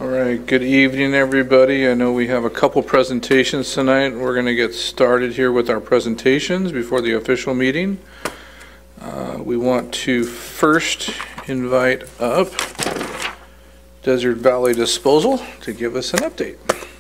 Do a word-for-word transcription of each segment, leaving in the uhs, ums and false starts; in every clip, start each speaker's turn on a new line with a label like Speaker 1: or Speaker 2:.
Speaker 1: All right, good evening, everybody. I know we have a couple presentations tonight. We're going to get started here with our presentations before the official meeting. Uh, we want to first invite up Desert Valley Disposal to give us an update.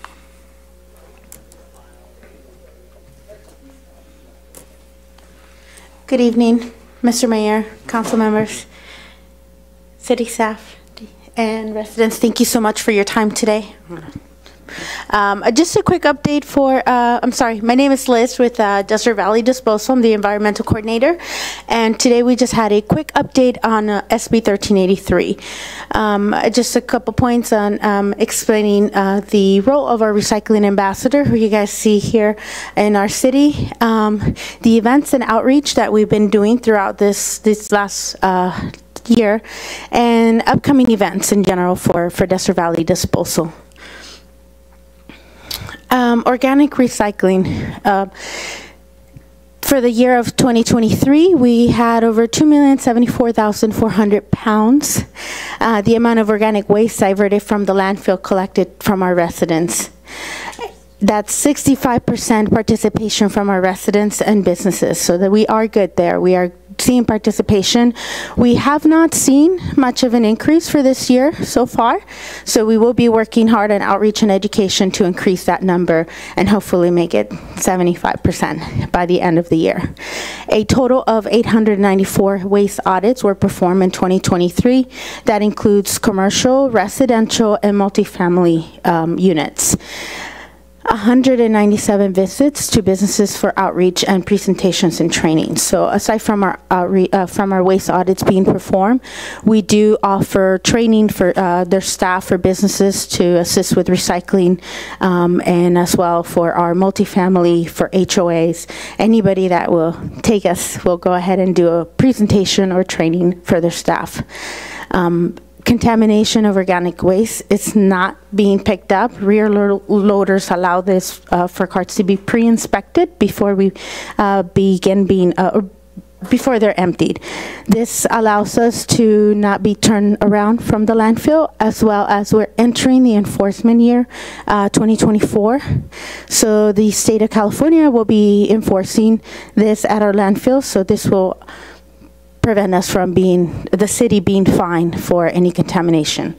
Speaker 2: Good evening, Mister Mayor, council members, city staff, and residents. Thank you so much for your time today. Um, uh, just a quick update for, uh, I'm sorry, my name is Liz with uh, Desert Valley Disposal. I'm the environmental coordinator. And today we just had a quick update on uh, S B thirteen eighty-three. Um, uh, just a couple points on um, explaining uh, the role of our recycling ambassador, who you guys see here in our city. Um, the events and outreach that we've been doing throughout this, this last uh, year, and upcoming events in general for, for Desert Valley Disposal. Um, organic recycling. Uh, for the year of twenty twenty-three, we had over two million seventy-four thousand four hundred pounds, uh, the amount of organic waste diverted from the landfill collected from our residents. That's sixty-five percent participation from our residents and businesses, so that we are good there. We are seeing participation. We have not seen much of an increase for this year so far, so we will be working hard on outreach and education to increase that number and hopefully make it seventy-five percent by the end of the year. A total of eight hundred ninety-four waste audits were performed in twenty twenty-three. That includes commercial, residential, and multifamily um, units. one hundred ninety-seven visits to businesses for outreach and presentations and training. So aside from our outreach, uh, from our waste audits being performed, we do offer training for uh, their staff for businesses to assist with recycling, um, and as well for our multifamily, for H O As. Anybody that will take us will go ahead and do a presentation or training for their staff. Um, Contamination of organic waste is not being picked up. Rear lo loaders allow this uh, for carts to be pre-inspected before we uh, begin being, uh, or before they're emptied. This allows us to not be turned around from the landfill, as well as we're entering the enforcement year, uh, twenty twenty-four. So the state of California will be enforcing this at our landfill, so this will prevent us from being, the city being fined for any contamination.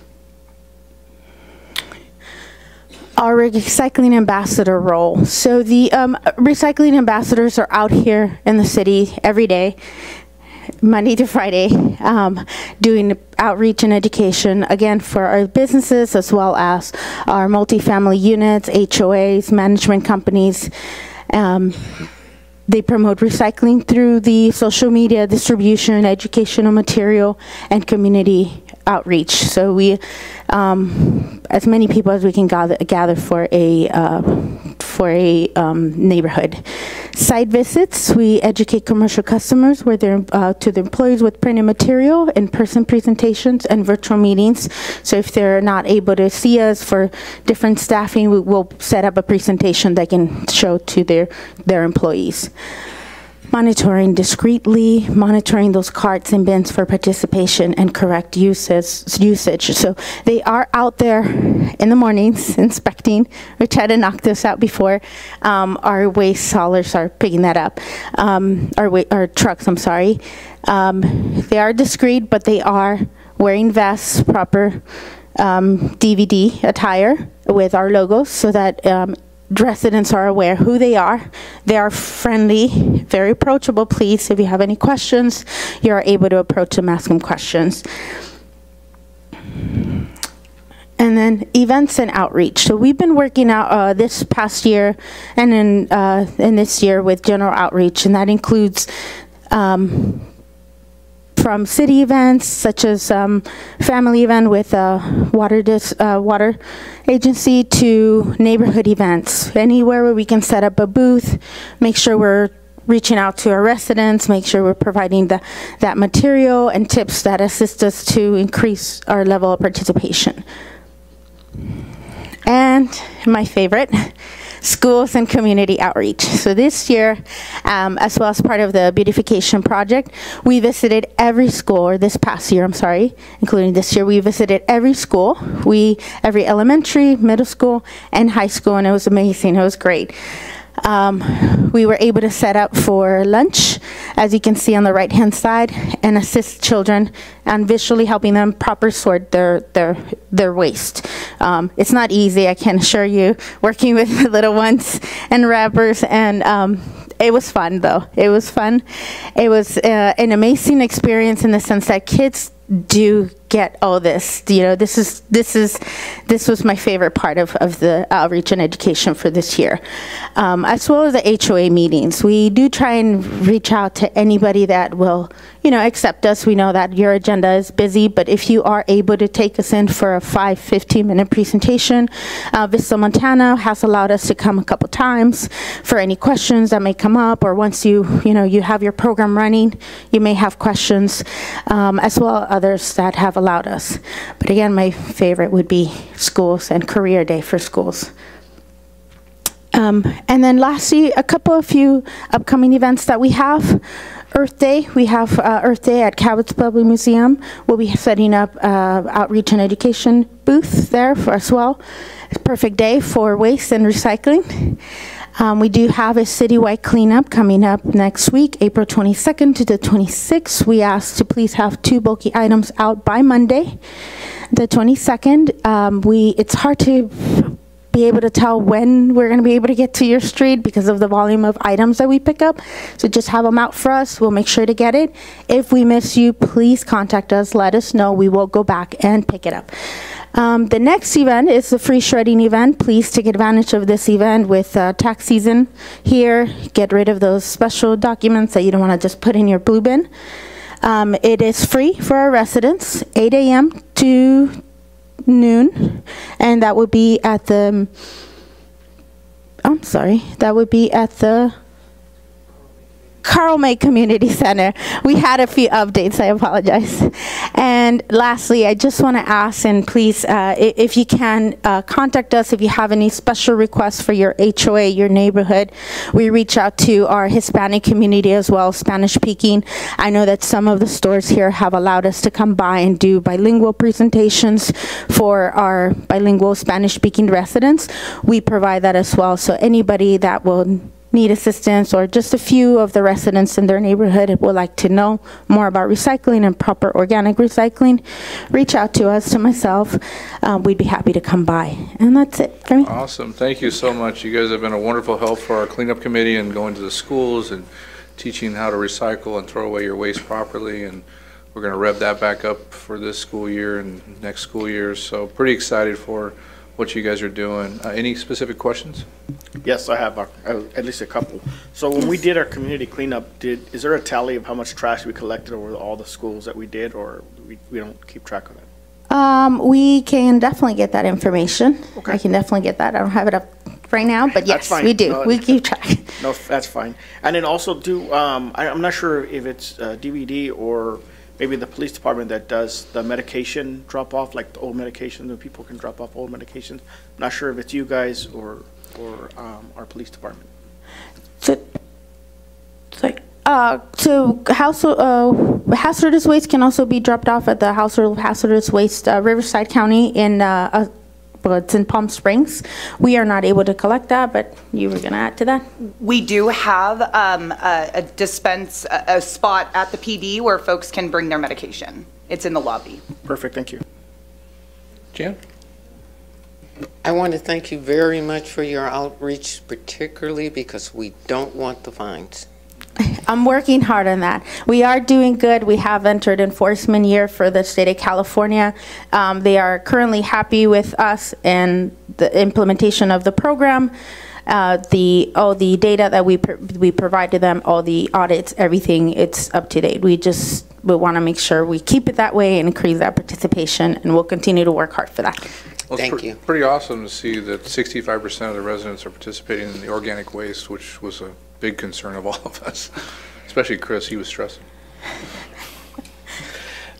Speaker 2: Our recycling ambassador role. So the um, recycling ambassadors are out here in the city every day, Monday to Friday, um, doing outreach and education, again, for our businesses as well as our multifamily units, H O As, management companies. Um, They promote recycling through the social media distribution, educational material, and community outreach. So we, um, as many people as we can gather, gather for a uh, for a um, neighborhood. Site visits, we educate commercial customers where they're uh, to the employees with printed material, in-person presentations, and virtual meetings. So if they're not able to see us for different staffing, we will set up a presentation they can show to their their employees. Monitoring discreetly, monitoring those carts and bins for participation and correct uses, usage. So they are out there in the mornings inspecting. We try to knock this out before um, our waste haulers are picking that up. Um, our, our trucks, I'm sorry. Um, they are discreet, but they are wearing vests, proper um, D V D attire with our logos, so that um, residents are aware who they are. They are friendly, very approachable. Please, if you have any questions, you are able to approach them, ask them questions. And then events and outreach. So we've been working out uh, this past year and in, uh, in this year with general outreach, and that includes um, from city events such as um, family event with uh, water dis uh, water agency, to neighborhood events, anywhere where we can set up a booth, make sure we're reaching out to our residents, make sure we're providing the, that material and tips that assist us to increase our level of participation. And my favorite, schools and community outreach. So this year, um, as well as part of the beautification project, we visited every school, or this past year, I'm sorry, including this year, we visited every school, we every elementary, middle school, and high school, and it was amazing. It was great. Um, we were able to set up for lunch, as you can see on the right-hand side, and assist children and visually helping them proper sort their their their waste. Um, it's not easy, I can assure you, working with the little ones and wrappers, and um, it was fun though. It was fun. It was uh, an amazing experience in the sense that kids do get all this. You know, this is this is this was my favorite part of, of the outreach and education for this year, um, as well as the H O A meetings. We do try and reach out to anybody that will, you know, accept us. We know that your agenda is busy, but if you are able to take us in for a five, fifteen minute presentation, uh, Vista Montana has allowed us to come a couple times for any questions that may come up, or once you, you know, you have your program running, you may have questions, um, as well as others that have allowed us. But again, my favorite would be schools and career day for schools. Um, and then lastly, a couple of few upcoming events that we have. Earth Day, we have uh, Earth Day at Cabot's Public Museum. We'll be setting up uh, outreach and education booth there for as well. It's a perfect day for waste and recycling. Um, we do have a citywide cleanup coming up next week, April twenty-second to the twenty-sixth. We ask to please have two bulky items out by Monday, the twenty-second. Um, we it's hard to be able to tell when we're going to be able to get to your street because of the volume of items that we pick up. So just have them out for us. We'll make sure to get it. If we miss you, please contact us. Let us know. We will go back and pick it up. Um, the next event is the free shredding event. Please take advantage of this event with uh, tax season here. Get rid of those special documents that you don't want to just put in your blue bin. Um, it is free for our residents, eight A M to noon, and that would be at the, I'm sorry, that would be at the Carl May Community Center. We had a few updates, I apologize. And lastly, I just want to ask, and please, uh, if you can, uh, contact us if you have any special requests for your H O A, your neighborhood. We reach out to our Hispanic community as well, Spanish speaking. I know that some of the stores here have allowed us to come by and do bilingual presentations for our bilingual Spanish speaking residents. We provide that as well. So anybody that will need assistance, or just a few of the residents in their neighborhood would like to know more about recycling and proper organic recycling, reach out to us, to myself. Um, we'd be happy to come by. And that's it for me.
Speaker 1: Awesome. Thank you so much. You guys have been a wonderful help for our cleanup committee and going to the schools and teaching how to recycle and throw away your waste properly. And we're going to rev that back up for this school year and next school year. So pretty excited for what you guys are doing. Uh, any specific questions?
Speaker 3: Yes, I have uh, at least a couple. So when we did our community cleanup, did is there a tally of how much trash we collected over all the schools that we did, or we, we don't keep track of it?
Speaker 2: Um, we can definitely get that information.
Speaker 3: Okay.
Speaker 2: I can definitely get that. I don't have it up right now, but yes, we do.
Speaker 3: No,
Speaker 2: we keep track.
Speaker 3: No, that's fine. And then also do, um, I, I'm not sure if it's uh, D V D or maybe the police department that does the medication drop off, like the old medication that people can drop off old medications. I'm not sure if it's you guys or or um, our police department.
Speaker 2: So, sorry. Uh, so household, uh, hazardous waste can also be dropped off at the household hazardous waste uh, Riverside County in uh, uh, well, it's in Palm Springs. We are not able to collect that, but you were going to add to that?
Speaker 4: We do have um, a, a dispense, a, a spot at the P D where folks can bring their medication. It's in the lobby.
Speaker 3: Perfect, thank you.
Speaker 1: Jan?
Speaker 5: I want to thank you very much for your outreach, particularly because we don't want the fines.
Speaker 2: I'm working hard on that. We are doing good. We have entered enforcement year for the state of California. Um, they are currently happy with us and the implementation of the program. Uh, the all the data that we pr we provide to them, all the audits, everything, it's up to date. We just we want to make sure we keep it that way and increase that participation, and we'll continue to work hard for that.
Speaker 1: Well,
Speaker 5: Thank
Speaker 1: pr
Speaker 5: you.
Speaker 1: Pretty awesome to see that sixty-five percent of the residents are participating in the organic waste, which was a big concern of all of us, especially Chris. He was stressing.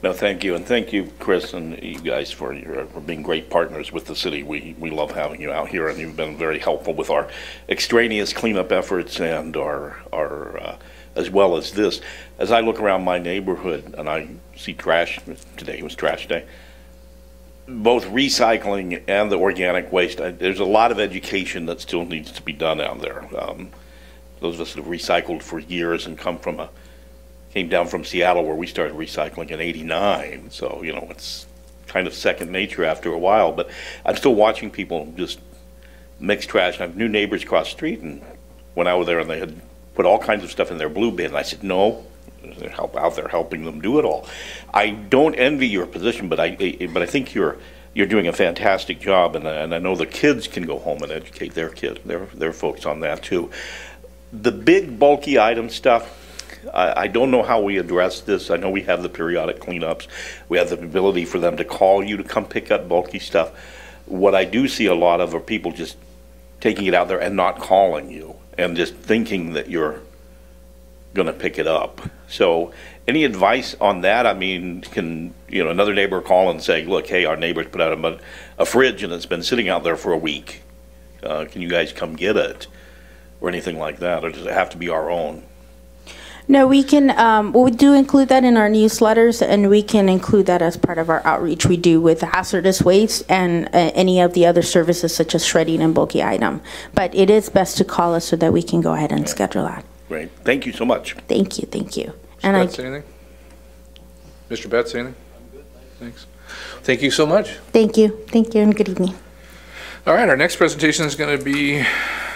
Speaker 6: No, thank you, and thank you, Chris, and you guys for, your, for being great partners with the city. We we love having you out here, and you've been very helpful with our extraneous cleanup efforts and our our uh, as well as this. As I look around my neighborhood and I see trash, today was trash day, both recycling and the organic waste, I, there's a lot of education that still needs to be done out there. Um, those of us that have recycled for years and come from a came down from Seattle where we started recycling in eighty-nine, so you know it's kind of second nature after a while, but I'm still watching people just mix trash. I have new neighbors across the street and went out there and they had put all kinds of stuff in their blue bin, and I said no, they're help out there helping them do it all. I don't envy your position, but I but I think you're you're doing a fantastic job, and, and I know the kids can go home and educate their kids, their their folks on that too. The big bulky item stuff, I don't know how we address this. I know we have the periodic cleanups. We have the ability for them to call you to come pick up bulky stuff. What I do see a lot of are people just taking it out there and not calling you and just thinking that you're going to pick it up. So any advice on that? I mean, can you know another neighbor call and say, look, hey, our neighbors put out a, a fridge and it's been sitting out there for a week. Uh, can you guys come get it? Or anything like that? Or does it have to be our own?
Speaker 2: No, we can, um, we do include that in our newsletters, and we can include that as part of our outreach we do with hazardous waste and uh, any of the other services such as shredding and bulky item. But it is best to call us so that we can go ahead and yeah. schedule that.
Speaker 6: Great. Thank you so much.
Speaker 2: Thank you. Thank you.
Speaker 1: Mister And Betts, I, anything? Mister Betts, anything? I'm good, thanks. Thanks. Thank you so much.
Speaker 2: Thank you. Thank you, and good evening.
Speaker 1: All right, our next presentation is going to be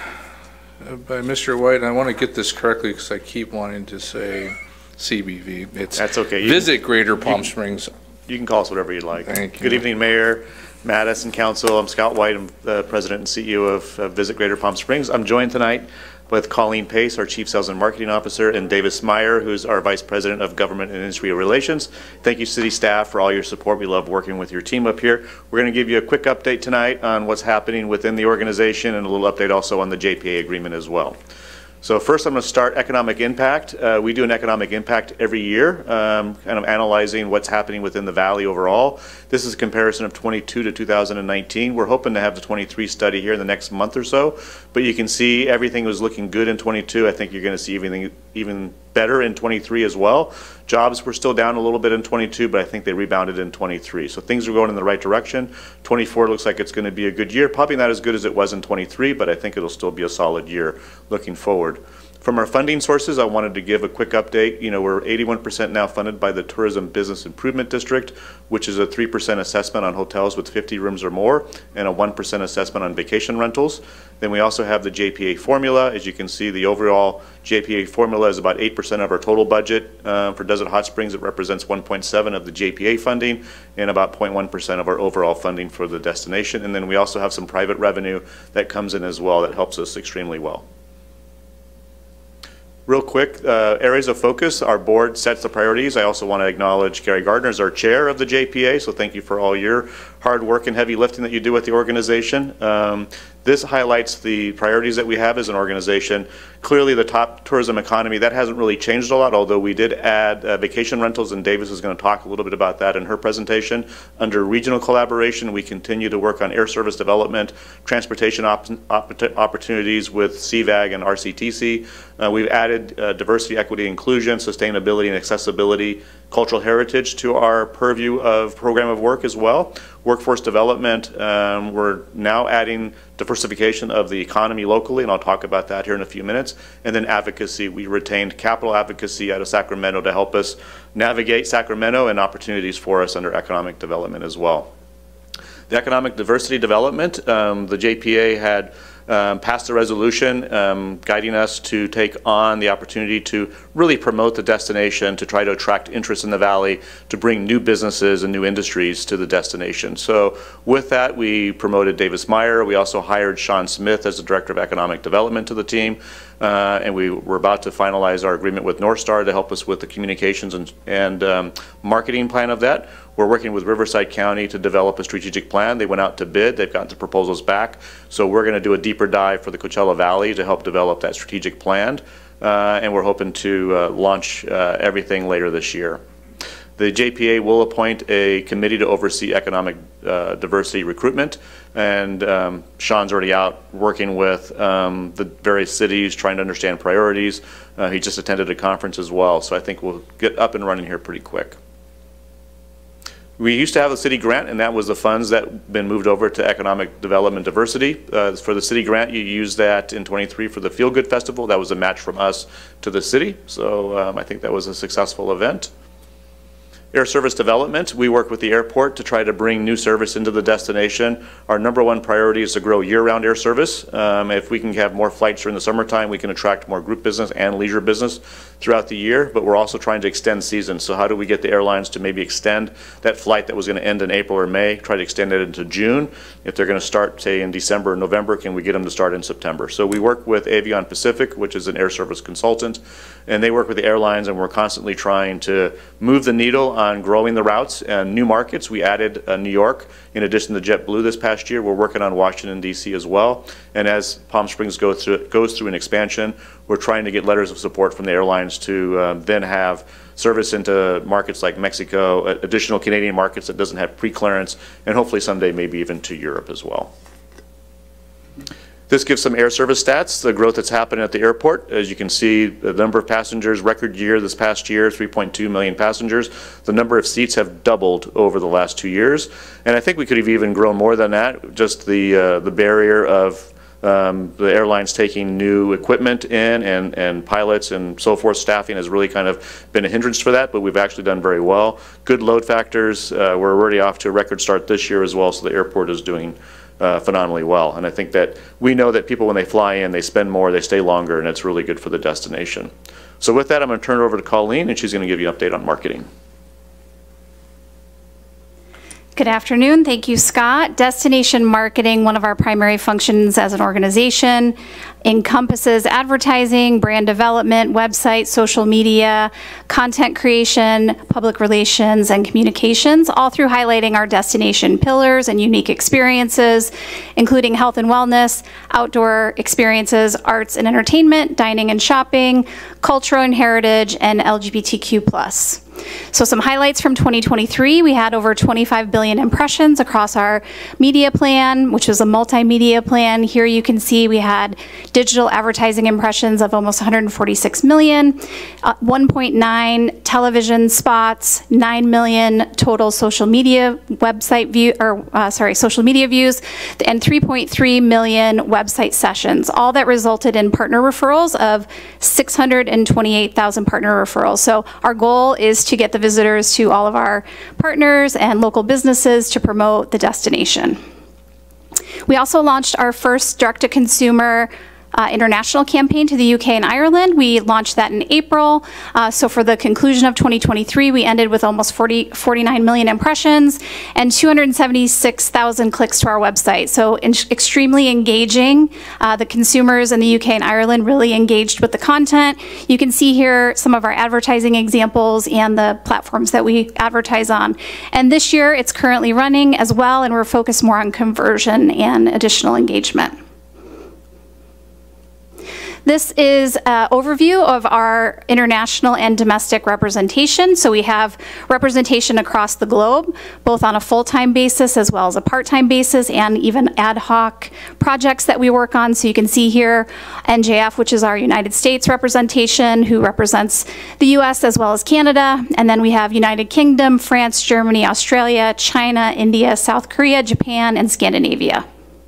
Speaker 1: by Mister White. I want to get this correctly because I keep wanting to say C B V. It's
Speaker 7: That's okay. You
Speaker 1: Visit
Speaker 7: can,
Speaker 1: Greater Palm
Speaker 7: you can,
Speaker 1: Springs.
Speaker 7: You can call us whatever you'd like.
Speaker 1: Thank you.
Speaker 7: Good evening, Mayor, Madison Council. I'm Scott White. I'm the President and C E O of uh, Visit Greater Palm Springs. I'm joined tonight with Colleen Pace, our Chief Sales and Marketing Officer, and Davis Meyer, who's our Vice President of Government and Industry Relations. Thank you, city staff, for all your support. We love working with your team up here. We're going to give you a quick update tonight on what's happening within the organization and a little update also on the J P A agreement as well. So first I'm going to start economic impact. Uh, we do an economic impact every year, um, kind of analyzing what's happening within the valley overall. This is a comparison of twenty-two to two thousand nineteen. We're hoping to have the twenty-three study here in the next month or so, but you can see everything was looking good in twenty-two. I think you're going to see everything even better in twenty-three as well. Jobs were still down a little bit in twenty-two, but I think they rebounded in twenty-three. So things are going in the right direction. twenty-four looks like it's going to be a good year. Probably not as good as it was in twenty-three, but I think it'll still be a solid year looking forward. From our funding sources, I wanted to give a quick update. You know, we're eighty-one percent now funded by the Tourism Business Improvement District, which is a three percent assessment on hotels with fifty rooms or more, and a one percent assessment on vacation rentals. Then we also have the J P A formula. As you can see, the overall J P A formula is about eight percent of our total budget. Uh, for Desert Hot Springs, it represents one point seven of the J P A funding and about zero point one percent of our overall funding for the destination. And then we also have some private revenue that comes in as well that helps us extremely well. Real quick, uh, areas of focus, our board sets the priorities. I also want to acknowledge Gary Gardner as our chair of the J P A, so thank you for all your hard work and heavy lifting that you do with the organization. Um, this highlights the priorities that we have as an organization. Clearly the top tourism economy, that hasn't really changed a lot, although we did add uh, vacation rentals, and Davis is going to talk a little bit about that in her presentation. Under regional collaboration, we continue to work on air service development, transportation op op opportunities with C VAG and R C T C. Uh, we've added uh, diversity, equity, inclusion, sustainability, and accessibility, cultural heritage to our purview of program of work as well. Workforce development, um, we're now adding diversification of the economy locally, and I'll talk about that here in a few minutes. And then advocacy, we retained capital advocacy out of Sacramento to help us navigate Sacramento and opportunities for us under economic development as well. The economic diversity development, um, the J P A had Um, passed a resolution um, guiding us to take on the opportunity to really promote the destination, to try to attract interest in the valley, to bring new businesses and new industries to the destination. So with that, we promoted Davis Meyer. We also hired Sean Smith as the Director of Economic Development to the team. Uh, and we were about to finalize our agreement with North Star to help us with the communications and, and um, marketing plan of that. We're working with Riverside County to develop a strategic plan. They went out to bid. They've gotten the proposals back. So we're going to do a deeper dive for the Coachella Valley to help develop that strategic plan. Uh, and we're hoping to uh, launch uh, everything later this year. The J P A will appoint a committee to oversee economic uh, diversity recruitment, and um, Sean's already out working with um, the various cities, trying to understand priorities. Uh, he just attended a conference as well, so I think we'll get up and running here pretty quick. We used to have a city grant, and that was the funds that been moved over to economic development diversity. Uh, for the city grant, you used that in twenty-three for the Feel Good Festival. That was a match from us to the city, so um, I think that was a successful event. Air service development, we work with the airport to try to bring new service into the destination. Our number one priority is to grow year-round air service. Um, if we can have more flights during the summertime, we can attract more group business and leisure business throughout the year, but we're also trying to extend seasons. So how do we get the airlines to maybe extend that flight that was going to end in April or May, try to extend it into June? If they're going to start, say, in December or November, can we get them to start in September? So we work with Avion Pacific, which is an air service consultant, and they work with the airlines, and we're constantly trying to move the needle on growing the routes and new markets. We added uh, New York in addition to JetBlue this past year. We're working on Washington, D C as well. And as Palm Springs go through, goes through an expansion, we're trying to get letters of support from the airlines to uh, then have service into markets like Mexico, additional Canadian markets that doesn't have pre-clearance, and hopefully someday maybe even to Europe as well. This gives some air service stats, the growth that's happening at the airport. As you can see, the number of passengers, record year this past year, three point two million passengers. The number of seats have doubled over the last two years. And I think we could have even grown more than that. Just the, uh, the barrier of um, the airlines taking new equipment in and, and pilots and so forth, staffing has really kind of been a hindrance for that, but we've actually done very well. Good load factors. Uh, we're already off to a record start this year as well, so the airport is doing Uh, phenomenally well. And I think that we know that people, when they fly in, they spend more, they stay longer, and it's really good for the destination. So with that, I'm going to turn it over to Colleen, and she's going to give you an update on marketing.
Speaker 8: Good afternoon. Thank you, Scott. Destination marketing, one of our primary functions as an organization, encompasses advertising, brand development, website, social media, content creation, public relations, and communications, all through highlighting our destination pillars and unique experiences, including health and wellness, outdoor experiences, arts and entertainment, dining and shopping, cultural and heritage, and L G B T Q plus. So some highlights from twenty twenty-three, we had over twenty-five billion impressions across our media plan, which was a multimedia plan. Here you can see we had digital advertising impressions of almost one hundred forty-six million, uh, one point nine television spots, nine million total social media website view, or uh, sorry, social media views, and three point three million website sessions. All that resulted in partner referrals of six hundred twenty-eight thousand partner referrals. So our goal is to get the visitors to all of our partners and local businesses to promote the destination. We also launched our first direct-to-consumer Uh, international campaign to the U K and Ireland. We launched that in April. Uh, so for the conclusion of twenty twenty-three, we ended with almost forty, forty-nine million impressions and two hundred seventy-six thousand clicks to our website. So in extremely engaging. Uh, the consumers in the U K and Ireland really engaged with the content. You can see here some of our advertising examples and the platforms that we advertise on. And this year it's currently running as well, and we're focused more on conversion and additional engagement. This is an overview of our international and domestic representation. So we have representation across the globe, both on a full-time basis as well as a part-time basis, and even ad hoc projects that we work on. So you can see here N J F, which is our United States representation, who represents the U S as well as Canada. And then we have United Kingdom, France, Germany, Australia, China, India, South Korea, Japan, and Scandinavia.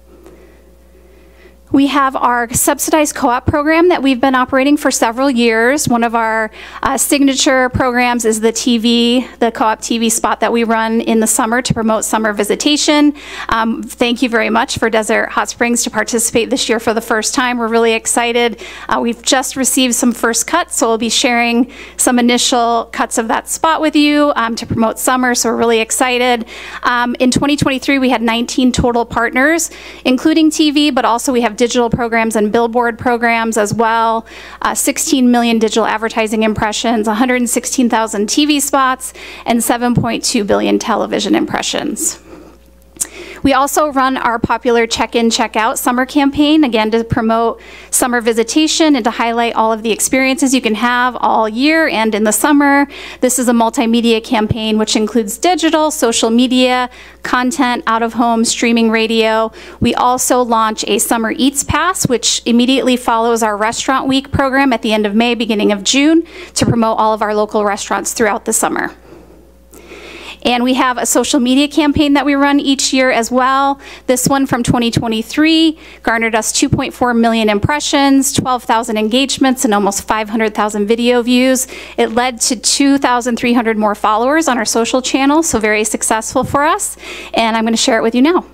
Speaker 8: We have our subsidized co-op program that we've been operating for several years. One of our uh, signature programs is the T V, the co-op T V spot that we run in the summer to promote summer visitation. Um, thank you very much for Desert Hot Springs to participate this year for the first time. We're really excited. Uh, we've just received some first cuts, so we'll be sharing some initial cuts of that spot with you um, to promote summer, so we're really excited. Um, in twenty twenty-three, we had nineteen total partners, including T V, but also we have digital programs and billboard programs as well. Uh, sixteen million digital advertising impressions, one hundred sixteen thousand T V spots, and seven point two billion television impressions. We also run our popular check-in, check-out summer campaign, again, to promote summer visitation and to highlight all of the experiences you can have all year and in the summer. This is a multimedia campaign which includes digital, social media, content, out-of-home, streaming radio. We also launch a Summer Eats Pass, which immediately follows our Restaurant Week program at the end of May, beginning of June, to promote all of our local restaurants throughout the summer. And we have a social media campaign that we run each year as well. This one from twenty twenty-three garnered us two point four million impressions, twelve thousand engagements, and almost five hundred thousand video views. It led to two thousand three hundred more followers on our social channels, so very successful for us. And I'm going to share it with you now.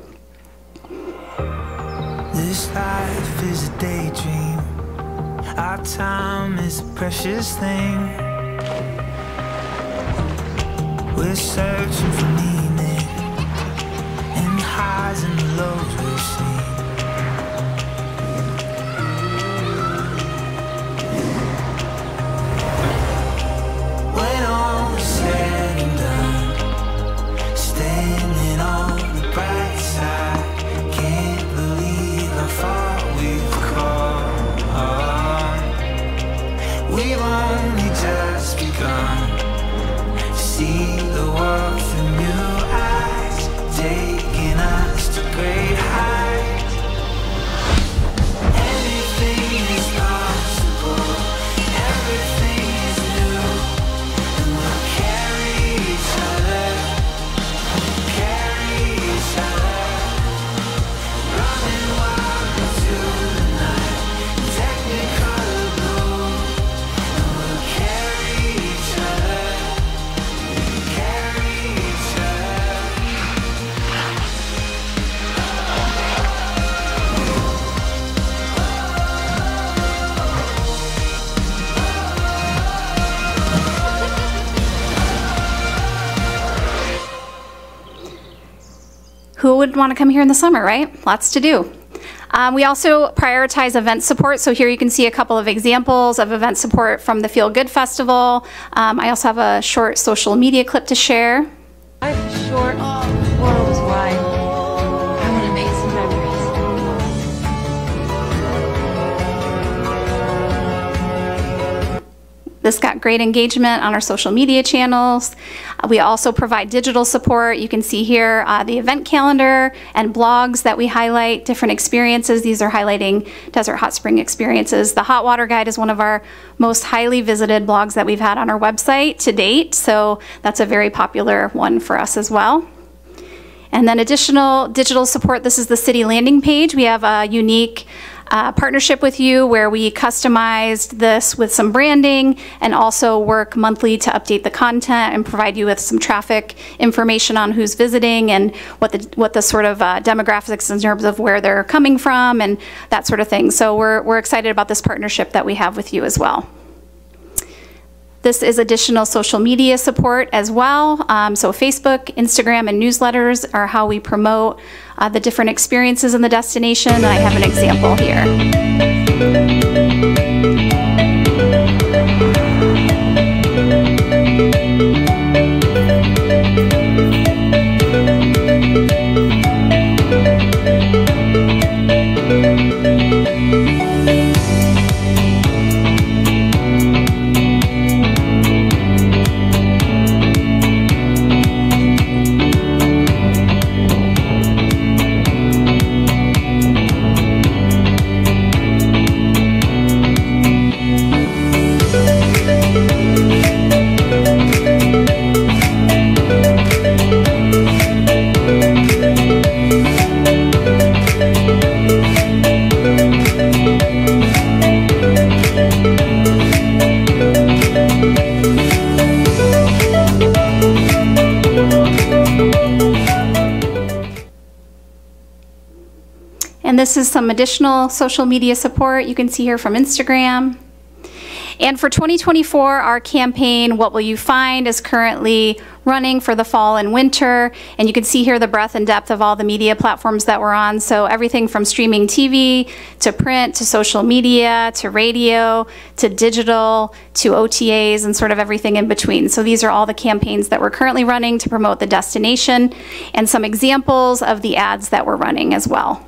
Speaker 9: This life is a daydream. Our time is a precious thing. We're searching for meaning in the highs and the lows we've seen. When all is said and done, standing on the bright side, can't believe how far we've come. We've only just begun. See the world through new eyes, taking us to great heights. Anything is possible, everything is new, and we'll carry each other, carry each other, running wild into the night, technicolor blue, and we'll carry each other.
Speaker 8: Who would want to come here in the summer, right? Lots to do. Um, we also prioritize event support. So here you can see a couple of examples of event support from the Feel Good Festival. Um, I also have a short social media clip to share.
Speaker 10: Life's short, the world is wide. I want to make some memories.
Speaker 8: This got great engagement on our social media channels. Uh, we also provide digital support. You can see here uh, the event calendar and blogs that we highlight, different experiences. These are highlighting Desert Hot Spring experiences. The Hot Water Guide is one of our most highly visited blogs that we've had on our website to date, so that's a very popular one for us as well. And then additional digital support, this is the city landing page. We have a unique Uh, partnership with you where we customized this with some branding and also work monthly to update the content and provide you with some traffic information on who's visiting and what the what the sort of uh, demographics in terms of where they're coming from and that sort of thing. So we're, we're excited about this partnership that we have with you as well. This is additional social media support as well. Um, so Facebook, Instagram, and newsletters are how we promote uh, the different experiences in the destination. And I have an example here. And this is some additional social media support you can see here from Instagram. And for twenty twenty-four, our campaign, What Will You Find, is currently running for the fall and winter. And you can see here the breadth and depth of all the media platforms that we're on. So everything from streaming T V to print to social media to radio to digital to O T As and sort of everything in between. So these are all the campaigns that we're currently running to promote the destination and some examples of the ads that we're running as well.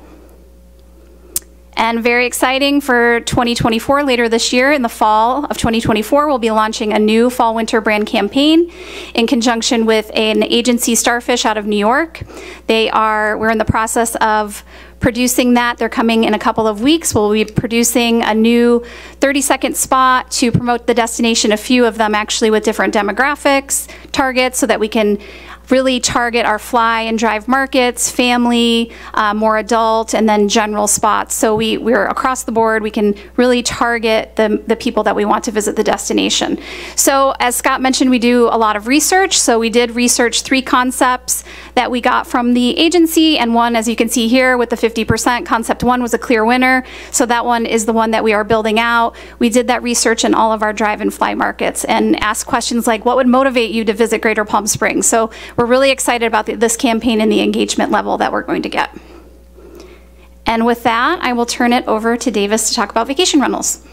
Speaker 8: And very exciting for twenty twenty-four, later this year in the fall of twenty twenty-four, we'll be launching a new fall winter brand campaign in conjunction with an agency, Starfish, out of New York. They are, we're in the process of producing that. They're coming in a couple of weeks. We'll be producing a new thirty second spot to promote the destination, a few of them actually with different demographics, targets, so that we can really target our fly and drive markets, family, uh, more adult, and then general spots. So we, we're across the board. We can really target the, the people that we want to visit the destination. So as Scott mentioned, we do a lot of research. So we did research three concepts that we got from the agency, and one, as you can see here, with the fifty percent, concept one was a clear winner. So that one is the one that we are building out. We did that research in all of our drive and fly markets and asked questions like, what would motivate you to visit Greater Palm Springs? So we're really excited about the, this campaign and the engagement level that we're going to get. And with that, I will turn it over to Davis to talk about vacation rentals.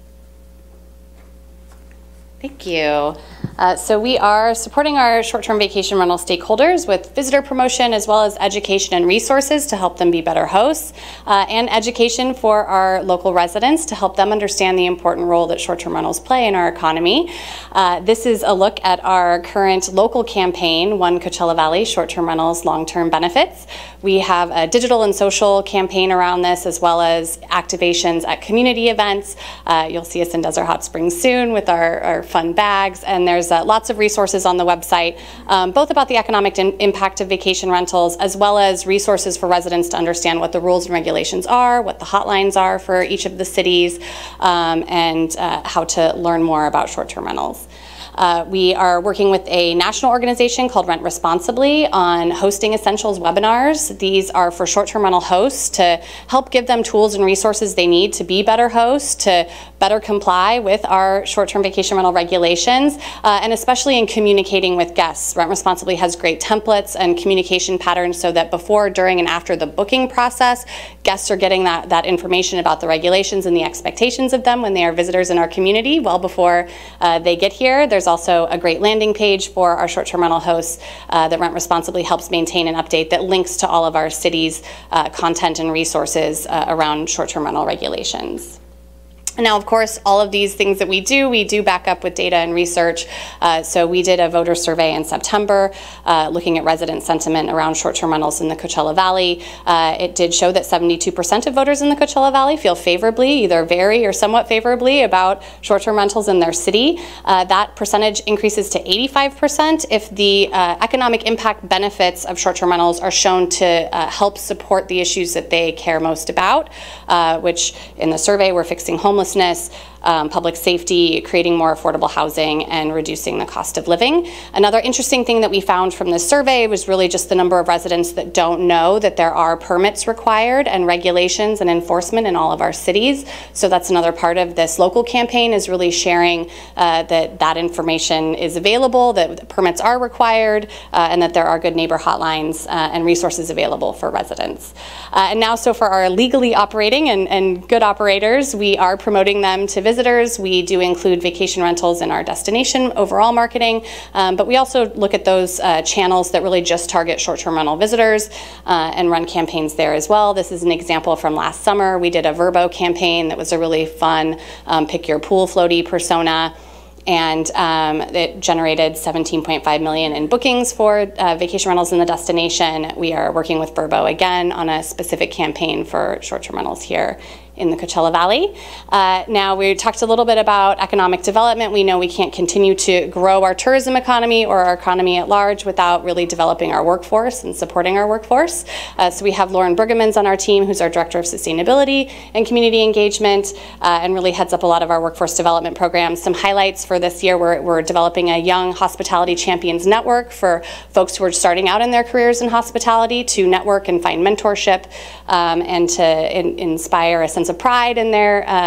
Speaker 11: Thank you. Uh, so we are supporting our short-term vacation rental stakeholders with visitor promotion as well as education and resources to help them be better hosts, uh, and education for our local residents to help them understand the important role that short-term rentals play in our economy. Uh, this is a look at our current local campaign, One Coachella Valley Short-Term Rentals Long-Term Benefits. We have a digital and social campaign around this, as well as activations at community events. Uh, you'll see us in Desert Hot Springs soon with our, our fun bags, and there's uh, lots of resources on the website, um, both about the economic impact of vacation rentals, as well as resources for residents to understand what the rules and regulations are, what the hotlines are for each of the cities, um, and uh, how to learn more about short-term rentals. Uh, we are working with a national organization called Rent Responsibly on hosting essentials webinars. These are for short-term rental hosts to help give them tools and resources they need to be better hosts, to better comply with our short-term vacation rental regulations, uh, and especially in communicating with guests. Rent Responsibly has great templates and communication patterns so that before, during, and after the booking process, guests are getting that, that information about the regulations and the expectations of them when they are visitors in our community well before uh, they get here. There's also a great landing page for our short-term rental hosts uh, that Rent Responsibly helps maintain and update that links to all of our city's uh, content and resources uh, around short-term rental regulations. Now, of course, all of these things that we do, we do back up with data and research. Uh, so we did a voter survey in September uh, looking at resident sentiment around short-term rentals in the Coachella Valley. Uh, it did show that seventy-two percent of voters in the Coachella Valley feel favorably, either very or somewhat favorably, about short-term rentals in their city. Uh, that percentage increases to eighty-five percent if the uh, economic impact benefits of short-term rentals are shown to uh, help support the issues that they care most about, uh, which in the survey we're fixing homelessness, Um, public safety, creating more affordable housing, and reducing the cost of living. Another interesting thing that we found from this survey was really just the number of residents that don't know that there are permits required and regulations and enforcement in all of our cities. So that's another part of this local campaign, is really sharing uh, that that information is available, that permits are required, uh, and that there are good neighbor hotlines uh, and resources available for residents. Uh, and now, so for our legally operating and, and good operators, we are promoting them to visitors. We do include vacation rentals in our destination overall marketing, um, but we also look at those uh, channels that really just target short-term rental visitors uh, and run campaigns there as well. This is an example from last summer. We did a Vrbo campaign that was a really fun um, pick your pool floaty persona, and um, it generated seventeen point five million in bookings for uh, vacation rentals in the destination. We are working with Vrbo again on a specific campaign for short-term rentals here in the Coachella Valley. Uh, now, we talked a little bit about economic development. We know we can't continue to grow our tourism economy or our economy at large without really developing our workforce and supporting our workforce. Uh, so we have Lauren Brueggemans on our team, who's our Director of Sustainability and Community Engagement, uh, and really heads up a lot of our workforce development programs. Some highlights for this year, we're, we're developing a Young Hospitality Champions Network for folks who are starting out in their careers in hospitality to network and find mentorship, um, and to in, inspire a sense of pride in their uh,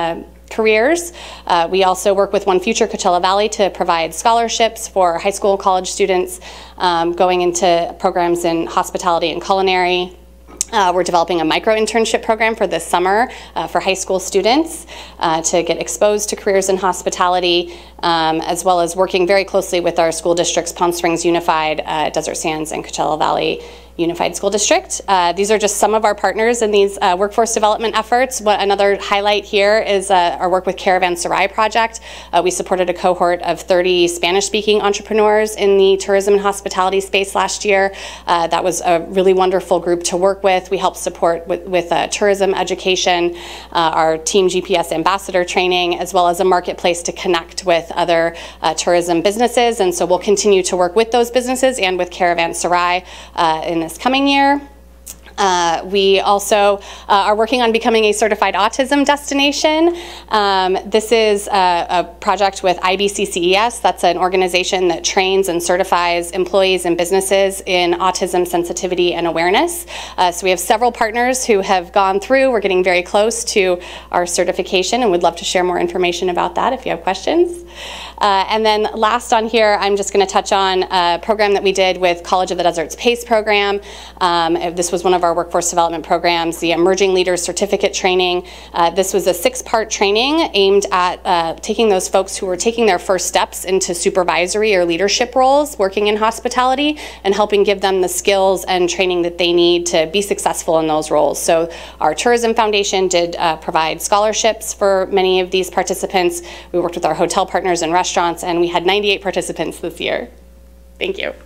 Speaker 11: careers. Uh, we also work with One Future Coachella Valley to provide scholarships for high school and college students um, going into programs in hospitality and culinary. Uh, we're developing a micro-internship program for this summer uh, for high school students uh, to get exposed to careers in hospitality, um, as well as working very closely with our school districts, Palm Springs Unified, uh, Desert Sands, and Coachella Valley Unified School District. Uh, these are just some of our partners in these uh, workforce development efforts. What, another highlight here is uh, our work with Caravanserai Project. Uh, we supported a cohort of thirty Spanish-speaking entrepreneurs in the tourism and hospitality space last year. Uh, that was a really wonderful group to work with. We helped support with, with uh, tourism education, uh, our Team G P S ambassador training, as well as a marketplace to connect with other uh, tourism businesses. And so we'll continue to work with those businesses and with Caravanserai uh, in this coming year. Uh, we also uh, are working on becoming a certified autism destination. Um, this is a, a project with I B C C E S. That's an organization that trains and certifies employees and businesses in autism sensitivity and awareness. Uh, so we have several partners who have gone through. We're getting very close to our certification and would love to share more information about that if you have questions. Uh, and then last on here, I'm just going to touch on a program that we did with College of the Desert's PACE program. Um, this was one of our workforce development programs, the Emerging Leaders Certificate Training. Uh, this was a six-part training aimed at uh, taking those folks who were taking their first steps into supervisory or leadership roles working in hospitality and helping give them the skills and training that they need to be successful in those roles. So our Tourism Foundation did uh, provide scholarships for many of these participants. We worked with our hotel partners and restaurants, and we had ninety-eight participants this year. Thank you.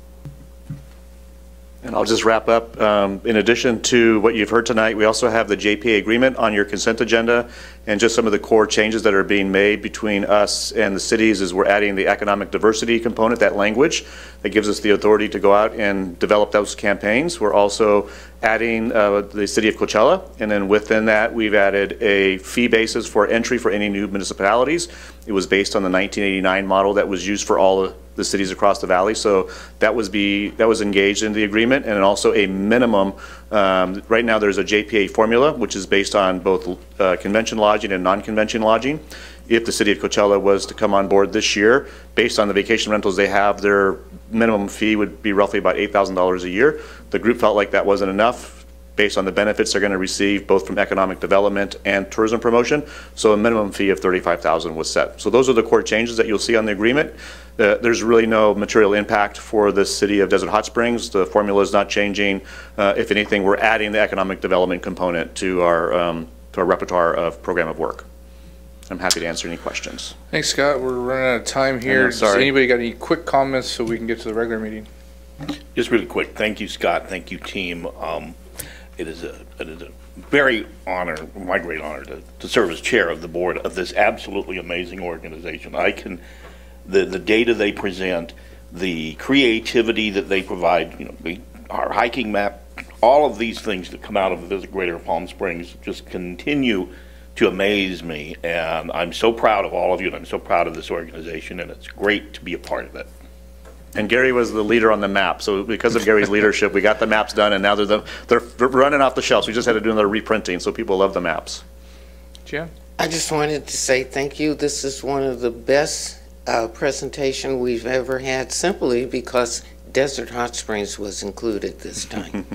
Speaker 7: And I'll just wrap up. Um, in addition to what you've heard tonight, we also have the J P A agreement on your consent agenda, and just some of the core changes that are being made between us and the cities is we're adding the economic diversity component, that language that gives us the authority to go out and develop those campaigns. We're also adding uh, the city of Coachella, and then within that we've added a fee basis for entry for any new municipalities. It was based on the nineteen eighty-nine model that was used for all of the cities across the valley, so that was be that was engaged in the agreement, and also a minimum. Um, right now, there's a J P A formula which is based on both uh, convention lodging and non-convention lodging. If the city of Coachella was to come on board this year, based on the vacation rentals they have, their minimum fee would be roughly about eight thousand dollars a year. The group felt like that wasn't enough based on the benefits they're going to receive both from economic development and tourism promotion. So a minimum fee of thirty-five thousand dollars was set. So those are the core changes that you'll see on the agreement. Uh, there's really no material impact for the city of Desert Hot Springs. The formula is not changing. Uh, if anything, we're adding the economic development component to our, um, to our repertoire of program of work. I'm happy to answer any questions.
Speaker 1: Thanks, Scott. We're running out of time here.
Speaker 7: Sorry.
Speaker 1: Does anybody got any quick comments so we can get to the regular meeting?
Speaker 6: Just really quick. Thank you, Scott. Thank you, team. Um, it is a, it is a very honor, my great honor, to, to serve as chair of the board of this absolutely amazing organization. I can, the the data they present, the creativity that they provide, you know, the, our hiking map, all of these things that come out of the Visit Greater Palm Springs just continue to amaze me, and I'm so proud of all of you, and I'm so proud of this organization, and it's great to be a part of it.
Speaker 7: And Gary was the leader on the map, so because of Gary's leadership, we got the maps done, and now they're the, they're running off the shelves. We just had to do another reprinting, so people love the maps.
Speaker 1: Jan?
Speaker 5: I just wanted to say thank you. This is one of the best uh, presentation we've ever had, simply because Desert Hot Springs was included this time.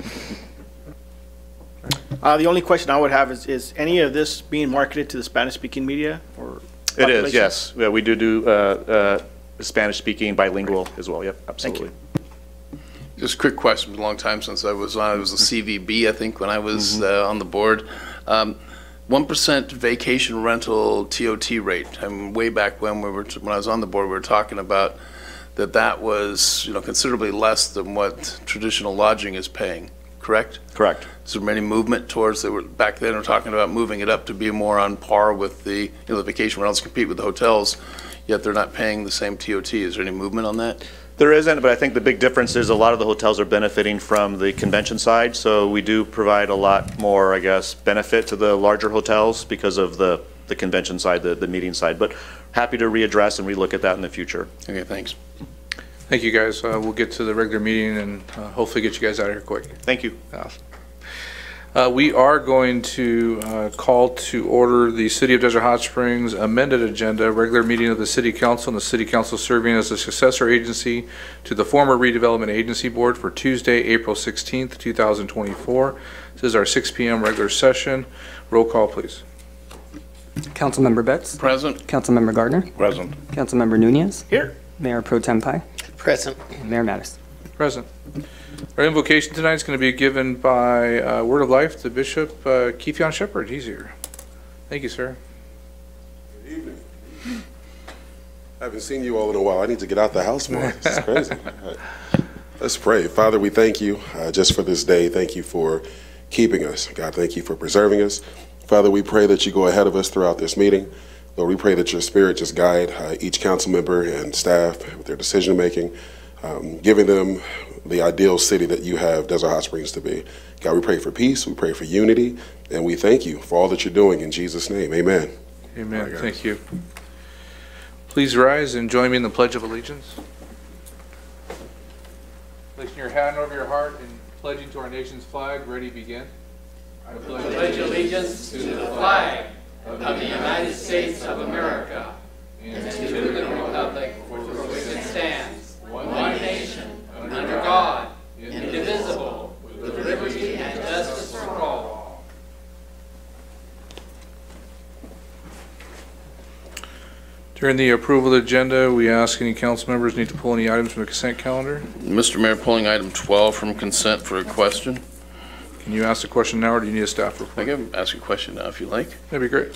Speaker 3: Uh, the only question I would have is, is any of this being marketed to the Spanish-speaking media? Or
Speaker 7: it is, yes. Yeah, we do do uh, uh, Spanish-speaking bilingual as well. Yep, absolutely.
Speaker 12: Just a quick question. It was a long time since I was on. It was the C V B, I think, when I was mm-hmm. uh, on the board. Um, one percent vacation rental T O T rate. I mean, way back when we were, when I was on the board, we were talking about that that was, you know, considerably less than what traditional lodging is paying. Correct?
Speaker 7: Correct.
Speaker 12: Is there any movement towards, they were back then, we're talking about moving it up to be more on par with the, you know, the vacation rentals compete with the hotels, yet they're not paying the same T O T. Is there any movement on that?
Speaker 7: There isn't, but I think the big difference is a lot of the hotels are benefiting from the convention side, so we do provide a lot more, I guess, benefit to the larger hotels because of the, the convention side, the, the meeting side, but happy to readdress and relook at that in the future.
Speaker 12: Okay, thanks.
Speaker 1: Thank you, guys. Uh, we'll get to the regular meeting and uh, hopefully get you guys out of here quick.
Speaker 7: Thank you.
Speaker 1: Awesome. Uh, we are going to uh, call to order the City of Desert Hot Springs amended agenda, regular meeting of the City Council, and the City Council serving as a successor agency to the former Redevelopment Agency Board for Tuesday, April sixteenth, two thousand twenty-four. This is our six P M regular session. Roll call, please.
Speaker 13: Councilmember Betts.
Speaker 12: Present.
Speaker 13: Councilmember Gardner.
Speaker 6: Present.
Speaker 13: Councilmember Nunez.
Speaker 3: Here.
Speaker 13: Mayor Pro Tem Pai.
Speaker 5: Present.
Speaker 13: And Mayor Mattis.
Speaker 1: Present. Our invocation tonight is going to be given by uh, Word of Life, the Bishop uh, Keith-Jan Shepherd. He's here. Thank you, sir.
Speaker 14: Good evening. I haven't seen you all in a while. I need to get out the house more. This is crazy. Right. Let's pray. Father, we thank you uh, just for this day. Thank you for keeping us. God, thank you for preserving us. Father, we pray that you go ahead of us throughout this meeting. Lord, we pray that your spirit just guide uh, each council member and staff with their decision making, um, giving them the ideal city that you have Desert Hot Springs to be. God, we pray for peace, we pray for unity, and we thank you for all that you're doing in Jesus' name. Amen.
Speaker 1: Amen. Thank you. Please rise and join me in the Pledge of Allegiance. Placing your hand over your heart and pledging to our nation's flag. Ready, begin. I
Speaker 15: pledge, pledge allegiance to the flag of the United States of America and to the republic for which it stands, one nation, under God, indivisible, with liberty and justice for all.
Speaker 1: During the approval of the agenda, we ask any council members need to pull any items from the consent calendar.
Speaker 12: Mister Mayor, pulling item twelve from consent for a question.
Speaker 1: Can you ask the question now, or do you need a staff report?
Speaker 12: I can ask a question now if you like.
Speaker 1: That'd be great.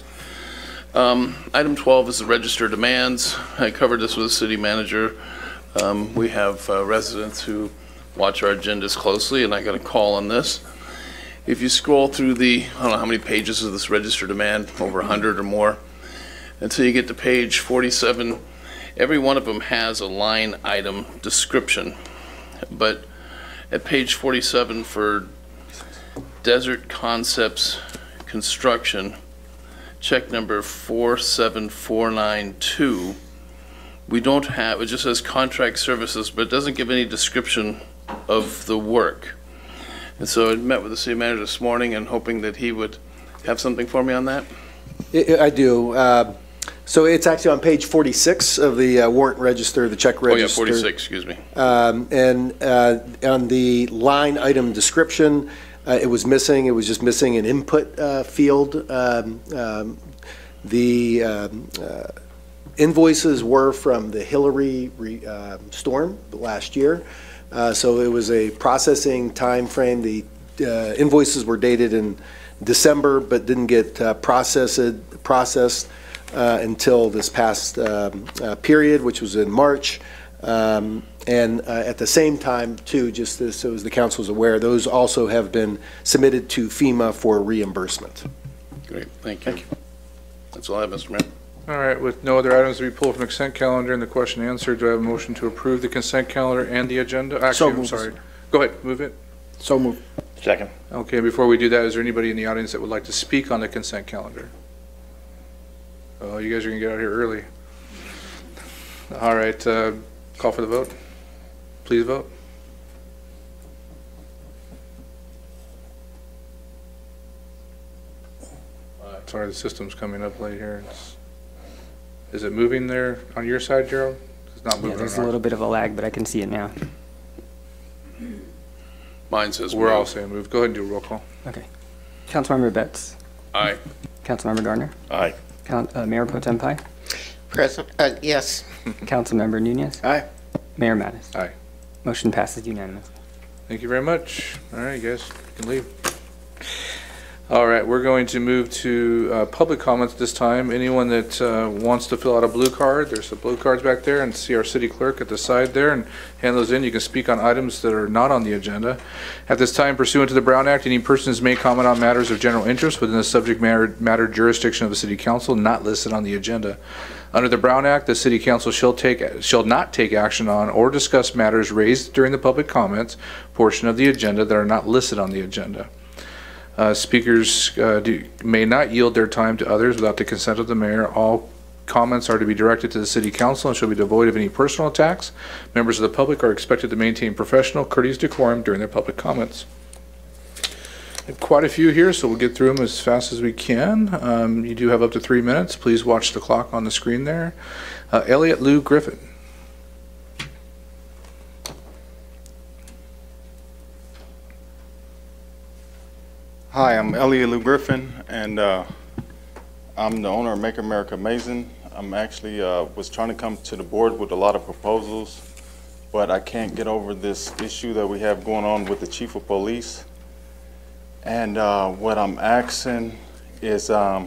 Speaker 12: Um, item twelve is the register demands. I covered this with the city manager. Um, we have uh, residents who watch our agendas closely, and I got a call on this. If you scroll through the, I don't know how many pages of this register demand, over one hundred or more, until you get to page forty-seven, every one of them has a line item description. But at page forty-seven for Desert Concepts Construction, check number four seven four nine two, we don't have, it just says contract services, but it doesn't give any description of the work. And so I met with the city manager this morning and hoping that he would have something for me on that.
Speaker 16: I I do. Uh, so it's actually on page forty-six of the uh, warrant register, the check register.
Speaker 12: Oh yeah, forty-six, excuse me.
Speaker 16: Um, and uh, on the line item description, uh, it was missing. It was just missing an input uh, field. Um, um, the um, uh, invoices were from the Hillary re, uh, storm last year. Uh, so it was a processing time frame. The uh, invoices were dated in December, but didn't get uh, processed, processed uh, until this past um, uh, period, which was in March. Um, and uh, at the same time, too, just as, so as the council is aware, those also have been submitted to FEMA for reimbursement.
Speaker 12: Great, thank you. Thank you. That's all I have, Mister Mayor.
Speaker 1: All right, with no other items to be pulled from the consent calendar and the question answered, do I have a motion to approve the consent calendar and the agenda? Actually,
Speaker 16: So
Speaker 1: I'm
Speaker 16: moved.
Speaker 1: sorry. Go ahead, move it.
Speaker 16: So moved.
Speaker 6: Second.
Speaker 1: Okay, before we do that, is there anybody in the audience that would like to speak on the consent calendar? Oh, you guys are gonna get out here early. All right, uh, call for the vote. Please vote. Sorry, the system's coming up late here. It's, is it moving there on your side, Gerald? It's not moving.
Speaker 13: Yeah, there's
Speaker 1: on
Speaker 13: a little
Speaker 1: ours.
Speaker 13: bit of a lag, but I can see it now.
Speaker 12: Mine says
Speaker 1: We're
Speaker 12: move.
Speaker 1: all saying move. Go ahead and do a roll call.
Speaker 13: Okay. Councilmember Betts.
Speaker 12: Aye.
Speaker 13: Councilmember Gardner.
Speaker 6: Aye.
Speaker 13: Count, uh, Mayor Pro Tem Pai.
Speaker 5: Present, uh, yes.
Speaker 13: Councilmember Nunez.
Speaker 16: Aye.
Speaker 13: Mayor Mattis.
Speaker 1: Aye.
Speaker 13: Motion passes unanimously.
Speaker 1: Thank you very much. All right, you guys you can leave. All right, we're going to move to uh, public comments this time. Anyone that uh, wants to fill out a blue card, there's some blue cards back there, and see our city clerk at the side there and hand those in. You can speak on items that are not on the agenda. At this time, pursuant to the Brown Act, any persons may comment on matters of general interest within the subject matter, matter jurisdiction of the City Council not listed on the agenda. Under the Brown Act, the City Council shall take shall not take action on or discuss matters raised during the public comments portion of the agenda that are not listed on the agenda. Uh, speakers uh, do, may not yield their time to others without the consent of the mayor. All comments are to be directed to the City Council and shall be devoid of any personal attacks. Members of the public are expected to maintain professional, courteous decorum during their public comments. have quite a few here, so we'll get through them as fast as we can. Um, you do have up to three minutes. Please watch the clock on the screen there. Uh, Elliot Lou Griffin.
Speaker 17: Hi, I'm Elliot Lou Griffin, and uh, I'm the owner of Make America Amazing. I'm actually uh, was trying to come to the board with a lot of proposals, but I can't get over this issue that we have going on with the chief of police. And uh, what I'm asking is, um,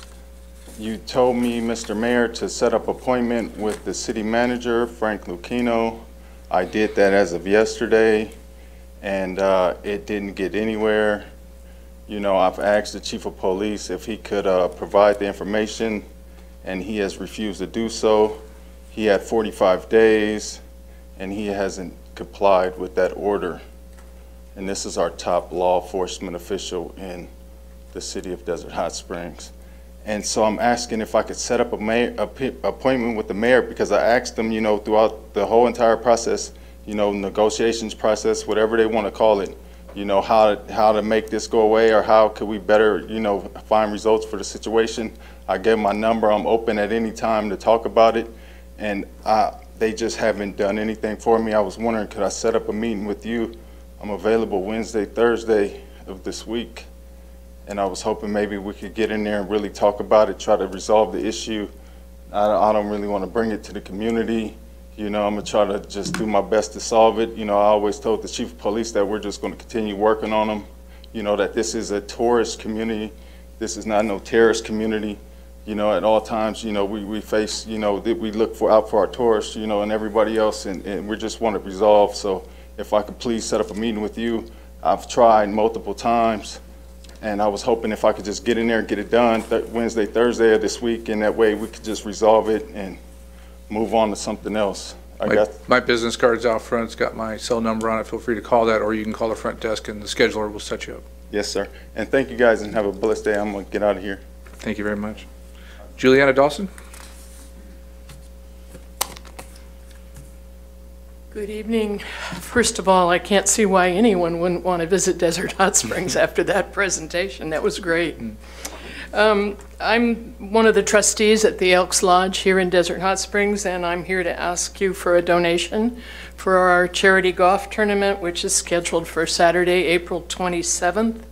Speaker 17: you told me, Mister Mayor, to set up appointment with the city manager, Frank Lucchino. I did that as of yesterday, and uh, it didn't get anywhere. You know, I've asked the chief of police if he could uh, provide the information, and he has refused to do so. He had forty-five days, and he hasn't complied with that order. And this is our top law enforcement official in the city of Desert Hot Springs. And so I'm asking if I could set up a, mayor, a p appointment with the mayor, because I asked them, you know, throughout the whole entire process, you know, negotiations process, whatever they want to call it, you know, how to, how to make this go away, or how could we better, you know, find results for the situation. I gave my number. I'm open at any time to talk about it. And I, they just haven't done anything for me. I was wondering, could I set up a meeting with you? I'm available Wednesday, Thursday of this week. And I was hoping maybe we could get in there and really talk about it, try to resolve the issue. I, I don't really want to bring it to the community. You know, I'm going to try to just do my best to solve it. You know, I always told the chief of police that we're just going to continue working on them. You know, that this is a tourist community. This is not no terrorist community. You know, at all times, you know, we, we face, you know, that we look for out for our tourists, you know, and everybody else, and, and we just want to resolve. So if I could please set up a meeting with you. I've tried multiple times, and I was hoping if I could just get in there and get it done th Wednesday, Thursday of this week, and that way we could just resolve it and move on to something else. I
Speaker 1: My,
Speaker 17: got
Speaker 1: my business card's out front. It's got my cell number on it. Feel free to call that, or you can call the front desk and the scheduler will set you up.
Speaker 17: Yes, sir. And thank you guys, and have a blessed day. I'm going to get out of here.
Speaker 1: Thank you very much. Juliana Dawson.
Speaker 18: Good evening. First of all, I can't see why anyone wouldn't want to visit Desert Hot Springs after that presentation. That was great. Um, I'm one of the trustees at the Elks Lodge here in Desert Hot Springs, and I'm here to ask you for a donation for our charity golf tournament, which is scheduled for Saturday, April twenty-seventh.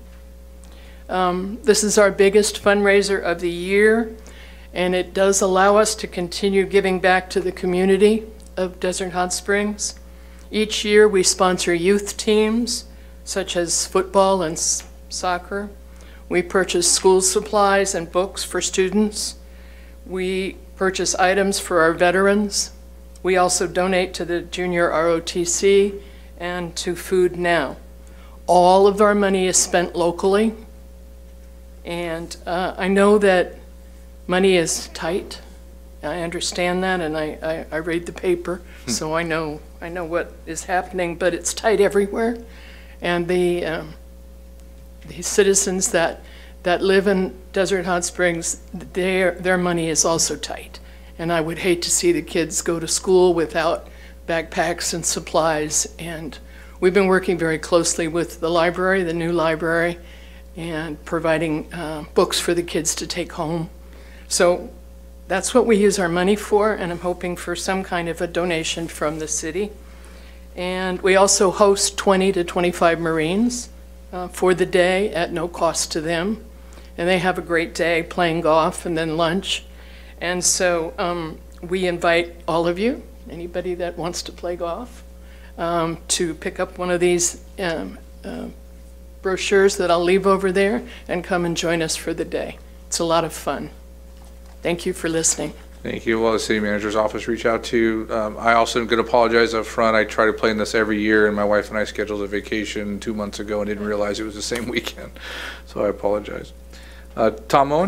Speaker 18: Um, this is our biggest fundraiser of the year, and it does allow us to continue giving back to the community of Desert Hot Springs. Each year we sponsor youth teams such as football and soccer. We purchase school supplies and books for students. We purchase items for our veterans. We also donate to the Junior R O T C and to Food Now. All of our money is spent locally, and uh, I know that money is tight. I understand that, and I, I, I read the paper, so I know I know what is happening, but it's tight everywhere. And the, um, the citizens that, that live in Desert Hot Springs, their, their money is also tight. And I would hate to see the kids go to school without backpacks and supplies. And we've been working very closely with the library, the new library, and providing uh, books for the kids to take home. So that's what we use our money for, and I'm hoping for some kind of a donation from the city. And we also host twenty to twenty-five Marines uh, for the day at no cost to them. And they have a great day playing golf and then lunch. And so um, we invite all of you, anybody that wants to play golf, um, to pick up one of these um, uh, brochures that I'll leave over there and come and join us for the day. It's a lot of fun. Thank you for listening.
Speaker 1: Thank you. Well, the city manager's office reached out to. Um, I also am going to apologize up front. I try to plan this every year, and my wife and I scheduled a vacation two months ago and didn't realize it was the same weekend. So I apologize. Uh, Tom Moen.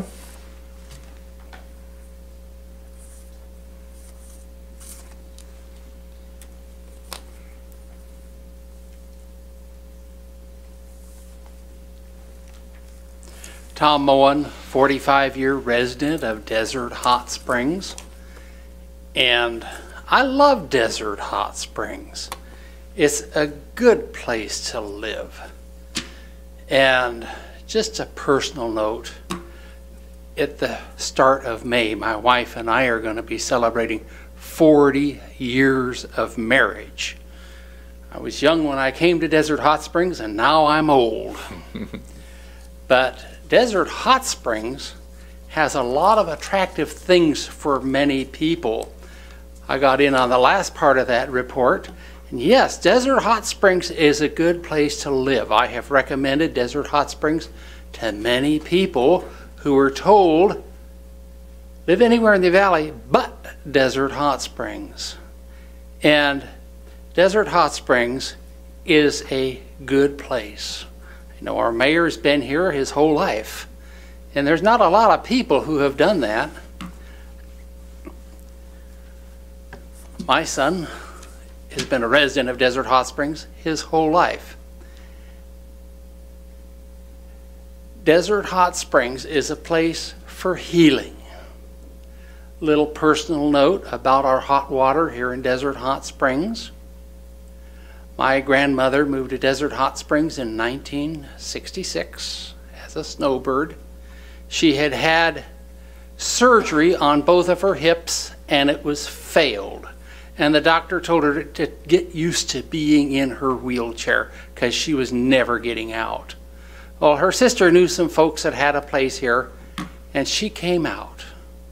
Speaker 19: Tom Moen, forty-five year resident of Desert Hot Springs. And I love Desert Hot Springs. It's a good place to live. And just a personal note, at the start of May, my wife and I are going to be celebrating forty years of marriage. I was young when I came to Desert Hot Springs, and now I'm old. But Desert Hot Springs has a lot of attractive things for many people. I got in on the last part of that report, and yes, Desert Hot Springs is a good place to live. I have recommended Desert Hot Springs to many people who were told, live anywhere in the valley but Desert Hot Springs. And Desert Hot Springs is a good place. You know, our mayor's been here his whole life, and there's not a lot of people who have done that. My son has been a resident of Desert Hot Springs his whole life. Desert Hot Springs is a place for healing. Little personal note about our hot water here in Desert Hot Springs. My grandmother moved to Desert Hot Springs in nineteen sixty-six as a snowbird. She had had surgery on both of her hips and it was failed. And the doctor told her to get used to being in her wheelchair because she was never getting out. Well, her sister knew some folks that had a place here, and she came out.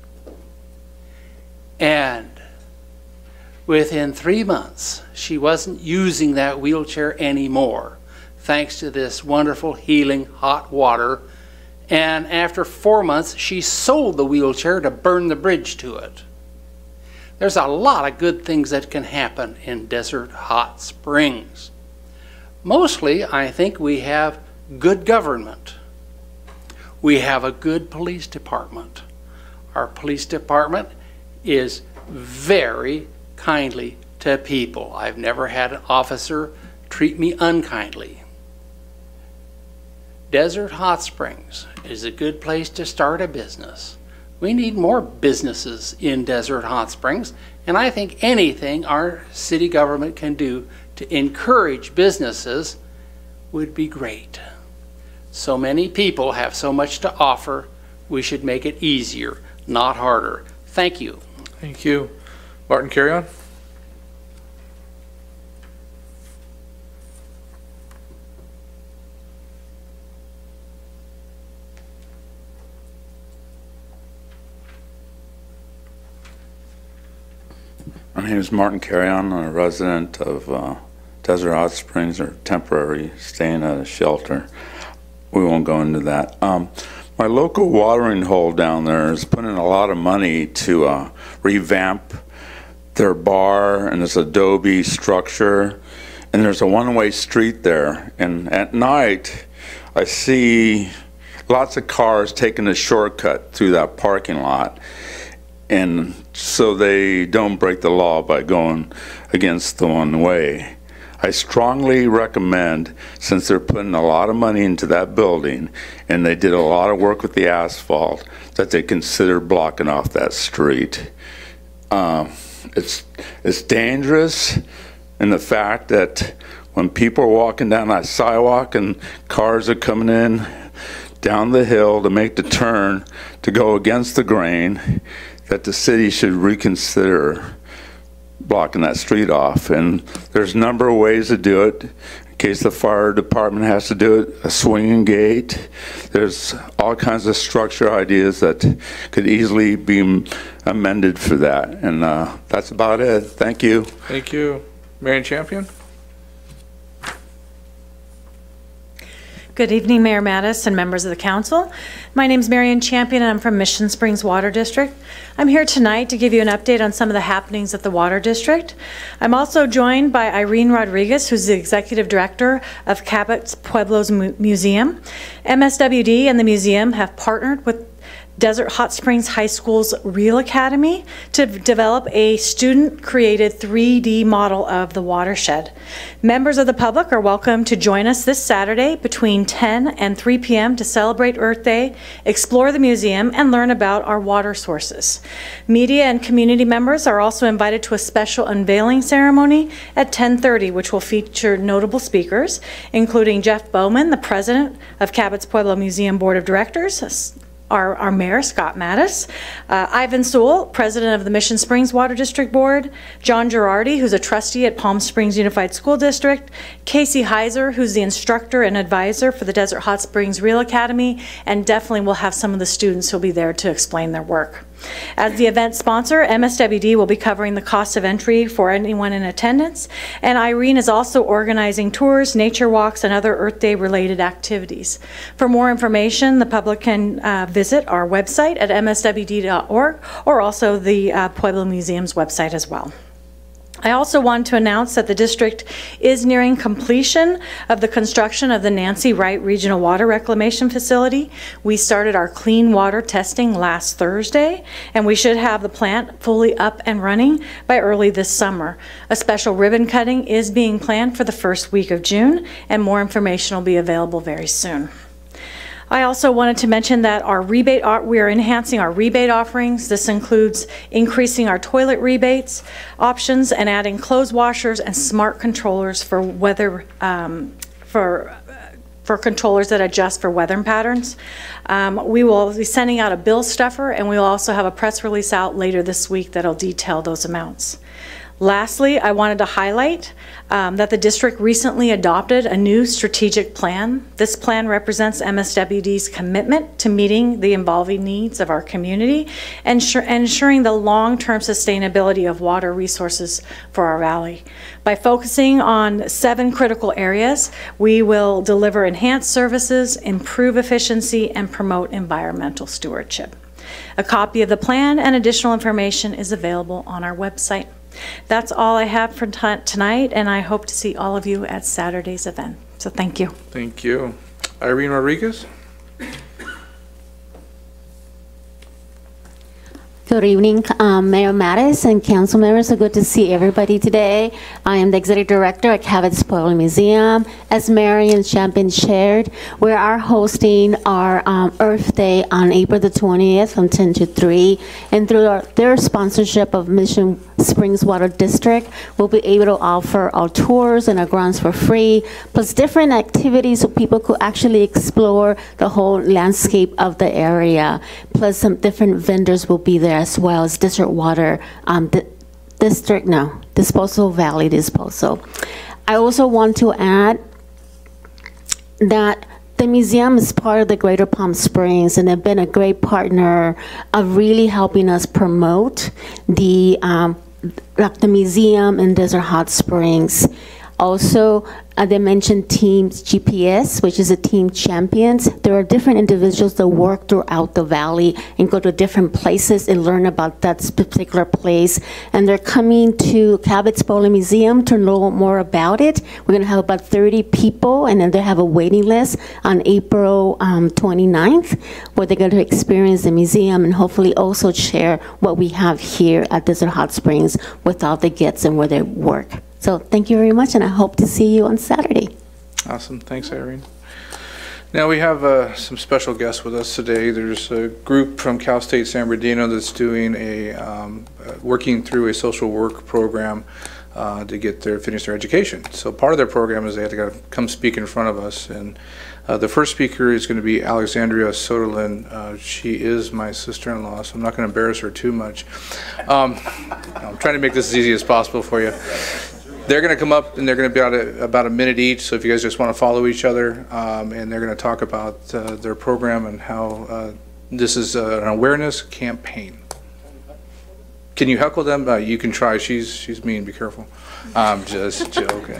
Speaker 19: And within three months, she wasn't using that wheelchair anymore, thanks to this wonderful healing hot water. And after four months, she sold the wheelchair to burn the bridge to it. There's a lot of good things that can happen in Desert Hot Springs. Mostly, I think we have good government. We have a good police department. Our police department is very kindly to people. I've never had an officer treat me unkindly. Desert Hot Springs is a good place to start a business. We need more businesses in Desert Hot Springs, and I think anything our city government can do to encourage businesses would be great. So many people have so much to offer, we should make it easier, not harder. Thank you.
Speaker 1: Thank you. Martin, carry on.
Speaker 20: My name is Martin Carrion. I'm a resident of uh, Desert Hot Springs, or temporary, staying at a shelter. We won't go into that. Um, my local watering hole down there is putting a lot of money to uh, revamp their bar and this adobe structure. And there's a one-way street there. And at night, I see lots of cars taking a shortcut through that parking lot. And so they don't break the law by going against the one way. I strongly recommend, since they're putting a lot of money into that building and they did a lot of work with the asphalt, that they consider blocking off that street. Um, it's, it's dangerous in the fact that when people are walking down that sidewalk and cars are coming in down the hill to make the turn to go against the grain, that the city should reconsider blocking that street off. And there's a number of ways to do it. In case the fire department has to do it, a swinging gate. There's all kinds of structure ideas that could easily be amended for that. And uh, that's about it. Thank you.
Speaker 1: Thank you. Marion Champion.
Speaker 21: Good evening, Mayor Mattis and members of the council. My name is Marion Champion and I'm from Mission Springs Water District. I'm here tonight to give you an update on some of the happenings at the Water District. I'm also joined by Irene Rodriguez, who's the Executive Director of Cabot Pueblos Mu Museum. M S W D and the museum have partnered with Desert Hot Springs High School's Real Academy to develop a student-created three D model of the watershed. Members of the public are welcome to join us this Saturday between ten and three p m to celebrate Earth Day, explore the museum, and learn about our water sources. Media and community members are also invited to a special unveiling ceremony at ten thirty, which will feature notable speakers, including Jeff Bowman, the president of Cabot's Pueblo Museum Board of Directors, Our, our mayor, Scott Mattis, uh, Ivan Sewell, president of the Mission Springs Water District Board, John Girardi, who's a trustee at Palm Springs Unified School District, Casey Heiser, who's the instructor and advisor for the Desert Hot Springs Real Academy, and definitely we'll have some of the students who'll be there to explain their work. As the event sponsor, M S W D will be covering the cost of entry for anyone in attendance, and Irene is also organizing tours, nature walks, and other Earth Day related activities. For more information, the public can uh, visit our website at m s w d dot org or also the uh, Pueblo Museum's website as well. I also want to announce that the district is nearing completion of the construction of the Nancy Wright Regional Water Reclamation Facility. We started our clean water testing last Thursday, and we should have the plant fully up and running by early this summer. A special ribbon cutting is being planned for the first week of June, and more information will be available very soon. I also wanted to mention that our rebate, we are enhancing our rebate offerings. This includes increasing our toilet rebates options and adding clothes washers and smart controllers for weather, um, for for controllers that adjust for weather patterns. Um, we will be sending out a bill stuffer, and we will also have a press release out later this week that'll detail those amounts. Lastly, I wanted to highlight um, that the district recently adopted a new strategic plan. This plan represents M S W D's commitment to meeting the evolving needs of our community and ensure, ensuring the long-term sustainability of water resources for our valley. By focusing on seven critical areas, we will deliver enhanced services, improve efficiency, and promote environmental stewardship. A copy of the plan and additional information is available on our website. That's all I have for tonight, and I hope to see all of you at Saturday's event. So thank you.
Speaker 1: Thank you. Irene Rodriguez.
Speaker 4: Good evening, um, Mayor Mattis and council members. So good to see everybody today. I am the executive director at Cabot's Pueblo Museum. As Marion Champion shared, we are hosting our um, Earth Day on April the twentieth from ten to three. And through our, their sponsorship of Mission Springs Water District, we'll be able to offer our tours and our grounds for free, plus different activities so people could actually explore the whole landscape of the area. Plus some different vendors will be there as well as District Water, um, di District, no, Disposal Valley Disposal. I also want to add that the museum is part of the Greater Palm Springs, and they've been a great partner of really helping us promote the, um, like the museum in Desert Hot Springs. Also, uh, they mentioned Teams G P S, which is a team champions. There are different individuals that work throughout the valley and go to different places and learn about that particular place. And they're coming to Cabot's Pueblo Museum to know more about it. We're gonna have about thirty people, and then they have a waiting list on April um, twenty-ninth, where they're going to experience the museum and hopefully also share what we have here at Desert Hot Springs with all the guests and where they work. So thank you very much, and I hope to see you on Saturday.
Speaker 1: Awesome. Thanks, Irene. Now we have uh, some special guests with us today. There's a group from Cal State San Bernardino that's doing a, um, uh, working through a social work program uh, to get their, finish their education. So part of their program is they have to come speak in front of us. And uh, the first speaker is going to be Alexandria Soderlund. Uh, she is my sister-in-law, so I'm not going to embarrass her too much. Um, I'm trying to make this as easy as possible for you. They're going to come up, and they're going to be about a, about a minute each, so if you guys just want to follow each other, um, and they're going to talk about uh, their program and how uh, this is uh, an awareness campaign. Can you heckle them? Uh, you can try. She's, she's mean. Be careful. I'm just joking.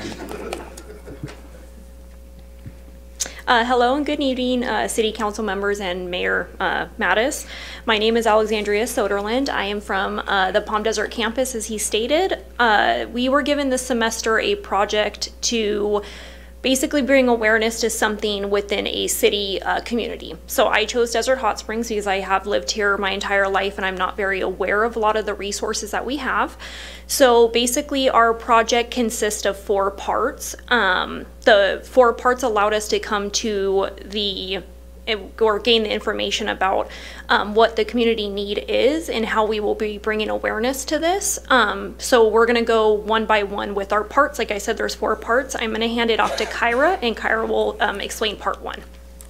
Speaker 22: Uh, hello and good evening, uh, City Council members and Mayor uh, Mattis. My name is Alexandria Soderlund. I am from uh, the Palm Desert campus, as he stated. Uh, we were given this semester a project to basically bring awareness to something within a city uh, community. So I chose Desert Hot Springs because I have lived here my entire life and I'm not very aware of a lot of the resources that we have. So basically our project consists of four parts. Um, the four parts allowed us to come to the or gain the information about um, what the community need is and how we will be bringing awareness to this. Um, so we're going to go one by one with our parts. Like I said, there's four parts. I'm going to hand it off to Kyra, and Kyra will um, explain part one.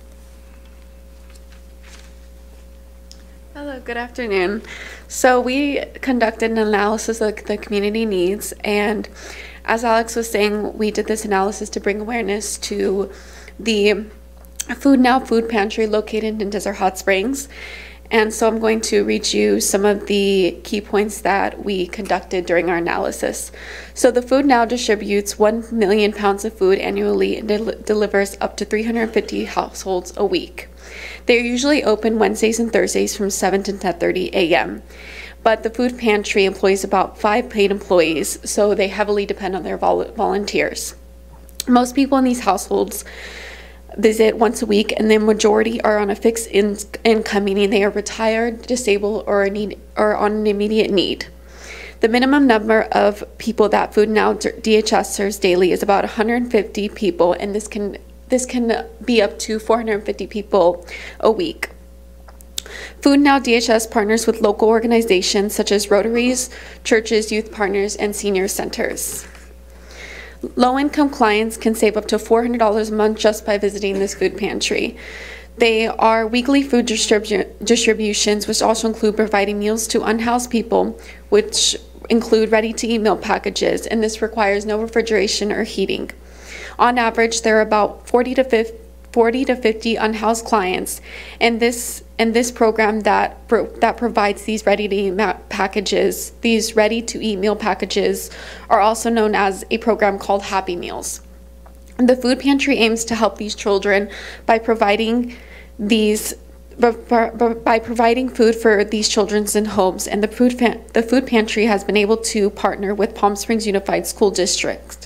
Speaker 2: Hello, good afternoon. So we conducted an analysis of the community needs, and as Alex was saying, we did this analysis to bring awareness to the Food Now food pantry located in Desert Hot Springs. And so I'm going to read you some of the key points that we conducted during our analysis. So the Food Now distributes one million pounds of food annually and del delivers up to three hundred fifty households a week. They're usually open Wednesdays and Thursdays from seven to ten thirty a m But the food pantry employs about five paid employees, so they heavily depend on their vol volunteers. Most people in these households visit once a week, and the majority are on a fixed in income, meaning they are retired, disabled, or, need, or on an immediate need. The minimum number of people that Food Now D H S serves daily is about one hundred fifty people, and this can, this can be up to four hundred fifty people a week. Food Now D H S partners with local organizations such as Rotaries, churches, youth partners, and senior centers. Low-income clients can save up to four hundred dollars a month just by visiting this food pantry. They are weekly food distribu distributions, which also include providing meals to unhoused people, which include ready-to-eat meal packages, and this requires no refrigeration or heating. On average, there are about forty to fifty unhoused clients, and this and this program that pro that provides these ready-to-eat packages, these ready-to-eat meal packages, are also known as a program called Happy Meals. The food pantry aims to help these children by providing these by providing food for these children's in homes, and the food the food pantry has been able to partner with Palm Springs Unified School District.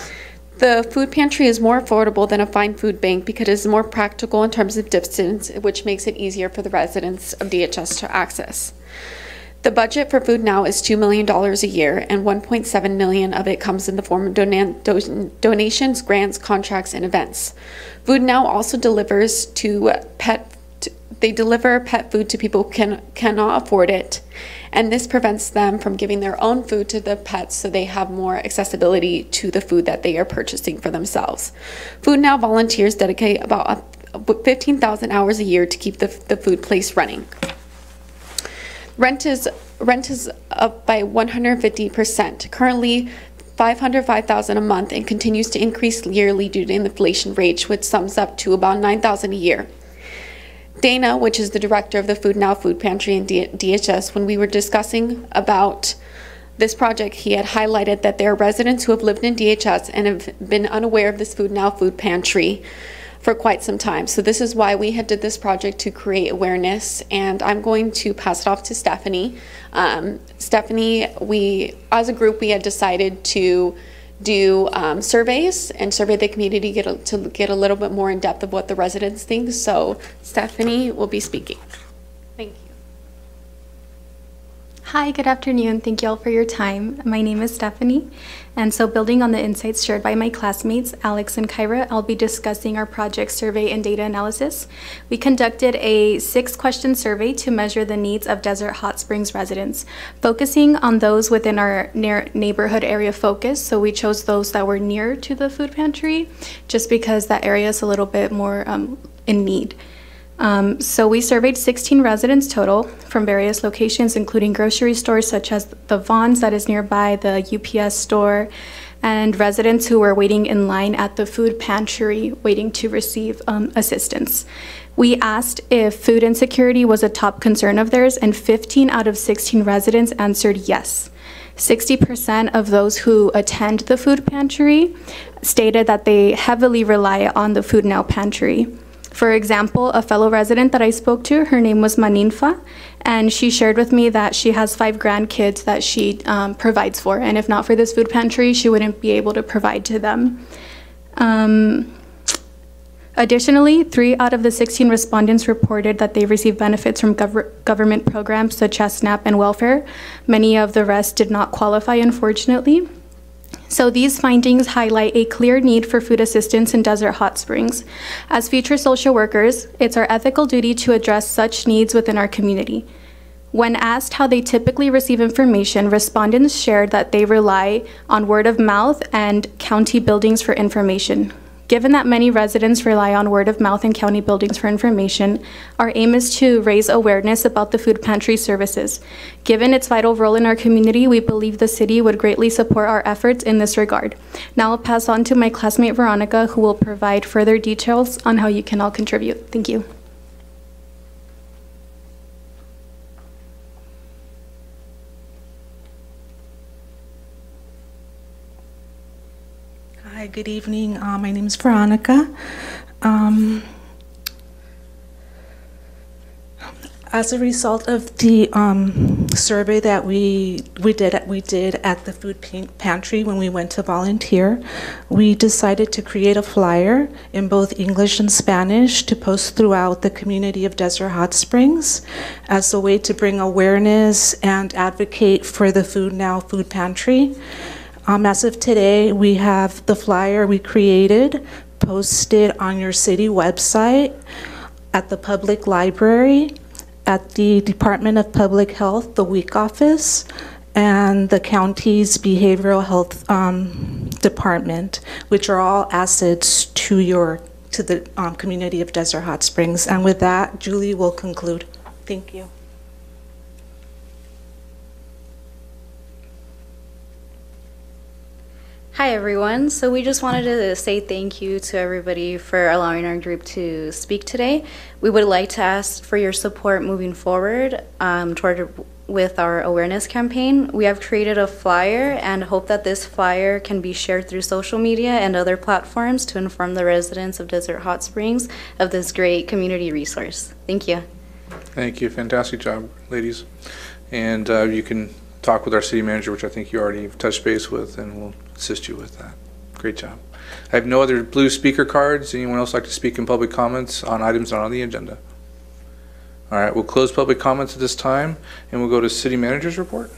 Speaker 2: The food pantry is more affordable than a fine food bank because it is more practical in terms of distance, which makes it easier for the residents of D H S to access. The budget for Food Now is two million dollars a year, and one point seven million dollars of it comes in the form of don don donations, grants, contracts, and events. Food Now also delivers to pet, they deliver pet food to people who can, cannot afford it, and this prevents them from giving their own food to the pets, so they have more accessibility to the food that they are purchasing for themselves. Food Now volunteers dedicate about fifteen thousand hours a year to keep the, the food place running. Rent is, rent is up by one hundred fifty percent. Currently, five hundred five thousand dollars a month, and continues to increase yearly due to inflation rate, which sums up to about nine thousand dollars a year. Dana, which is the director of the Food Now food pantry in D H S, when we were discussing about this project, he had highlighted that there are residents who have lived in D H S and have been unaware of this Food Now food pantry for quite some time. So this is why we had did this project, to create awareness, and I'm going to pass it off to Stephanie. Um, Stephanie, we, as a group, we had decided to do um, surveys and survey the community get a, to get a little bit more in depth of what the residents think. So Stephanie will be speaking.
Speaker 9: Thank you. Hi, good afternoon. Thank you all for your time. My name is Stephanie, and so building on the insights shared by my classmates, Alex and Kyra, I'll be discussing our project survey and data analysis. We conducted a six-question survey to measure the needs of Desert Hot Springs residents, focusing on those within our near neighborhood area focus. So we chose those that were near to the food pantry, just because that area is a little bit more um, in need. Um, so we surveyed sixteen residents total from various locations, including grocery stores such as the Vons that is nearby, the U P S store, and residents who were waiting in line at the food pantry waiting to receive um, assistance. We asked if food insecurity was a top concern of theirs, and fifteen out of sixteen residents answered yes. sixty percent of those who attend the food pantry stated that they heavily rely on the Food Now pantry. For example, a fellow resident that I spoke to, her name was Maninfa, and she shared with me that she has five grandkids that she um, provides for, and if not for this food pantry, she wouldn't be able to provide to them. Um, Additionally, three out of the sixteen respondents reported that they received benefits from gov- government programs such as SNAP and welfare. Many of the rest did not qualify, unfortunately. So these findings highlight a clear need for food assistance in Desert Hot Springs. As future social workers, it's our ethical duty to address such needs within our community. When asked how they typically receive information, respondents shared that they rely on word of mouth and county buildings for information. Given that many residents rely on word of mouth and county buildings for information, our aim is to raise awareness about the food pantry services. Given its vital role in our community, we believe the city would greatly support our efforts in this regard. Now I'll pass on to my classmate Veronica, who will provide further details on how you can all contribute. Thank you.
Speaker 8: Hi, good evening. Uh, my name is Veronica. Um, as a result of the um, survey that we we did we did at the food pantry when we went to volunteer, we decided to create a flyer in both English and Spanish to post throughout the community of Desert Hot Springs as a way to bring awareness and advocate for the Food Now food pantry. Um, as of today, we have the flyer we created posted on your city website, at the public library, at the Department of Public Health, the WEEK office, and the county's behavioral health um, department, which are all assets to your to the um, community of Desert Hot Springs. And with that, Julie will conclude. Thank you.
Speaker 10: Hi everyone. So we just wanted to say thank you to everybody for allowing our group to speak today. We would like to ask for your support moving forward um, toward with our awareness campaign. We have created a flyer and hope that this flyer can be shared through social media and other platforms to inform the residents of Desert Hot Springs of this great community resource. Thank you.
Speaker 1: Thank you. Fantastic job, ladies. And uh, you can talk with our city manager, which I think you already touched base with, and we'll assist you with that. Great job. I have no other blue speaker cards. Anyone else like to speak in public comments on items not on the agenda? All right, we'll close public comments at this time, and we'll go to city manager's report.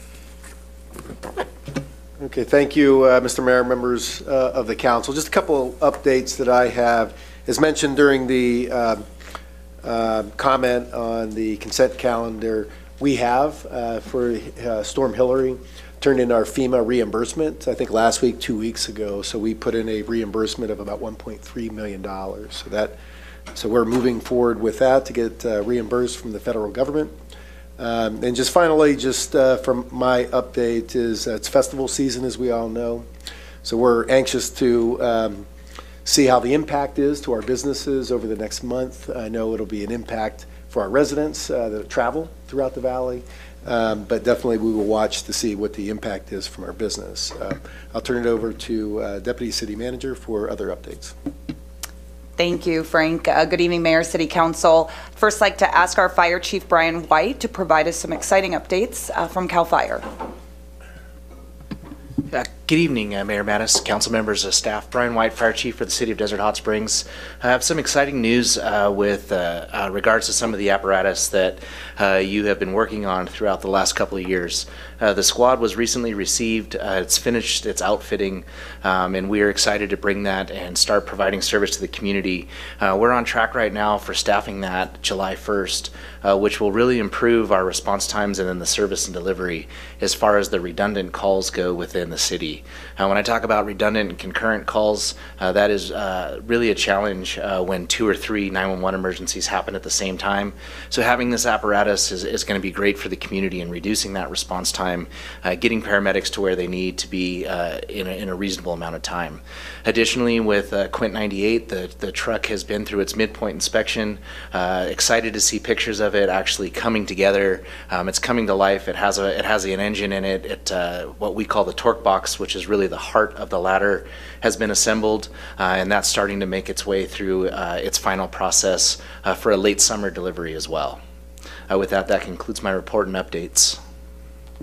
Speaker 16: Okay, thank you, uh, Mister Mayor, members uh, of the council. Just a couple updates that I have. As mentioned during the uh, uh, comment on the consent calendar, we have uh, for uh, Storm Hillary turned in our FEMA reimbursement, I think last week, two weeks ago. So we put in a reimbursement of about one point three million dollars. So that, so we're moving forward with that to get uh, reimbursed from the federal government. Um, and just finally, just uh, from my update is uh, it's festival season, as we all know. So we're anxious to um, see how the impact is to our businesses over the next month. I know it'll be an impact for our residents uh, that travel throughout the valley. Um, but definitely we will watch to see what the impact is from our business. Uh, I'll turn it over to uh, Deputy City Manager for other updates.
Speaker 23: Thank you, Frank. Uh, good evening, Mayor, City Council. First, like to ask our Fire Chief Brian White to provide us some exciting updates uh, from CAL FIRE.
Speaker 24: Uh, good evening, uh, Mayor Mattis, council members, uh, staff. Brian White, Fire Chief for the City of Desert Hot Springs. I have some exciting news uh, with uh, uh, regards to some of the apparatus that uh, you have been working on throughout the last couple of years. Uh, the squad was recently received. Uh, it's finished its outfitting, um, and we are excited to bring that and start providing service to the community. Uh, we're on track right now for staffing that July first, uh, which will really improve our response times and then the service and delivery as far as the redundant calls go within the city. Uh, when I talk about redundant and concurrent calls, uh, that is uh, really a challenge uh, when two or three nine one one emergencies happen at the same time. So having this apparatus is, is going to be great for the community in reducing that response time, uh, getting paramedics to where they need to be uh, in, a, in a reasonable amount of time. Additionally, with uh, Quint ninety-eight, the, the truck has been through its midpoint inspection. Uh, excited to see pictures of it actually coming together. Um, it's coming to life. It has a it has an engine in it. It uh, what we call the torque box, which is really the heart of the ladder, has been assembled, uh, and that's starting to make its way through uh, its final process uh, for a late summer delivery as well. Uh, with that, that concludes my report and updates.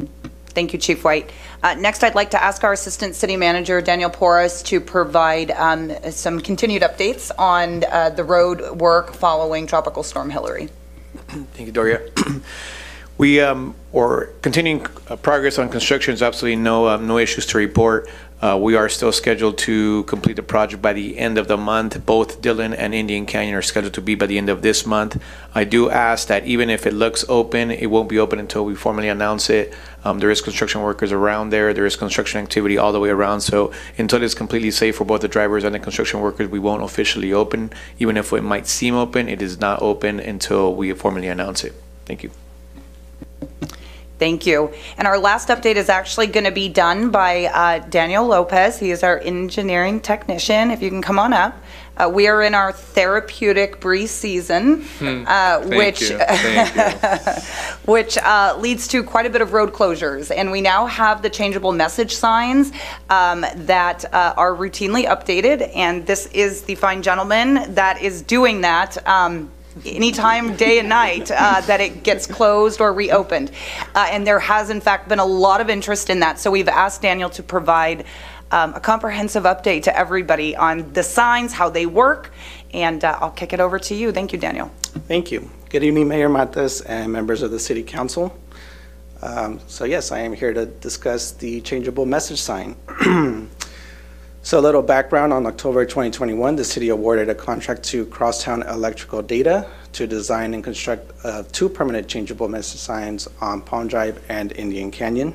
Speaker 23: Thank you, Chief White. Uh, next, I'd like to ask our Assistant City Manager, Daniel Porras, to provide um, some continued updates on uh, the road work following Tropical Storm Hillary.
Speaker 3: Thank you, Doria. We um, are continuing uh, progress on construction. There's absolutely no um, no issues to report. Uh, we are still scheduled to complete the project by the end of the month. Both Dillon and Indian Canyon are scheduled to be by the end of this month. I do ask that even if it looks open, it won't be open until we formally announce it. Um, there is construction workers around there. There is construction activity all the way around. So until it's completely safe for both the drivers and the construction workers, we won't officially open. Even if it might seem open, it is not open until we formally announce it. Thank you.
Speaker 23: Thank you. And our last update is actually going to be done by uh, Daniel Lopez. He is our engineering technician. If you can come on up. Uh, we are in our therapeutic breeze season,
Speaker 1: Hmm.
Speaker 23: uh,
Speaker 1: Thank
Speaker 23: which
Speaker 1: you. Thank you.
Speaker 23: which uh, leads to quite a bit of road closures. And we now have the changeable message signs um, that uh, are routinely updated. And this is the fine gentleman that is doing that. Um, anytime, day and night, uh, that it gets closed or reopened. Uh, and there has, in fact, been a lot of interest in that. So we've asked Daniel to provide um, a comprehensive update to everybody on the signs, how they work, and uh, I'll kick it over to you. Thank you, Daniel.
Speaker 7: Thank you. Good evening, Mayor Matas and members of the City Council. Um, so yes, I am here to discuss the changeable message sign. So a little background: on October twenty twenty-one, the city awarded a contract to Crosstown Electrical Data to design and construct uh, two permanent changeable message signs on Palm Drive and Indian Canyon.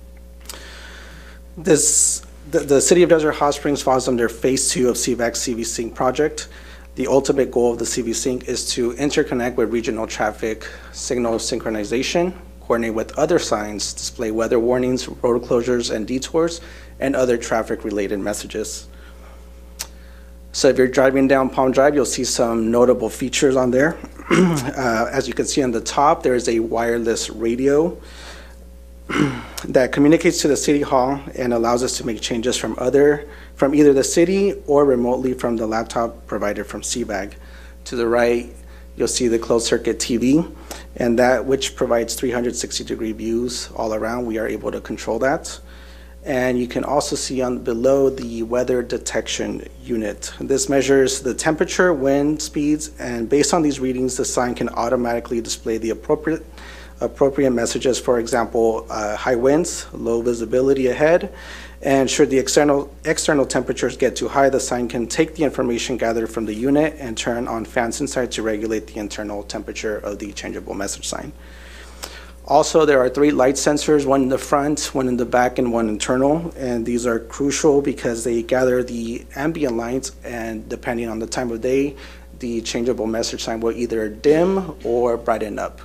Speaker 7: This, the, the City of Desert Hot Springs falls under phase two of C V A C's C V Sync project. The ultimate goal of the C V Sync is to interconnect with regional traffic signal synchronization, coordinate with other signs, display weather warnings, road closures and detours, and other traffic-related messages. So if you're driving down Palm Drive, you'll see some notable features on there. uh, as you can see on the top, there is a wireless radio that communicates to the City Hall and allows us to make changes from other, from either the city or remotely from the laptop provided from C V A C. To the right, you'll see the closed-circuit T V, and that which provides three hundred sixty degree views all around. We are able to control that. And you can also see on below the weather detection unit. This measures the temperature, wind speeds, and based on these readings, the sign can automatically display the appropriate appropriate messages. For example, uh, high winds, low visibility ahead, and should the external external temperatures get too high, the sign can take the information gathered from the unit and turn on fans inside to regulate the internal temperature of the changeable message sign. Also, there are three light sensors, one in the front, one in the back, and one internal. And these are crucial because they gather the ambient lights, and depending on the time of day, the changeable message sign will either dim or brighten up.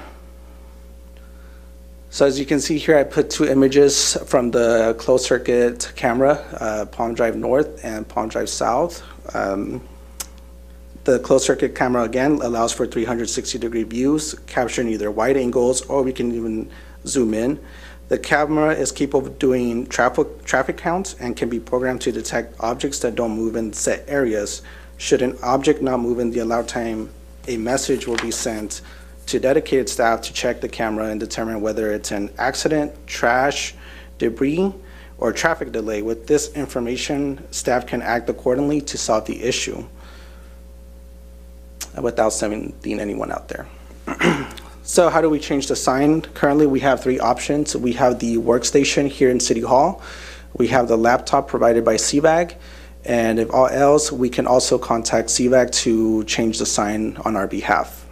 Speaker 7: So as you can see here, I put two images from the closed circuit camera, uh, Palm Drive North and Palm Drive South. Um, The closed circuit camera again allows for three hundred sixty degree views, capturing either wide angles or we can even zoom in. The camera is capable of doing traffic traffic counts and can be programmed to detect objects that don't move in set areas. Should an object not move in the allowed time, a message will be sent to dedicated staff to check the camera and determine whether it's an accident, trash, debris, or traffic delay. With this information, staff can act accordingly to solve the issue without sending anyone out there. So how do we change the sign? Currently, we have three options. We have the workstation here in City Hall. We have the laptop provided by C V A C. And if all else, we can also contact C V A C to change the sign on our behalf.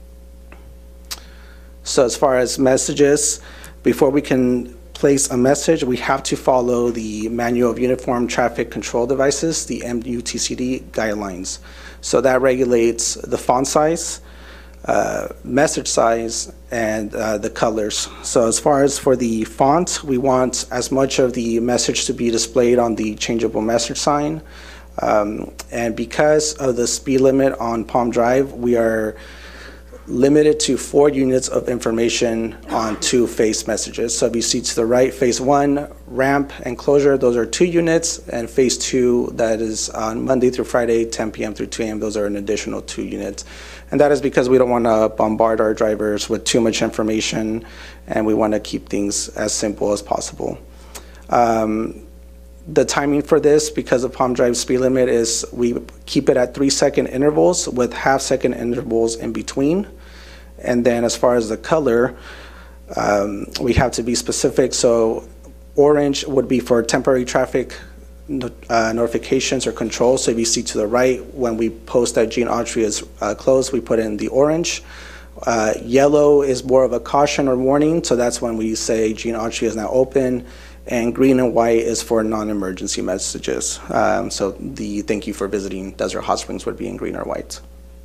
Speaker 7: So as far as messages, before we can place a message, we have to follow the Manual of Uniform Traffic Control Devices, the M U T C D guidelines. So that regulates the font size, uh, message size, and uh, the colors. So as far as for the font, we want as much of the message to be displayed on the changeable message sign. Um, and because of the speed limit on Palm Drive, we are limited to four units of information on two face messages. So if you see to the right, phase one, ramp and closure, those are two units, and phase two, that is on Monday through Friday, ten p m through two a m, those are an additional two units. And that is because we don't want to bombard our drivers with too much information, and we want to keep things as simple as possible. Um, the timing for this, because of Palm Drive speed limit, is we keep it at three second intervals with half second intervals in between. And then as far as the color, um, we have to be specific. So orange would be for temporary traffic uh, notifications or controls. So if you see to the right, when we post that Gene Autry is uh, closed, we put in the orange. Uh, yellow is more of a caution or warning. So that's when we say Gene Autry is now open. And green and white is for non-emergency messages. Um, so the thank you for visiting Desert Hot Springs would be in green or white.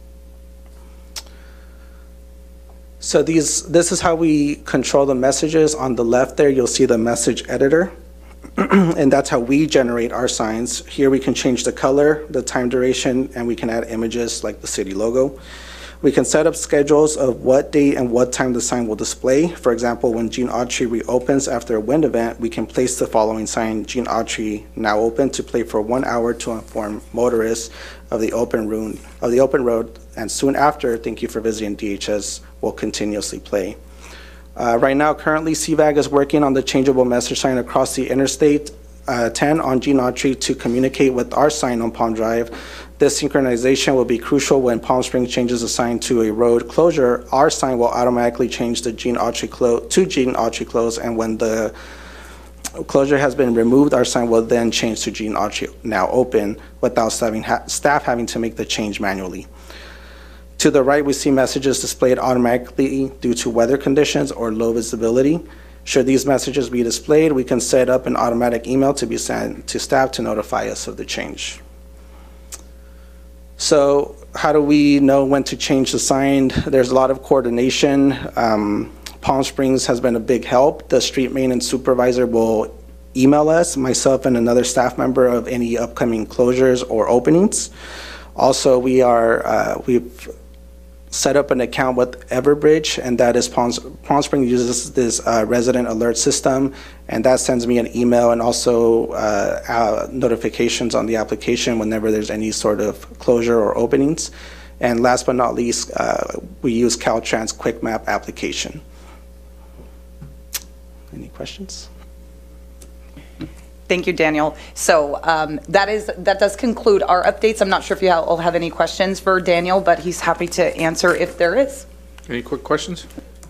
Speaker 7: So these, this is how we control the messages. On the left there, you'll see the message editor. And that's how we generate our signs. Here we can change the color, the time duration, and we can add images like the city logo. We can set up schedules of what date and what time the sign will display. For example, when Gene Autry reopens after a wind event, we can place the following sign, Gene Autry now open, to play for one hour to inform motorists of the open road, of the open road, and soon after, thank you for visiting D H S, will continuously play. Uh, right now, currently, C VAG is working on the changeable message sign across the Interstate uh, ten on Gene Autry to communicate with our sign on Palm Drive. This synchronization will be crucial when Palm Springs changes a sign to a road closure. Our sign will automatically change the Gene Autry close to Gene Autry close, and when the closure has been removed, our sign will then change to Gene Autry now open without having ha staff having to make the change manually. To the right, we see messages displayed automatically due to weather conditions or low visibility. Should these messages be displayed, we can set up an automatic email to be sent to staff to notify us of the change. So how do we know when to change the sign? There's a lot of coordination. Um, Palm Springs has been a big help. The street maintenance supervisor will email us, myself and another staff member, of any upcoming closures or openings. Also, we are, uh, we've set up an account with Everbridge, and that is Palm, Palm Springs uses this uh, resident alert system, and that sends me an email and also uh, uh, notifications on the application whenever there's any sort of closure or openings. And last but not least, uh, we use Caltrans Quick Map application. Any questions?
Speaker 23: Thank you, Daniel. So um, that is that does conclude our updates. I'm not sure if you all have any questions for Daniel, but he's happy to answer if there is.
Speaker 1: Any quick questions?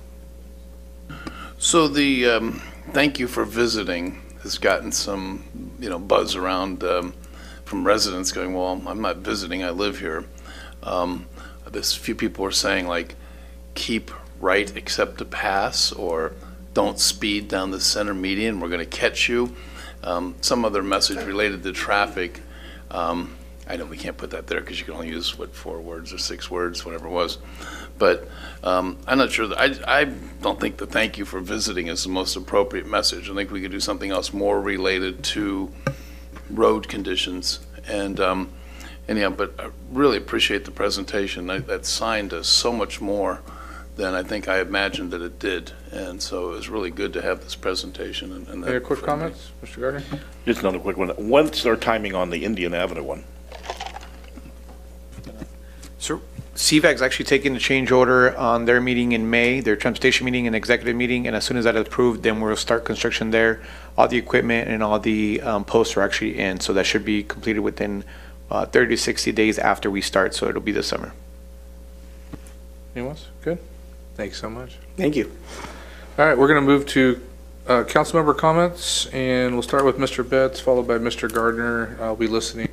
Speaker 11: So the um, thank you for visiting has gotten some, you know, buzz around um, from residents going, well, I'm not visiting, I live here. Um, this few people are saying, like, keep right except to pass, or don't speed down the center median, we're going to catch you. Um, some other message related to traffic. Um, I know we can't put that there because you can only use, what, four words or six words, whatever it was. But um, I'm not sure that, I, I don't think the thank you for visiting is the most appropriate message. I think we could do something else more related to road conditions. And um, anyhow, but I really appreciate the presentation. I, that sign does so much more than I think I imagined that it did. And so it was really good to have this presentation. And, and
Speaker 1: Any quick comments, Mister Gardner?
Speaker 6: Just another quick one. What's our timing on the Indian Avenue one?
Speaker 3: So C VAG's actually taking the change order on their meeting in May, their transportation meeting and executive meeting, and as soon as that is approved, then we'll start construction there. All the equipment and all the um, posts are actually in, so that should be completed within uh, thirty to sixty days after we start, so it'll be this summer.
Speaker 1: Anyone else? Good. Thanks so much.
Speaker 7: Thank you.
Speaker 1: All right, we're going to move to uh, council member comments, and we'll start with Mister Betts, followed by Mister Gardner. I'll be listening.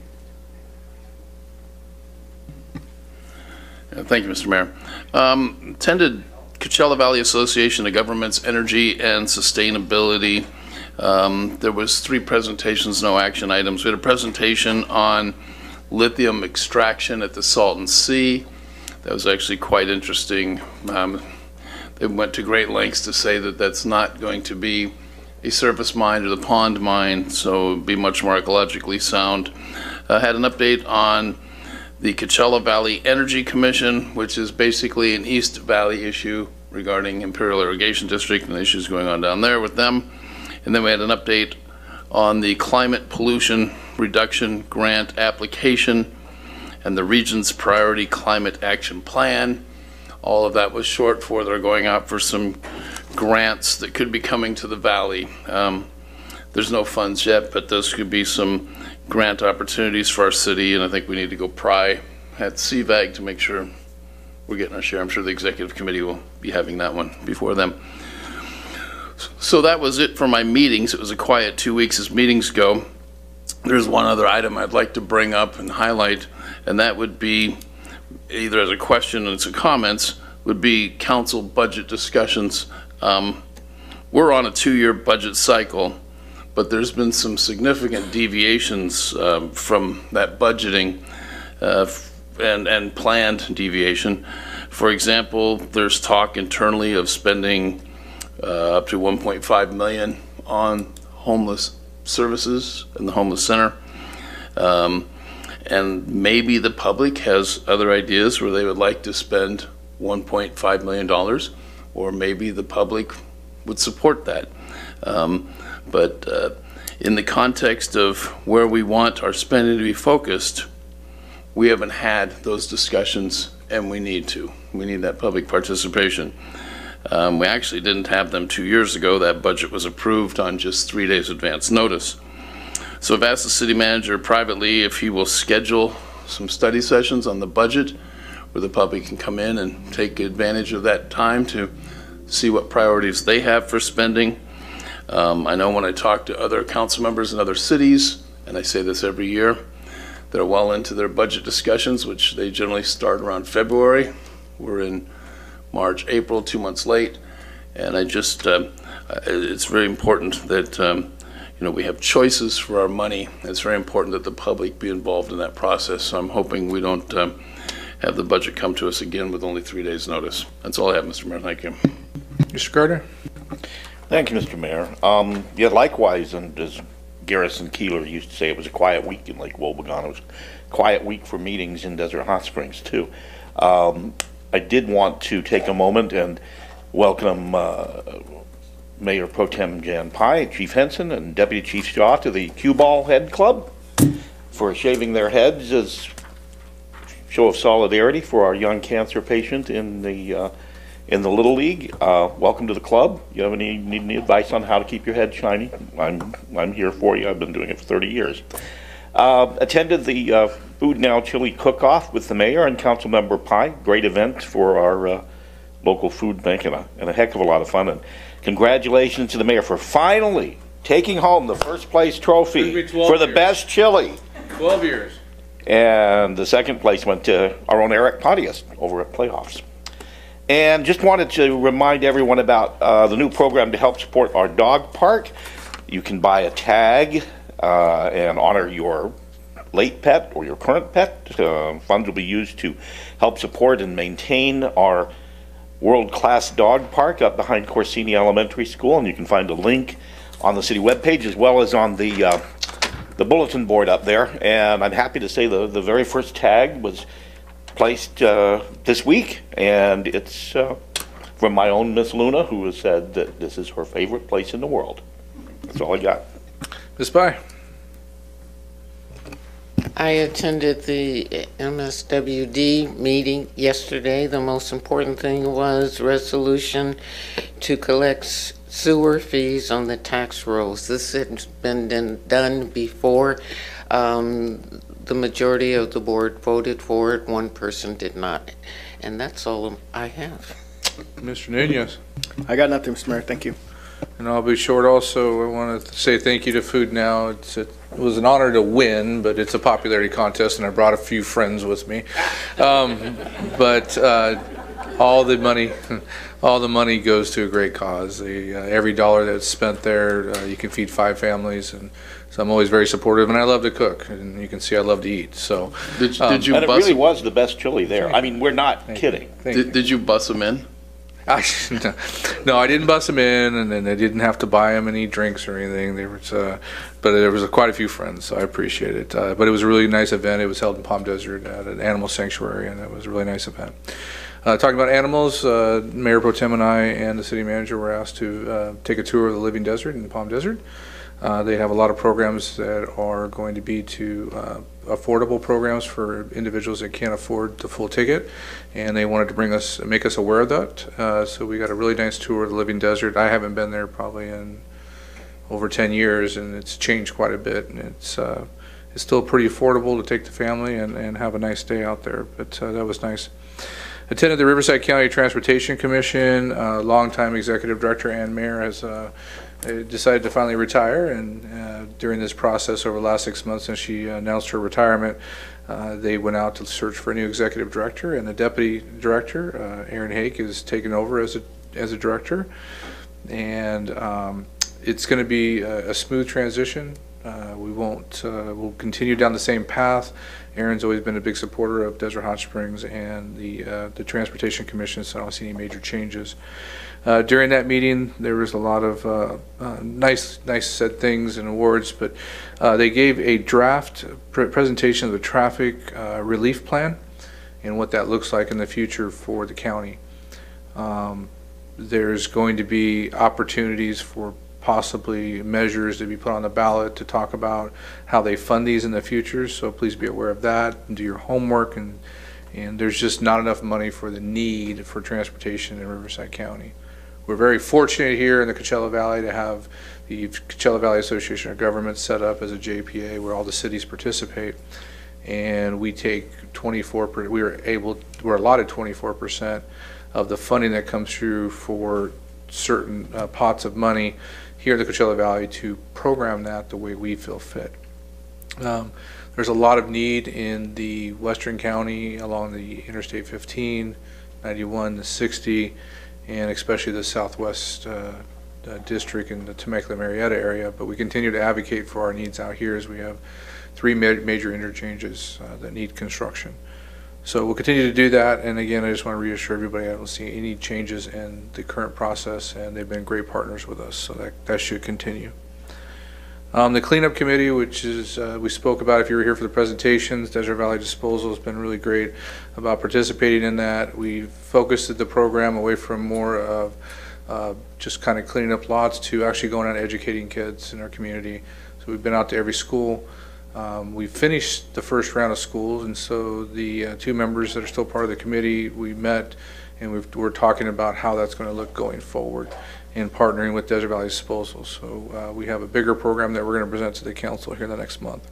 Speaker 11: Uh, Thank you, Mister Mayor. Um, attended Coachella Valley Association of Governments Energy and Sustainability. Um, there was three presentations, no action items. We had a presentation on lithium extraction at the Salton Sea. That was actually quite interesting. Um, they went to great lengths to say that that's not going to be a surface mine or the pond mine, so it would be much more ecologically sound. Uh, had an update on the Coachella Valley Energy Commission, which is basically an East Valley issue regarding Imperial Irrigation District and the issues going on down there with them. And then we had an update on the Climate Pollution Reduction Grant application and the region's Priority Climate Action Plan. All of that was short for they're going out for some grants that could be coming to the valley. Um, there's no funds yet, but those could be some grant opportunities for our city, and I think we need to go pry at C VAG to make sure we're getting our share. I'm sure the executive committee will be having that one before them. So that was it for my meetings. It was a quiet two weeks as meetings go. There's one other item I'd like to bring up and highlight, and that would be, either as a question and some comments, would be council budget discussions. Um, we're on a two-year budget cycle, but there's been some significant deviations um, from that budgeting uh, and, and planned deviation. For example, there's talk internally of spending uh, up to one point five million dollars on homeless services in the homeless center. Um, and maybe the public has other ideas where they would like to spend one point five million dollars, or maybe the public would support that. Um, but uh, in the context of where we want our spending to be focused, we haven't had those discussions, and we need to. We need that public participation. Um, we actually didn't have them two years ago. That budget was approved on just three days advance notice. So I've asked the city manager privately if he will schedule some study sessions on the budget where the public can come in and take advantage of that time to see what priorities they have for spending. Um, I know when I talk to other council members in other cities, and I say this every year, they're well into their budget discussions, which they generally start around February. We're in March, April, two months late, and I just, uh, it's very important that um, you know, we have choices for our money. It's very important that the public be involved in that process. So I'm hoping we don't um, have the budget come to us again with only three days notice. That's all I have, Mister Mayor. Thank you.
Speaker 1: Mister Carter.
Speaker 6: Thank you, Mister Mayor. Um, yeah, likewise, and as Garrison Keeler used to say, it was a quiet week in Lake Wobegon. It was a quiet week for meetings in Desert Hot Springs, too. Um, I did want to take a moment and welcome uh, Mayor Pro Tem Jan Pai, Chief Henson, and Deputy Chief Shaw to the Cue Ball Head Club for shaving their heads as show of solidarity for our young cancer patient in the uh, in the Little League. Uh, welcome to the club. You have any need any advice on how to keep your head shiny? I'm I'm here for you. I've been doing it for thirty years. Uh, attended the uh, Food Now Chili Cook-Off with the mayor and Councilmember Pai. Great event for our uh, local food bank, and a, and a heck of a lot of fun. And congratulations to the mayor for finally taking home the first place trophy for the
Speaker 1: years.
Speaker 6: best chili.
Speaker 1: twelve years.
Speaker 6: And the second place went to our own Eric Pontius over at Playoffs. And just wanted to remind everyone about uh, the new program to help support our dog park. You can buy a tag uh, and honor your late pet or your current pet. Uh, funds will be used to help support and maintain our world-class dog park up behind Corsini Elementary School, and you can find a link on the city webpage as well as on the uh, the bulletin board up there. And I'm happy to say the the very first tag was placed uh, this week, and it's uh, from my own Miss Luna, who has said that this is her favorite place in the world. That's all I got.
Speaker 1: Miz Pai.
Speaker 5: I attended the M S W D meeting yesterday. The most important thing was resolution to collect sewer fees on the tax rolls. This has been done before. Um, the majority of the board voted for it. One person did not. And that's all I have.
Speaker 1: Mister Nunez.
Speaker 7: I got nothing, Mister Mayor. Thank you.
Speaker 1: And I'll be short also. I want to say thank you to Food Now. It's, it was an honor to win, but it's a popularity contest, and I brought a few friends with me. Um, but uh, all the money, all the money goes to a great cause. The, uh, every dollar that's spent there, uh, you can feed five families, and so I'm always very supportive. And I love to cook, and you can see I love to eat. So,
Speaker 6: Did,
Speaker 1: um,
Speaker 6: did you? And it really was the best chili there. I mean, we're not
Speaker 1: Thank
Speaker 6: kidding.
Speaker 1: you.
Speaker 11: Did, did you bus them in?
Speaker 1: I, no, no, I didn't bus them in, and then I didn't have to buy them any drinks or anything. There was, uh, but there was quite a few friends, so I appreciate it. Uh, but it was a really nice event. It was held in Palm Desert at an animal sanctuary, and it was a really nice event. Uh, talking about animals, uh, Mayor Pro Tem and I and the city manager were asked to uh, take a tour of the Living Desert in Palm Desert. Uh, they have a lot of programs that are going to be to uh, affordable programs for individuals that can't afford the full ticket, and they wanted to bring us, make us aware of that. Uh, so we got a really nice tour of the Living Desert. I haven't been there probably in over ten years, and it's changed quite a bit. And it's uh, it's still pretty affordable to take the family and, and have a nice day out there. But uh, that was nice. Attended the Riverside County Transportation Commission. Uh, longtime executive director Ann Mayer has uh, decided to finally retire, and uh, during this process over the last six months since she announced her retirement, uh, they went out to search for a new executive director, and the deputy director, uh, Aaron Hake, is taken over as a as a director, and um, it's going to be a, a smooth transition. Uh, we won't. Uh, we'll continue down the same path. Aaron's always been a big supporter of Desert Hot Springs and the uh, the Transportation Commission, so I don't see any major changes. Uh, during that meeting, there was a lot of uh, uh, nice, nice said things and awards, but uh, they gave a draft pr presentation of the traffic uh, relief plan and what that looks like in the future for the county. Um, there's going to be opportunities for possibly measures to be put on the ballot to talk about how they fund these in the future, so please be aware of that and do your homework. And, and there's just not enough money for the need for transportation in Riverside County. We're very fortunate here in the Coachella Valley to have the Coachella Valley Association of Governments set up as a J P A where all the cities participate, and we take twenty-four percent, we are able, we're allotted twenty-four percent of the funding that comes through for certain uh, pots of money here in the Coachella Valley to program that the way we feel fit. Um, there's a lot of need in the Western County along the Interstate fifteen, ninety-one, the sixty, and especially the Southwest uh, uh, District in the Temecula-Marietta area, but we continue to advocate for our needs out here as we have three ma major interchanges uh, that need construction. So we'll continue to do that, and again, I just want to reassure everybody I don't see any changes in the current process, and they've been great partners with us, so that, that should continue. Um, the cleanup committee, which is uh, we spoke about if you were here for the presentations, Desert Valley Disposal has been really great about participating in that. We focused the program away from more of uh, just kind of cleaning up lots to actually going out and educating kids in our community. So we've been out to every school. Um, we finished the first round of schools, and so the uh, two members that are still part of the committee, we met and we've, we're talking about how that's going to look going forward in partnering with Desert Valley Disposal. So uh, we have a bigger program that we're going to present to the council here in the next month.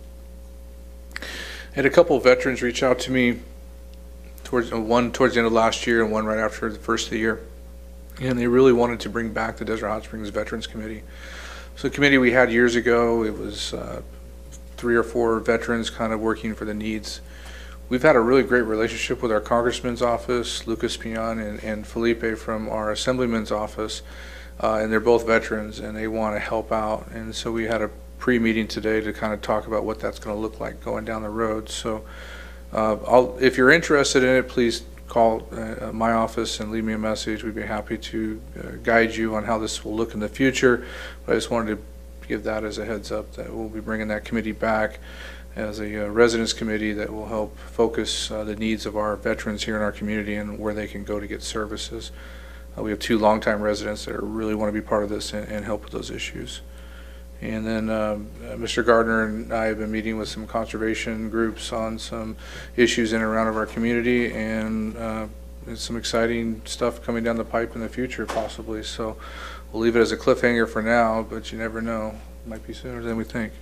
Speaker 1: I had a couple of veterans reach out to me, towards uh, one towards the end of last year and one right after the first of the year, and they really wanted to bring back the Desert Hot Springs Veterans Committee. So the committee we had years ago, it was uh, three or four veterans kind of working for the needs. We've had a really great relationship with our congressman's office, Lucas Pion, and, and Felipe from our assemblyman's office, uh, and they're both veterans and they want to help out. And so we had a pre-meeting today to kind of talk about what that's going to look like going down the road. So uh, I'll, if you're interested in it, please call uh, my office and leave me a message. We'd be happy to uh, guide you on how this will look in the future. But I just wanted to give that as a heads up that we'll be bringing that committee back as a uh, residence committee that will help focus uh, the needs of our veterans here in our community and where they can go to get services. Uh, we have two longtime residents that really want to be part of this and, and help with those issues. And then um, uh, Mister Gardner and I have been meeting with some conservation groups on some issues in and around of our community, and uh, there's some exciting stuff coming down the pipe in the future possibly. So we'll leave it as a cliffhanger for now, but you never know. It might be sooner than we think.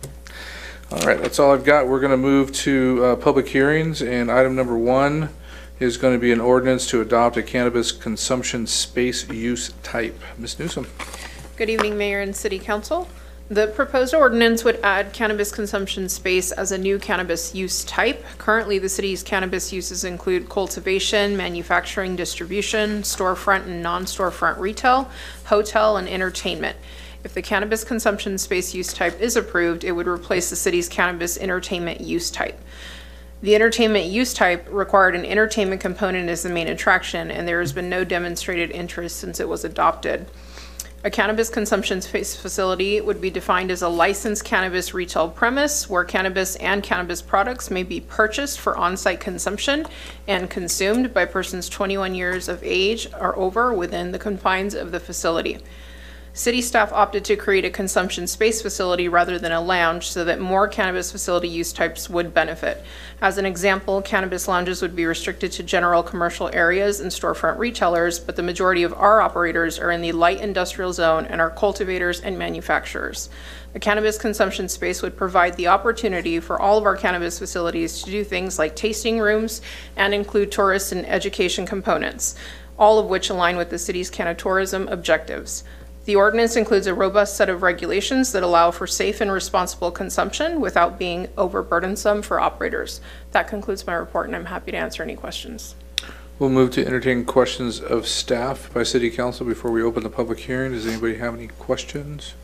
Speaker 1: All right, that's all I've got. We're going to move to uh, public hearings, and item number one is going to be an ordinance to adopt a cannabis consumption space use type. Miz Newsom.
Speaker 12: Good evening, Mayor and City Council. The proposed ordinance would add cannabis consumption space as a new cannabis use type. Currently, the city's cannabis uses include cultivation, manufacturing, distribution, storefront and non-storefront retail, hotel, and entertainment. If the cannabis consumption space use type is approved, it would replace the city's cannabis entertainment use type. The entertainment use type required an entertainment component as the main attraction, and there has been no demonstrated interest since it was adopted. A cannabis consumption space facility would be defined as a licensed cannabis retail premise where cannabis and cannabis products may be purchased for on-site consumption and consumed by persons twenty-one years of age or over within the confines of the facility. City staff opted to create a consumption space facility rather than a lounge so that more cannabis facility use types would benefit. As an example, cannabis lounges would be restricted to general commercial areas and storefront retailers, but the majority of our operators are in the light industrial zone and are cultivators and manufacturers. A cannabis consumption space would provide the opportunity for all of our cannabis facilities to do things like tasting rooms and include tourist and education components, all of which align with the city's cannatourism objectives. The ordinance includes a robust set of regulations that allow for safe and responsible consumption without being overburdensome for operators. That concludes my report, and I'm happy to answer any questions.
Speaker 1: We'll move to entertain questions of staff by City Council before we open the public hearing. Does anybody have any questions?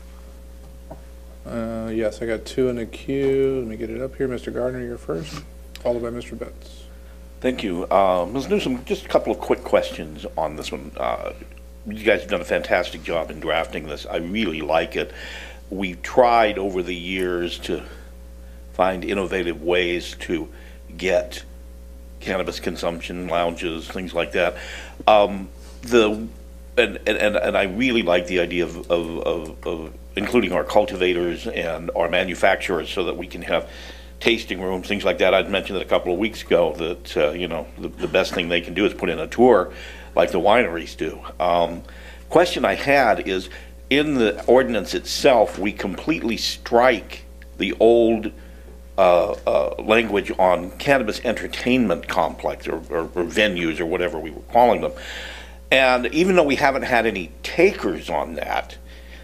Speaker 1: Uh, yes, I got two in the queue. Let me get it up here. Mister Gardner, you're first, followed by Mister Betts.
Speaker 6: Thank you. Uh, Miz Newsom, just a couple of quick questions on this one. Uh, You guys have done a fantastic job in drafting this. I really like it. We've tried over the years to find innovative ways to get cannabis consumption, lounges, things like that. Um, the and, and, and I really like the idea of, of, of, of including our cultivators and our manufacturers so that we can have tasting rooms, things like that. I'd mentioned it a couple of weeks ago that, uh, you know, the, the best thing they can do is put in a tour like the wineries do. Um, question I had is, in the ordinance itself, we completely strike the old uh, uh, language on cannabis entertainment complex or, or, or venues or whatever we were calling them. And even though we haven't had any takers on that,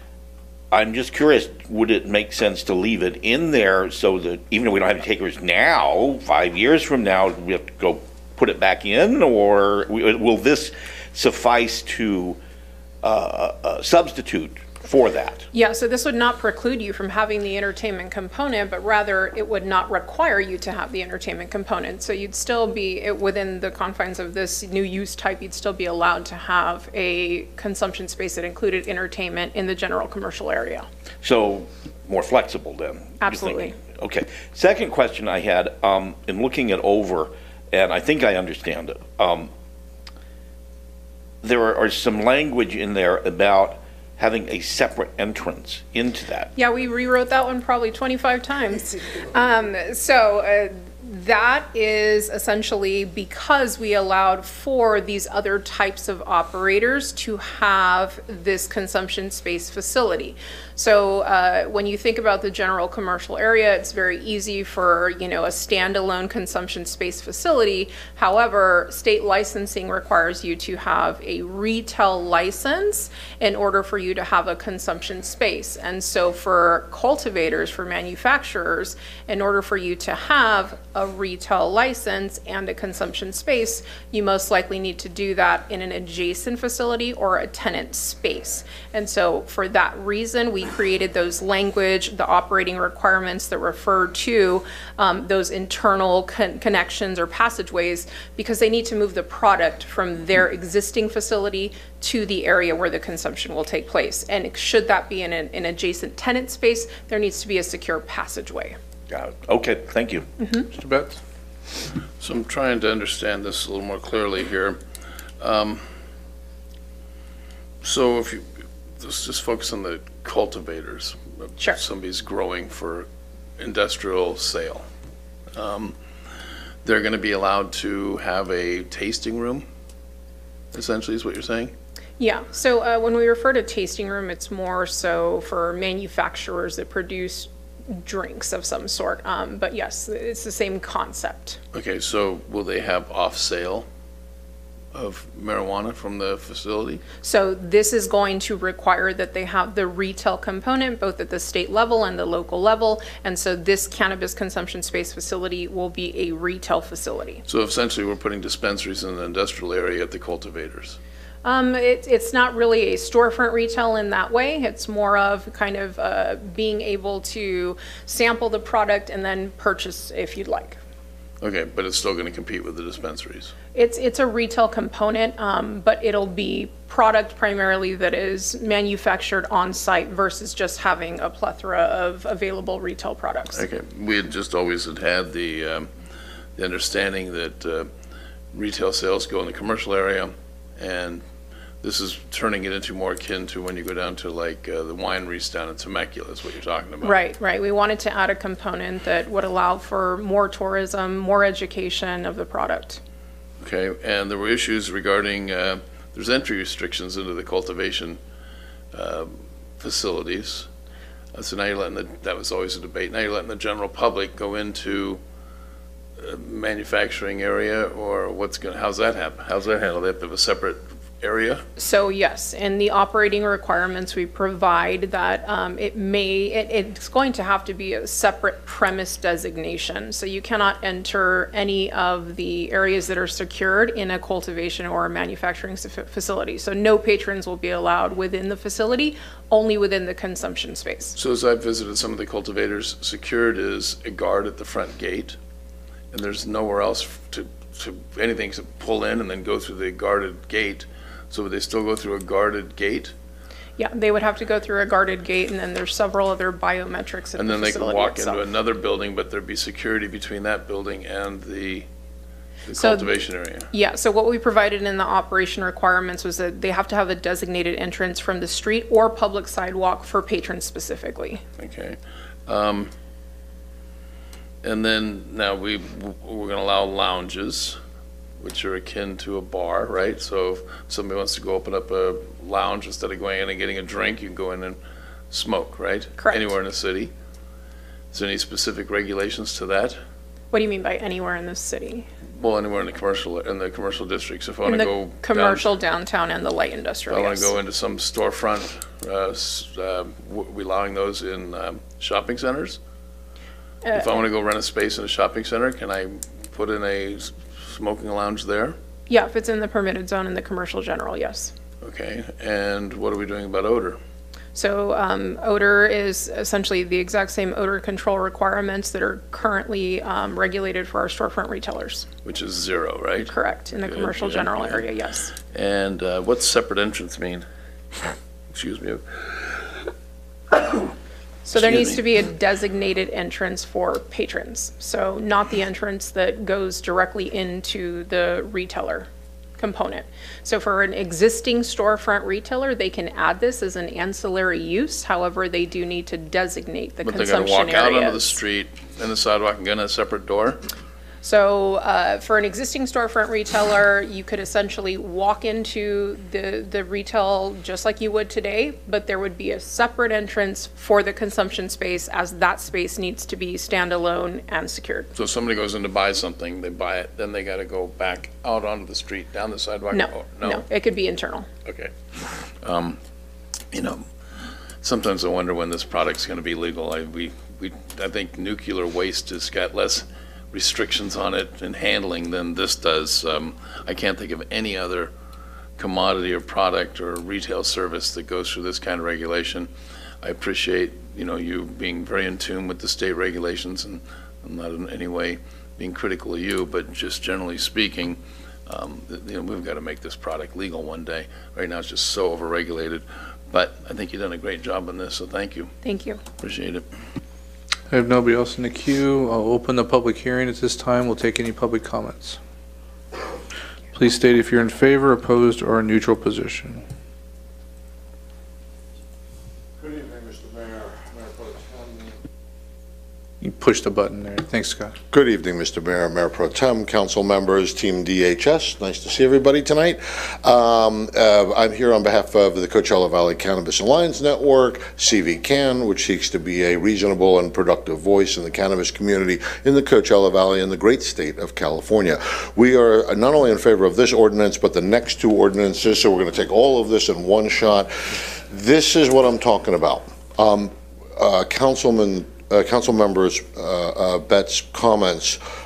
Speaker 6: I'm just curious, would it make sense to leave it in there so that even though we don't have any takers now, five years from now, we have to go put it back in, or will this suffice to uh, uh, substitute for that?
Speaker 12: Yeah, so this would not preclude you from having the entertainment component, but rather it would not require you to have the entertainment component. So you'd still be, it, within the confines of this new use type, you'd still be allowed to have a consumption space that included entertainment in the general commercial area.
Speaker 6: So more flexible then?
Speaker 12: Absolutely.
Speaker 6: Okay. Second question I had, um, in looking it over, and I think I understand it, um, there are, are some language in there about having a separate entrance into that.
Speaker 12: Yeah, we rewrote that one probably twenty-five times. Um, so uh, that is essentially because we allowed for these other types of operators to have this consumption space facility. So uh, when you think about the general commercial area, it's very easy for, you know, a standalone consumption space facility. However, state licensing requires you to have a retail license in order for you to have a consumption space. And so for cultivators, for manufacturers, in order for you to have a retail license and a consumption space, you most likely need to do that in an adjacent facility or a tenant space. And so for that reason, we created those language, the operating requirements that refer to um, those internal con connections or passageways, because they need to move the product from their existing facility to the area where the consumption will take place. And should that be in an, an adjacent tenant space, there needs to be a secure passageway.
Speaker 6: Got it. Okay, thank you.
Speaker 12: Mm-hmm.
Speaker 1: Mister Betts?
Speaker 11: So I'm trying to understand this a little more clearly here. Um, so if you, let's just focus on the cultivators.
Speaker 12: Sure.
Speaker 11: Somebody's growing for industrial sale. Um, they're going to be allowed to have a tasting room, essentially, is what you're saying?
Speaker 12: Yeah, so uh, when we refer to tasting room, it's more so for manufacturers that produce drinks of some sort. Um, but yes, it's the same concept.
Speaker 11: Okay, so will they have off sale of marijuana from the facility?
Speaker 12: So this is going to require that they have the retail component both at the state level and the local level. And so this cannabis consumption space facility will be a retail facility.
Speaker 11: So essentially we're putting dispensaries in the industrial area at the cultivators.
Speaker 12: Um, it, it's not really a storefront retail in that way. It's more of kind of uh, being able to sample the product and then purchase if you'd like.
Speaker 11: Okay, but it's still going to compete with the dispensaries.
Speaker 12: It's, it's a retail component, um, but it'll be product primarily that is manufactured on-site versus just having a plethora of available retail products.
Speaker 11: Okay, we had just always had had the, um, the understanding that uh, retail sales go in the commercial area, and this is turning it into more akin to when you go down to like uh, the wineries down in Temecula, is what you're talking about.
Speaker 12: Right, right. We wanted to add a component that would allow for more tourism, more education of the product.
Speaker 11: Okay, and there were issues regarding, uh, there's entry restrictions into the cultivation uh, facilities. Uh, so now you're letting the, that was always a debate, now you're letting the general public go into a manufacturing area, or what's going to, how's that happen? How's that handled? They have to have a separate area?
Speaker 12: So yes, in the operating requirements, we provide that um, it may, it, it's going to have to be a separate premise designation. So you cannot enter any of the areas that are secured in a cultivation or a manufacturing facility. So no patrons will be allowed within the facility, only within the consumption space.
Speaker 11: So as I've visited some of the cultivators, secured is a guard at the front gate, and there's nowhere else to, to anything to pull in and then go through the guarded gate. So would they still go through a guarded gate?
Speaker 12: Yeah, they would have to go through a guarded gate, and then there's several other biometrics in
Speaker 11: And
Speaker 12: the
Speaker 11: then they
Speaker 12: facility
Speaker 11: could walk
Speaker 12: itself.
Speaker 11: into another building, but there'd be security between that building and the, the
Speaker 12: So-
Speaker 11: cultivation area.
Speaker 12: Yeah, so what we provided in the operation requirements was that they have to have a designated entrance from the street or public sidewalk for patrons specifically.
Speaker 11: Okay. Um, and then now we, we're gonna allow lounges, which are akin to a bar, right? So if somebody wants to go open up a lounge, instead of going in and getting a drink, you can go in and smoke, right?
Speaker 12: Correct.
Speaker 11: Anywhere in the city. Is there any specific regulations to that?
Speaker 12: What do you mean by anywhere in the city?
Speaker 11: Well, anywhere in the commercial, in the commercial districts. If I
Speaker 12: In
Speaker 11: want to
Speaker 12: the
Speaker 11: go down-
Speaker 12: commercial downtown and the light industrial,
Speaker 11: I want to
Speaker 12: yes.
Speaker 11: go into some storefront, uh, s- uh, w- we allowing those in um, shopping centers? If I
Speaker 12: Uh,
Speaker 11: want to go rent a space in a shopping center, can I put in a s- smoking lounge there?
Speaker 12: Yeah, if it's in the permitted zone in the commercial general, yes.
Speaker 11: Okay, and what are we doing about odor?
Speaker 12: So um, odor is essentially the exact same odor control requirements that are currently um, regulated for our storefront retailers.
Speaker 11: Which is zero, right?
Speaker 12: Correct, in the
Speaker 11: Good,
Speaker 12: commercial
Speaker 11: good,
Speaker 12: general
Speaker 11: good.
Speaker 12: area, yes.
Speaker 11: And uh, what's separate entrance mean? Excuse me.
Speaker 12: So there
Speaker 11: Excuse
Speaker 12: needs
Speaker 11: me.
Speaker 12: to be a designated entrance for patrons. So not the entrance that goes directly into the retailer component. So for an existing storefront retailer, they can add this as an ancillary use. However, they do need to designate the
Speaker 11: But they gotta
Speaker 12: consumption
Speaker 11: walk out onto the
Speaker 12: areas.
Speaker 11: street and the sidewalk and get in a separate door?
Speaker 12: So uh, for an existing storefront retailer, you could essentially walk into the, the retail just like you would today, but there would be a separate entrance for the consumption space, as that space needs to be standalone and secured.
Speaker 11: So if somebody goes in to buy something, they buy it, then they gotta go back out onto the street, down the sidewalk?
Speaker 12: No,
Speaker 11: Oh,
Speaker 12: no, it could be internal.
Speaker 11: Okay. Um, you know, sometimes I wonder when this product's gonna be legal. I, we, we, I think nuclear waste has got less restrictions on it and handling than this does. Um, I can't think of any other commodity or product or retail service that goes through this kind of regulation. I appreciate, you know, you being very in tune with the state regulations, and I'm not in any way being critical of you, but just generally speaking, um, th- you know, we've got to make this product legal one day. Right now, it's just so overregulated. But I think you've done a great job on this, so thank you.
Speaker 12: Thank you.
Speaker 11: Appreciate it.
Speaker 1: I have nobody else in the queue. I'll open the public hearing at this time. We'll take any public comments. Please state if you're in favor, opposed, or a neutral position.
Speaker 13: Good evening, Mister Mayor. Mayor Pro Tem.
Speaker 1: You push the button there. Thanks, Scott.
Speaker 13: Good evening, Mister Mayor, Mayor Pro Tem, council members, Team D H S. Nice to see everybody tonight. Um, uh, I'm here on behalf of the Coachella Valley Cannabis Alliance Network, C V CAN, which seeks to be a reasonable and productive voice in the cannabis community in the Coachella Valley and the great state of California. We are not only in favor of this ordinance, but the next two ordinances, so we're going to take all of this in one shot. This is what I'm talking about. Um, uh, Councilman Uh, council members, uh, uh, Betts' comments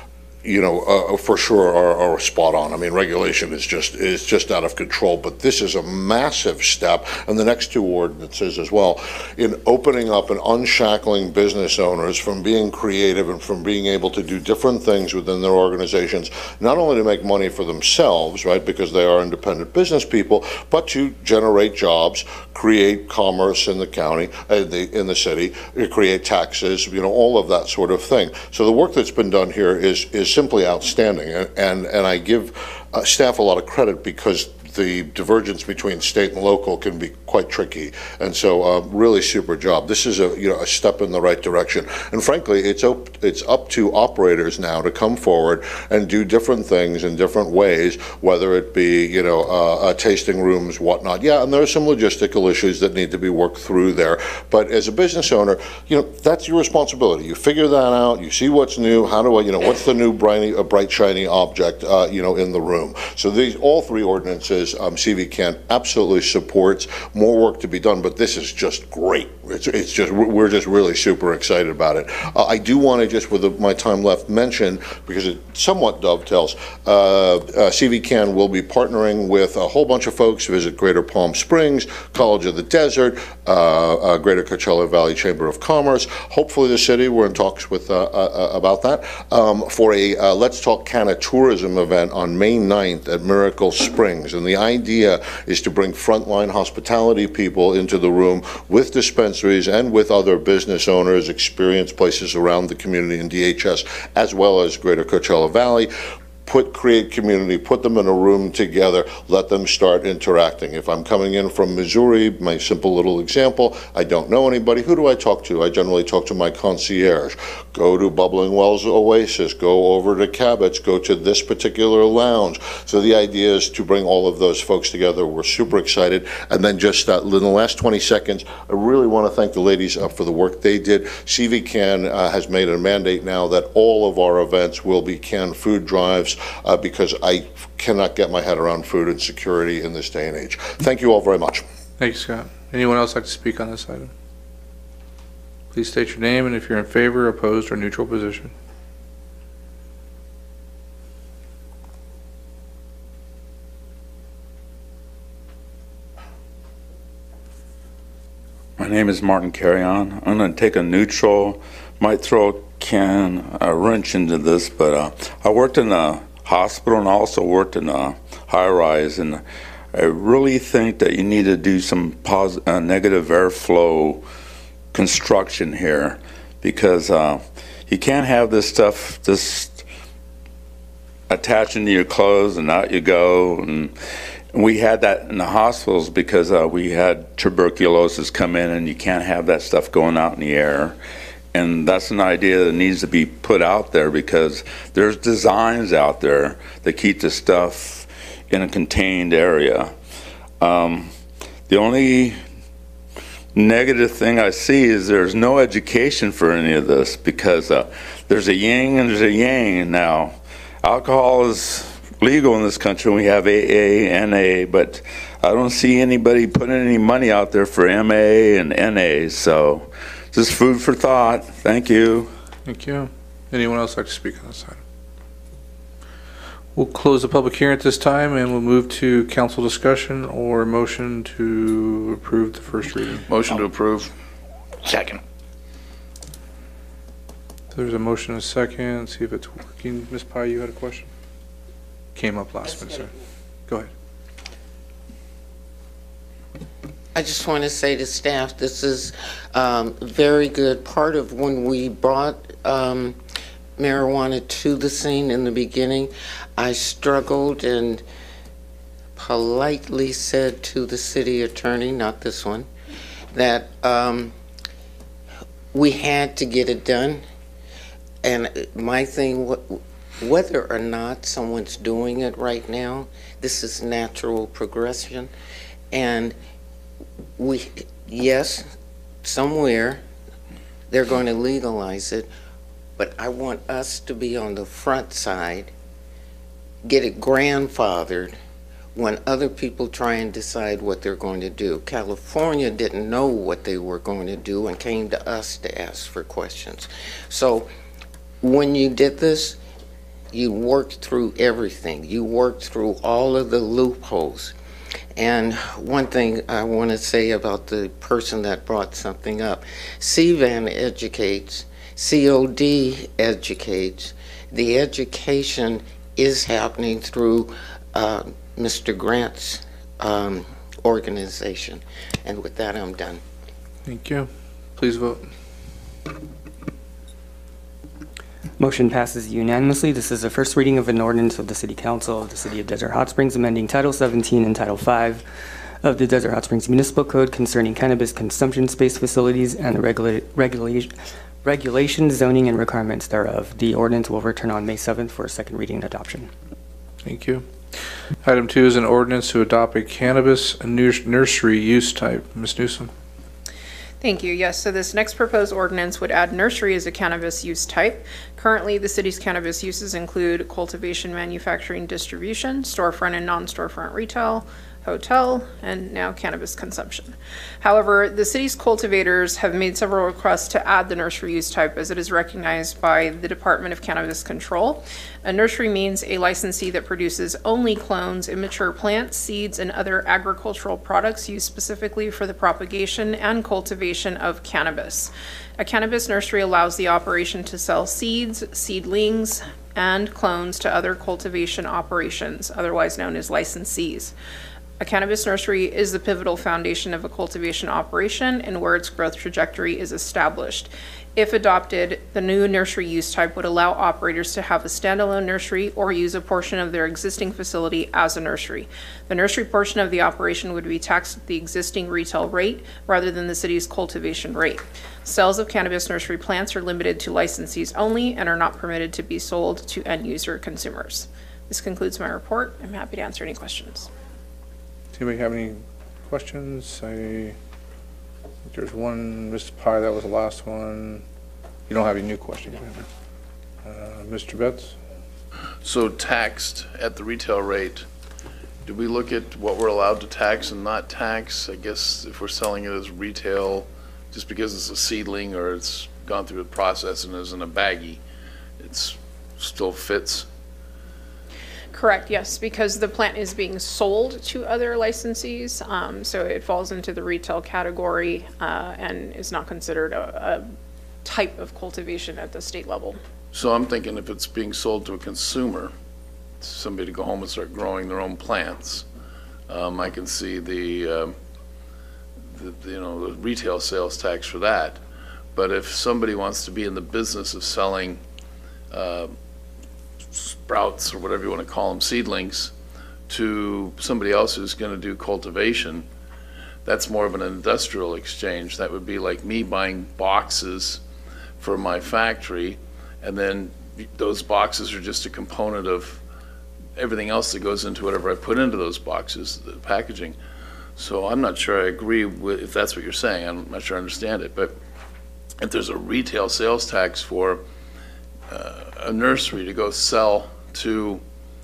Speaker 13: you know, uh, for sure are, are spot on. I mean, regulation is just is just out of control, but this is a massive step, and the next two ordinances as well, in opening up and unshackling business owners from being creative and from being able to do different things within their organizations, not only to make money for themselves, right, because they are independent business people, but to generate jobs, create commerce in the county, in the, in the city, create taxes, you know, all of that sort of thing. So the work that's been done here is is simply outstanding, and and, and I give uh, staff a lot of credit, because the divergence between state and local can be quite tricky, and so uh, really super job. This is a you know a step in the right direction, and frankly, it's op it's up to operators now to come forward and do different things in different ways, whether it be you know uh, uh, tasting rooms, whatnot. Yeah, and there are some logistical issues that need to be worked through there, but as a business owner, you know that's your responsibility. You figure that out. You see what's new. How do I you know what's the new bright, uh, bright shiny object uh, you know in the room? So these all three ordinances. Um, C V CAN absolutely supports. More work to be done, but this is just great. It's, it's just we're just really super excited about it. Uh, I do want to just, with the, my time left, mention, because it somewhat dovetails, uh, uh, C V CAN will be partnering with a whole bunch of folks. Visit Greater Palm Springs, College of the Desert, uh, uh, Greater Coachella Valley Chamber of Commerce. Hopefully the city, we're in talks with uh, uh, about that, um, for a uh, Let's Talk Canna tourism event on May ninth at Miracle Springs. And the idea is to bring frontline hospitality people into the room with dispensaries and with other business owners, experienced places around the community in D H S, as well as Greater Coachella Valley. Put, create community, put them in a room together, let them start interacting. If I'm coming in from Missouri, my simple little example, I don't know anybody, who do I talk to? I generally talk to my concierge. Go to Bubbling Wells Oasis, go over to Cabot's, go to this particular lounge. So the idea is to bring all of those folks together. We're super excited. And then just uh, in the last twenty seconds, I really want to thank the ladies uh, for the work they did. C V CAN uh, has made a mandate now that all of our events will be canned food drives, Uh, because I cannot get my head around food insecurity in this day and age. Thank you all very much.
Speaker 1: Thank you, Scott. Anyone else like to speak on this item? Please state your name and if you're in favor, opposed, or neutral position.
Speaker 20: My name is Martin Carrion. I'm going to take a neutral, might throw a can, a wrench into this, but uh, I worked in a hospital and also worked in a high-rise, and I really think that you need to do some pos uh, negative airflow construction here, because uh, you can't have this stuff just attaching to your clothes and out you go. And we had that in the hospitals because uh, we had tuberculosis come in, and you can't have that stuff going out in the air. And that's an idea that needs to be put out there, because there's designs out there that keep the stuff in a contained area. Um, the only negative thing I see is there's no education for any of this, because uh, there's a yin and there's a yang now. Alcohol is legal in this country. We have A A, N A, but I don't see anybody putting any money out there for M A and N A, so just food for thought. Thank you.
Speaker 1: Thank you. Anyone else like to speak on this item? We'll close the public hearing at this time, and we'll move to council discussion or motion to approve the first reading.
Speaker 11: Motion to approve. Second.
Speaker 1: There's a motion and a second. See if it's working. Miz Pye, you had a question? Came up last minute, sir. Go ahead.
Speaker 5: I just want to say to staff, this is um, very good. Part of when we brought um, marijuana to the scene in the beginning, I struggled and politely said to the city attorney, not this one, that um, we had to get it done. And my thing, whether or not someone's doing it right now, this is natural progression. And we, yes, somewhere they're going to legalize it, but I want us to be on the front side, get it grandfathered when other people try and decide what they're going to do. California didn't know what they were going to do and came to us to ask for questions. So when you did this, you worked through everything. You worked through all of the loopholes. And one thing I want to say about the person that brought something up, C V A N educates, C O D educates. The education is happening through uh, Mister Grant's um, organization. And with that, I'm done.
Speaker 1: Thank you. Please vote.
Speaker 14: Motion passes unanimously. This is the first reading of an ordinance of the City Council of the City of Desert Hot Springs amending Title seventeen and Title five of the Desert Hot Springs Municipal Code concerning cannabis consumption space facilities and the regula regulation, regulations, zoning, and requirements thereof. The ordinance will return on May seventh for a second reading and adoption.
Speaker 1: Thank you. Item two is an ordinance to adopt a cannabis nursery use type. Miz Newsom.
Speaker 12: Thank you. Yes, so this next proposed ordinance would add nursery as a cannabis use type. Currently, the city's cannabis uses include cultivation, manufacturing, distribution, storefront and non-storefront retail, hotel, and now cannabis consumption. However, the city's cultivators have made several requests to add the nursery use type as it is recognized by the Department of Cannabis Control. A nursery means a licensee that produces only clones, immature plants, seeds, and other agricultural products used specifically for the propagation and cultivation of cannabis. A cannabis nursery allows the operation to sell seeds, seedlings, and clones to other cultivation operations, otherwise known as licensees. A cannabis nursery is the pivotal foundation of a cultivation operation and where its growth trajectory is established. If adopted, the new nursery use type would allow operators to have a standalone nursery or use a portion of their existing facility as a nursery. The nursery portion of the operation would be taxed at the existing retail rate rather than the city's cultivation rate. Sales of cannabis nursery plants are limited to licensees only and are not permitted to be sold to end user consumers. This concludes my report. I'm happy to answer any questions.
Speaker 1: Does anybody have any questions? I think there's one, Mister Pye, that was the last one. You don't have any new questions? Uh, Mister Betts?
Speaker 11: So taxed at the retail rate, do we look at what we're allowed to tax and not tax? I guess if we're selling it as retail, just because it's a seedling or it's gone through a process and is in a baggie, it's still fits?
Speaker 12: Correct, yes, because the plant is being sold to other licensees, um, so it falls into the retail category uh, and is not considered a, a type of cultivation at the state level.
Speaker 11: So I'm thinking if it's being sold to a consumer, somebody to go home and start growing their own plants, um, I can see the, um, the, you know, the retail sales tax for that. But if somebody wants to be in the business of selling uh, sprouts or whatever you want to call them, seedlings, to somebody else who's going to do cultivation, that's more of an industrial exchange. That would be like me buying boxes for my factory, and then those boxes are just a component of everything else that goes into whatever I put into those boxes, the packaging. So I'm not sure I agree with, if that's what you're saying, I'm not sure I understand it, but if there's a retail sales tax for uh, a nursery to go sell to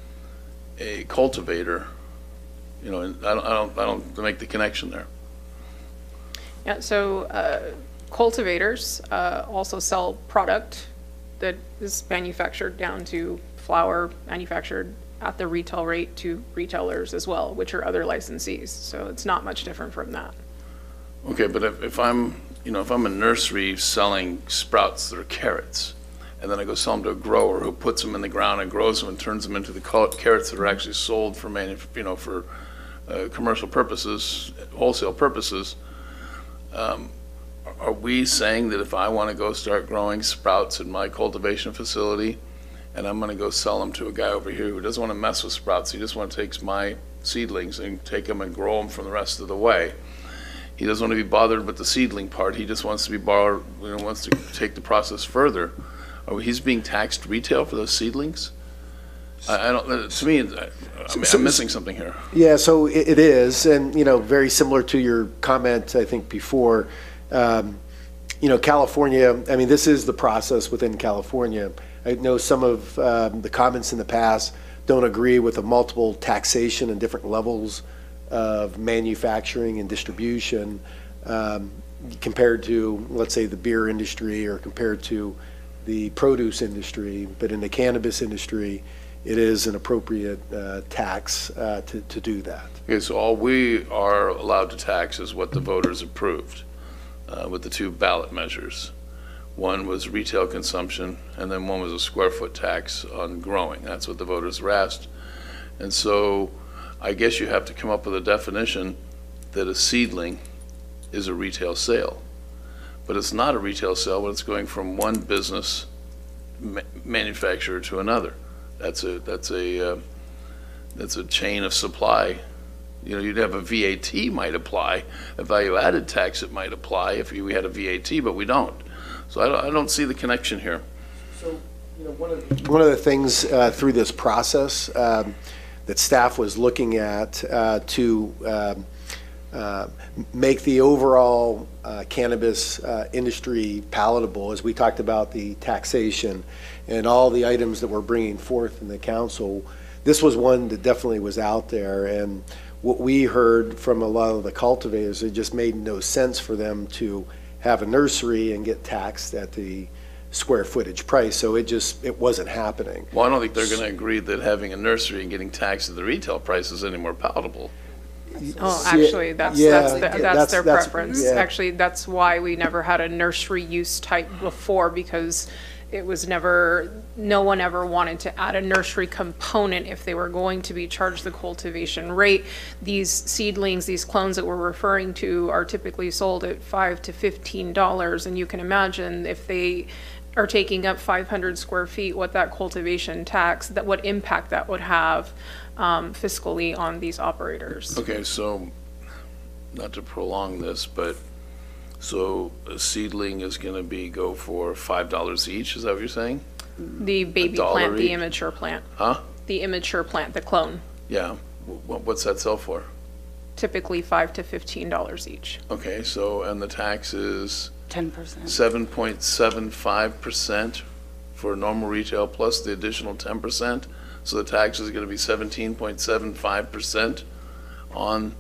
Speaker 11: a cultivator, you know, I don't, I don't, I don't make the connection there.
Speaker 12: Yeah, so uh, cultivators uh, also sell product that is manufactured down to flower manufactured at the retail rate to retailers as well, which are other licensees. So it's not much different from that.
Speaker 11: Okay, but if, if I'm, you know, if I'm a nursery selling sprouts that are carrots, and then I go sell them to a grower who puts them in the ground and grows them and turns them into the carrots that are actually sold for, manu you know, for uh, commercial purposes, wholesale purposes, um, are we saying that if I want to go start growing sprouts in my cultivation facility, and I'm going to go sell them to a guy over here who doesn't want to mess with sprouts, he just want to take my seedlings and take them and grow them from the rest of the way. He doesn't want to be bothered with the seedling part. He just wants to be bothered, you know, wants to take the process further. Are we, he's being taxed retail for those seedlings? I, I don't. To me, I, I'm, I'm missing something here.
Speaker 16: Yeah, so it, it is, and you know, very similar to your comment, I think before. Um, you know, California. I mean, this is the process within California. I know some of um, the comments in the past don't agree with the multiple taxation and different levels of manufacturing and distribution um, compared to, let's say, the beer industry or compared to the produce industry, but in the cannabis industry, it is an appropriate uh, tax uh, to, to do that.
Speaker 11: Okay, so all we are allowed to tax is what the voters approved uh, with the two ballot measures. One was retail consumption, and then one was a square foot tax on growing. That's what the voters were asked. And so I guess you have to come up with a definition that a seedling is a retail sale. But it's not a retail sale when it's going from one business ma manufacturer to another. That's a that's a uh, that's a chain of supply. You know, you'd have a V A T might apply, a value-added tax it might apply if we had a V A T, but we don't. So I don't, I don't see the connection here.
Speaker 16: So, you know, one of the, one of the things uh, through this process um, that staff was looking at uh, to um, uh, make the overall uh, cannabis uh, industry palatable, as we talked about the taxation and all the items that we're bringing forth in the council, this was one that definitely was out there. And what we heard from a lot of the cultivators, it just made no sense for them to have a nursery and get taxed at the square footage price. So it just, it wasn't happening.
Speaker 11: Well, I don't think they're going to agree that having a nursery and getting taxed at the retail price is any more palatable.
Speaker 12: Oh, actually, that's,
Speaker 16: Yeah,
Speaker 12: that's, the, that's,
Speaker 16: that's-
Speaker 12: their
Speaker 16: that's-
Speaker 12: preference.
Speaker 16: yeah.
Speaker 12: Actually, that's why we never had a nursery use type before, because it was never, no one ever wanted to add a nursery component if they were going to be charged the cultivation rate. These seedlings, these clones that we're referring to are typically sold at five to fifteen dollars, and you can imagine if they are taking up five hundred square feet, what that cultivation tax, that what impact that would have um, fiscally on these operators.
Speaker 11: Okay, so not to prolong this, but so a seedling is going to be go for five dollars each. Is that what you're saying?
Speaker 12: The baby
Speaker 11: dollar
Speaker 12: plant, the
Speaker 11: each?
Speaker 12: immature plant.
Speaker 11: Huh?
Speaker 12: The immature plant, the clone,
Speaker 11: Yeah. Wh- What's that sell for?
Speaker 12: typically five to fifteen dollars each.
Speaker 11: Okay, so and the tax is
Speaker 5: ten percent.
Speaker 11: seven point seven five percent for normal retail plus the additional ten percent. So the tax is going to be seventeen point seven five percent on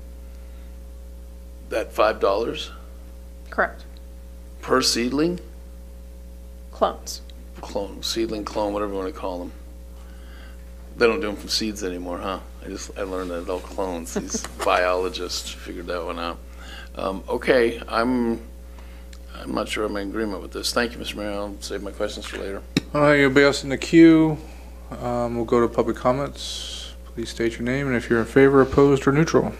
Speaker 11: that five dollars
Speaker 12: Correct.
Speaker 11: per seedling?
Speaker 12: Clones.
Speaker 11: Clone, seedling, clone, whatever you want to call them. They don't do them from seeds anymore, huh? I just, I learned that all clones. These biologists figured that one out. Um, okay, I'm, I'm not sure I'm in agreement with this. Thank you, Mister Mayor. I'll save my questions for later.
Speaker 1: All right, anybody else in the queue? Um, we'll go to public comments. Please state your name and if you're in favor, opposed, or neutral.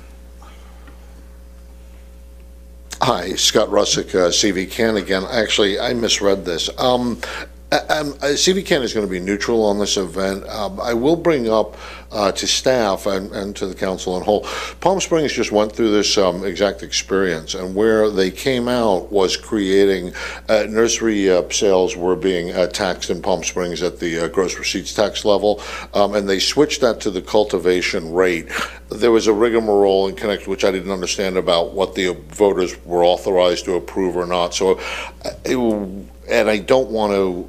Speaker 13: Hi, Scott Russick, uh, C V Can again. Actually, I misread this. Um, um, uh, C V Can is going to be neutral on this event. Um, I will bring up uh, to staff and, and to the council in whole, Palm Springs just went through this um, exact experience, and where they came out was creating uh, nursery uh, sales were being uh, taxed in Palm Springs at the uh, gross receipts tax level, um, and they switched that to the cultivation rate. There was a rigmarole in Connect, which I didn't understand about what the voters were authorized to approve or not. So, uh, it, and I don't want to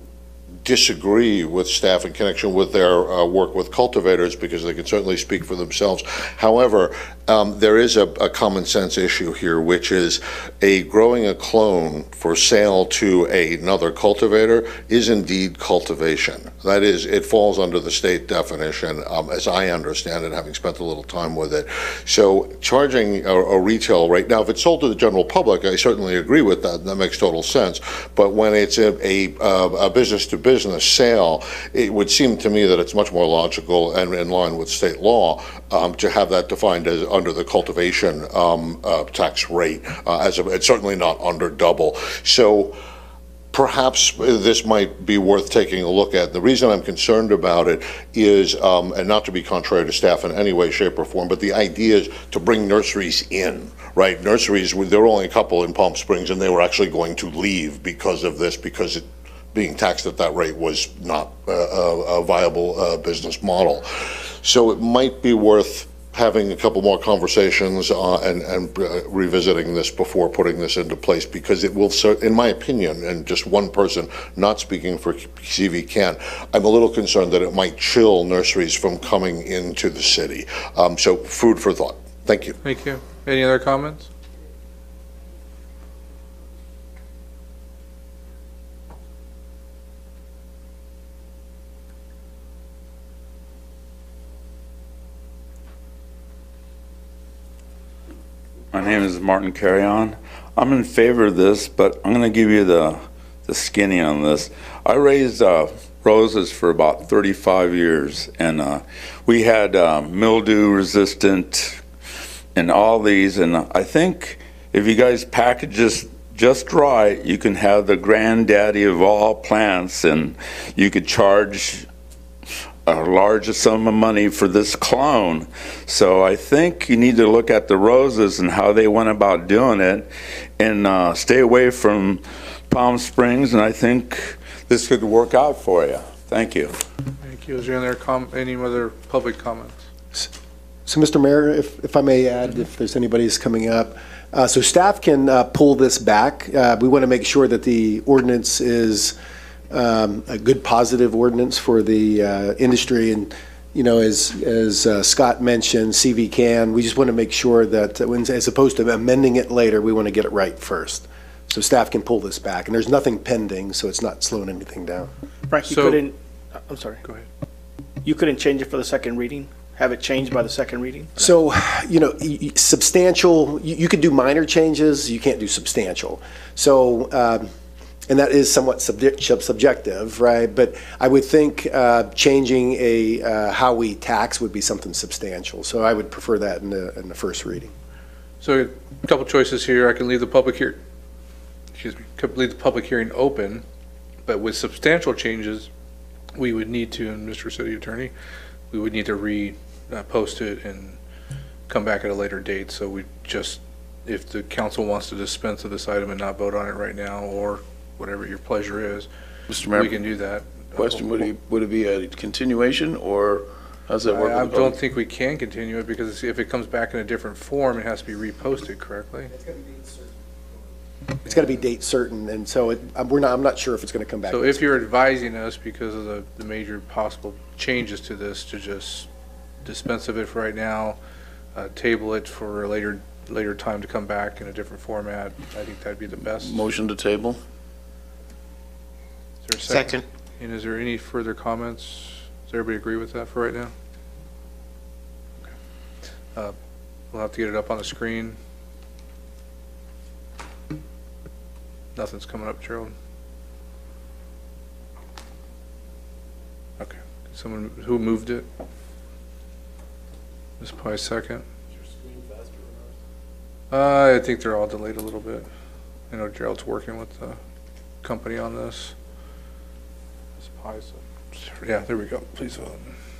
Speaker 13: disagree with staff in connection with their uh, work with cultivators, because they can certainly speak for themselves. However, um, there is a, a common sense issue here, which is a growing a clone for sale to a, another cultivator is indeed cultivation. That is, it falls under the state definition, um, as I understand it, having spent a little time with it. So charging a, a retail rate, now if it's sold to the general public, I certainly agree with that. That makes total sense. But when it's a, a, a business to business business sale, it would seem to me that it's much more logical and in line with state law um, to have that defined as under the cultivation um, uh, tax rate, uh, as a, it's certainly not under double. So perhaps this might be worth taking a look at. The reason I'm concerned about it is, um, and not to be contrary to staff in any way, shape, or form, but the idea is to bring nurseries in, right? Nurseries, there were only a couple in Palm Springs, and they were actually going to leave because of this, because it being taxed at that rate was not uh, a, a viable uh, business model. So it might be worth having a couple more conversations uh, and, and uh, revisiting this before putting this into place, because it will, in my opinion, and just one person, not speaking for C V Can, I'm a little concerned that it might chill nurseries from coming into the city. Um, so food for thought. Thank you.
Speaker 1: Thank you. Any other comments?
Speaker 20: My name is Martin Carrion. I'm in favor of this, but I'm going to give you the, the skinny on this. I raised uh, roses for about thirty-five years, and uh, we had uh, mildew resistant and all these, and I think if you guys package this just right, you can have the granddaddy of all plants, and you could charge a large sum of money for this clone. So I think you need to look at the roses and how they went about doing it, and uh, stay away from Palm Springs, and I think this could work out for you. Thank you.
Speaker 1: Thank you. Is there any other, com any other public comments?
Speaker 16: So, Mister Mayor, if, if I may add, if there's anybody who's coming up, uh, so staff can uh, pull this back. Uh, we want to make sure that the ordinance is um, a good positive ordinance for the uh, industry. And, you know, as, as uh, Scott mentioned, C V can, we just want to make sure that when, as opposed to amending it later, we want to get it right first. So staff can pull this back. And there's nothing pending, so it's not slowing anything down.
Speaker 15: Frank, you
Speaker 1: So-
Speaker 15: couldn't, I'm sorry.
Speaker 1: Go ahead.
Speaker 15: You couldn't change it for the second reading? Have it changed by the second reading?
Speaker 16: So, you know, y- y- substantial, you, you could do minor changes, you can't do substantial. So, um, and that is somewhat subject, subjective, right? But I would think uh, changing a, uh, how we tax would be something substantial. So I would prefer that in the, in the first reading.
Speaker 1: So a couple choices here. I can leave the public here, excuse me, could leave the public hearing open, but with substantial changes, we would need to, and Mister City Attorney, we would need to re, uh, post it and come back at a later date. So we just, if the council wants to dispense of this item and not vote on it right now, or whatever your pleasure is,
Speaker 11: Mister Mayor,
Speaker 1: we can do that.
Speaker 11: Question, would it, would it be a continuation, or how's that work?
Speaker 1: I I
Speaker 11: with the
Speaker 1: don't
Speaker 11: public?
Speaker 1: think we can continue it, because if it comes back in a different form, it has to be reposted correctly.
Speaker 16: It's got to be date certain, and so it, I'm- we're not, I'm not sure if it's going to come back.
Speaker 1: So if you're advising us, because of the, the major possible changes to this, to just dispense of it for right now, uh, table it for a later, later time to come back in a different format, I think that'd be the best.
Speaker 11: Motion to table?
Speaker 1: Is there a second? And is there any further comments? Does everybody agree with that for right now? Okay. Uh, We'll have to get it up on the screen. Nothing's coming up, Gerald. Okay. Someone, who moved it? Miz Pye, second. Uh, I think they're all delayed a little bit. I know Gerald's working with the company on this. Miz Pye's, yeah, there we go. Please vote.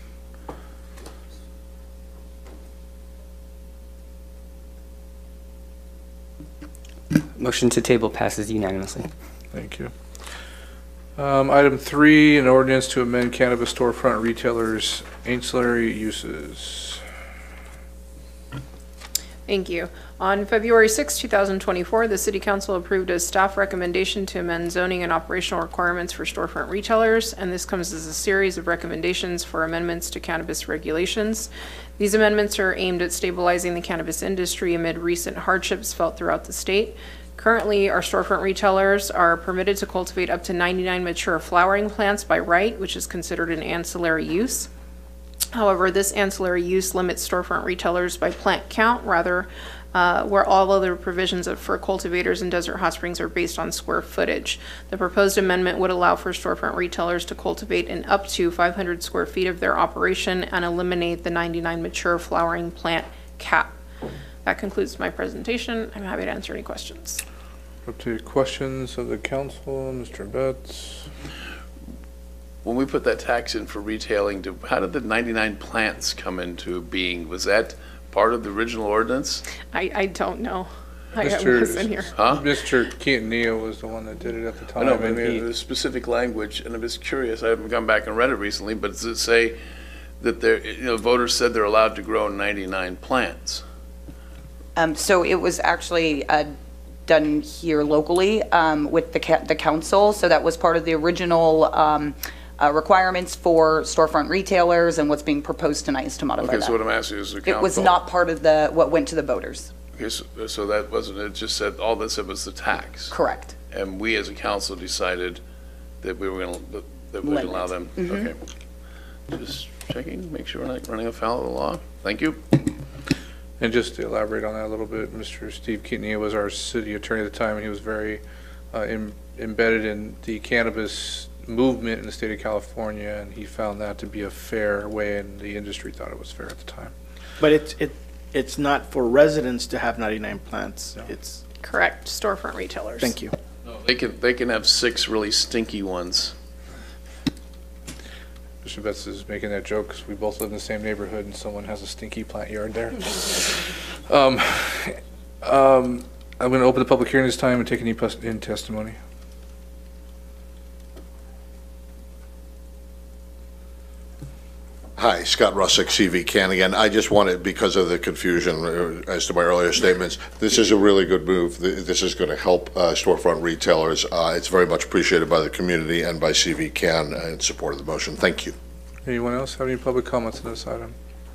Speaker 14: Motion to table passes unanimously.
Speaker 1: Thank you. Um, item three, an ordinance to amend cannabis storefront retailers' ancillary uses.
Speaker 12: Thank you. On February sixth, two thousand twenty-four, the City Council approved a staff recommendation to amend zoning and operational requirements for storefront retailers, and this comes as a series of recommendations for amendments to cannabis regulations. These amendments are aimed at stabilizing the cannabis industry amid recent hardships felt throughout the state. Currently, our storefront retailers are permitted to cultivate up to ninety-nine mature flowering plants by right, which is considered an ancillary use. However, this ancillary use limits storefront retailers by plant count, rather, uh, where all other provisions of, for cultivators in Desert Hot Springs are based on square footage. The proposed amendment would allow for storefront retailers to cultivate in up to five hundred square feet of their operation and eliminate the ninety-nine mature flowering plant cap. That concludes my presentation. I'm happy to answer any questions.
Speaker 1: Up to questions of the council, Mister Betts.
Speaker 11: When we put that tax in for retailing, do- how did the ninety-nine plants come into being? Was that part of the original ordinance?
Speaker 12: I, I don't know. I
Speaker 1: Mister
Speaker 12: wasn't here.
Speaker 11: Huh?
Speaker 1: Mister Quintanilla was the one that did it at the
Speaker 11: I
Speaker 1: time.
Speaker 11: know, but
Speaker 1: and he-
Speaker 11: the specific language, and I'm just curious, I haven't gone back and read it recently, but does it say that there, you know, voters said they're allowed to grow ninety-nine plants?
Speaker 23: Um, so it was actually uh, done here locally um, with the ca- the council. So that was part of the original um, uh, requirements for storefront retailers, and what's being proposed tonight is to modify
Speaker 11: Okay,
Speaker 23: that.
Speaker 11: so what I'm asking is the
Speaker 23: It
Speaker 11: council.
Speaker 23: was not part of the, what went to the voters.
Speaker 11: Okay, so, so that wasn't, it just said, all that said was the tax?
Speaker 23: Correct.
Speaker 11: And we as a council decided that we were gonna, that- that we'd allow them?
Speaker 23: Limit. Mhm.
Speaker 11: Okay. Just checking, make sure we're not running afoul of the law. Thank you.
Speaker 1: And just to elaborate on that a little bit, Mister Steve Keatoney was our city attorney at the time, and he was very uh, in, embedded in the cannabis movement in the state of California, and he found that to be a fair way, and the industry thought it was fair at the time.
Speaker 15: But it's it it's not for residents to have ninety-nine plants. No. It's
Speaker 12: correct. Storefront retailers.
Speaker 15: Thank you.
Speaker 11: No, they can they can have six really stinky ones.
Speaker 1: Mister Betts is making that joke because we both live in the same neighborhood and someone has a stinky plant yard there. um, um, I'm going to open the public hearing this time and take any pus- in testimony.
Speaker 13: Hi, Scott Russick, C V Can again. I just wanted, because of the confusion uh, as to my earlier statements, this is a really good move. Th- This is going to help uh, storefront retailers. Uh, It's very much appreciated by the community and by C V Can in support of the motion. Thank you.
Speaker 1: Anyone else have any public comments on this item?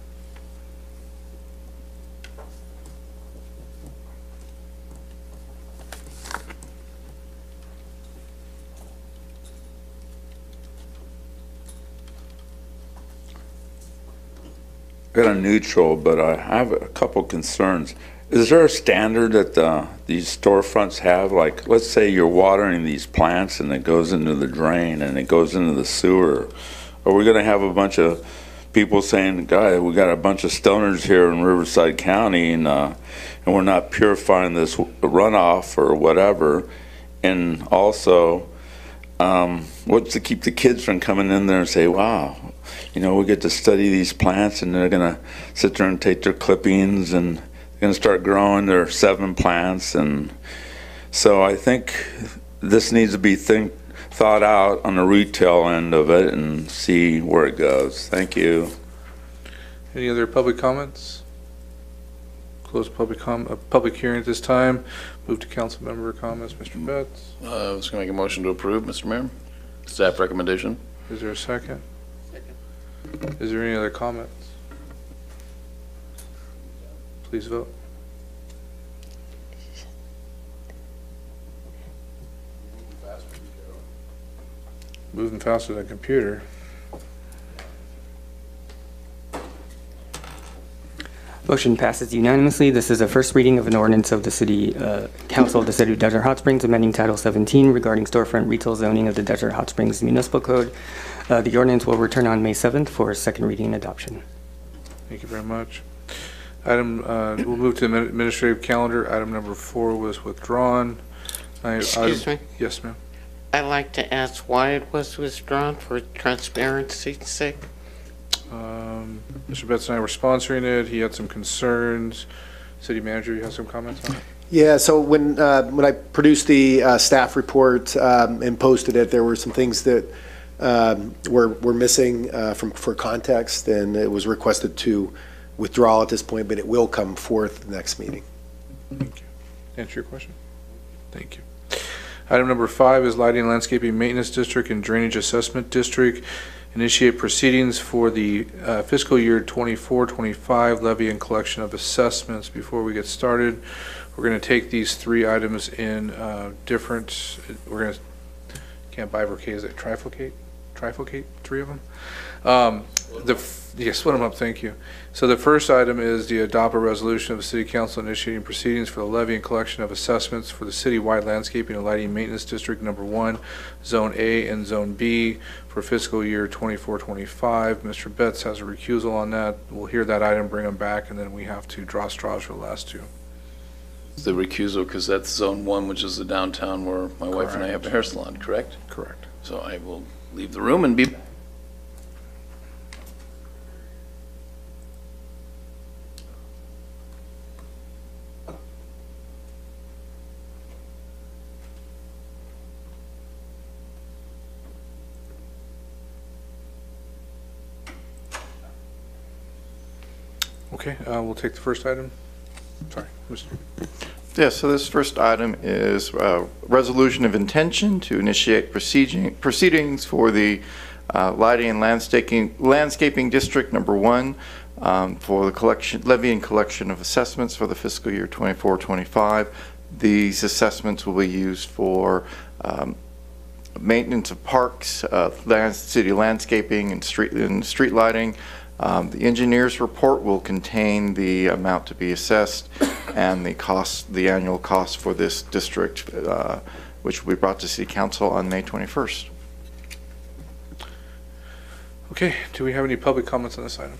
Speaker 20: Got a neutral, but I have a couple concerns. Is there a standard that uh, these storefronts have? Like, let's say you're watering these plants and it goes into the drain and it goes into the sewer. Are we going to have a bunch of people saying, "Guy, we got a bunch of stoners here in Riverside County, and uh, and we're not purifying this runoff or whatever"? And also, um, what's to keep the kids from coming in there and say, "Wow, you know, we get to study these plants," and they're going to sit there and take their clippings and they're going to start growing their seven plants. And so I think this needs to be think, thought out on the retail end of it and see where it goes. Thank you.
Speaker 1: Any other public comments? Close public com uh, public hearing at this time. Move to council member comments. Mister Betts.
Speaker 11: Uh, I was going to make a motion to approve, Mister Mayor. Staff recommendation.
Speaker 1: Is there a second? Is there any other comments? Please vote. Moving faster than a computer.
Speaker 14: Motion passes unanimously. This is a first reading of an ordinance of the City uh, Council of the City of Desert Hot Springs amending Title seventeen regarding storefront retail zoning of the Desert Hot Springs Municipal Code. Uh, the ordinance will return on May seventh for second reading and adoption.
Speaker 1: Thank you very much. Item, uh, we'll move to the administrative calendar. Item number four was withdrawn. I-
Speaker 5: Excuse
Speaker 1: item-
Speaker 5: me?
Speaker 1: Yes, ma'am.
Speaker 5: I'd like to ask why it was withdrawn for transparency's sake.
Speaker 1: Um, Mister Betts and I were sponsoring it. He had some concerns. City manager, you have some comments on it?
Speaker 16: Yeah, so when, uh, when I produced the uh, staff report um, and posted it, there were some things that um, were, were missing uh, from, for context, and it was requested to withdraw at this point, but it will come forth the next meeting.
Speaker 1: Thank you. Answer your question? Thank you. Item number five is Lighting and Landscaping Maintenance District and Drainage Assessment District. Initiate proceedings for the uh, fiscal year twenty-four twenty-five levy and collection of assessments. Before we get started, we're going to take these three items in uh, different, we're going to, can't bifurcate, is it trifocate? Trifocate, three of them? Um, the, f- yes, split them up, thank you. So the first item is the adopt a resolution of the City Council initiating proceedings for the levy and collection of assessments for the citywide landscaping and lighting maintenance district number one, zone A and zone B for fiscal year twenty-four twenty-five. Mister Betts has a recusal on that. We'll hear that item, bring them back, and then we have to draw straws for the last two.
Speaker 11: The recusal, because that's zone one, which is the downtown where my wife and I have a hair salon, correct?
Speaker 1: Correct.
Speaker 11: So I will leave the room and be back.
Speaker 1: Okay, uh, we'll take the first item. Sorry, Mister
Speaker 17: Yeah, so this first item is a resolution of intention to initiate proceeding, proceedings for the uh, lighting and landscaping, landscaping district number one um, for the collection, levy and collection of assessments for the fiscal year twenty-four twenty-five. These assessments will be used for um, maintenance of parks, uh, land, city landscaping, and street and street lighting. Um, The engineer's report will contain the amount to be assessed and the cost, the annual cost for this district, uh, which will be brought to City Council on May twenty-first.
Speaker 1: Okay, do we have any public comments on this item?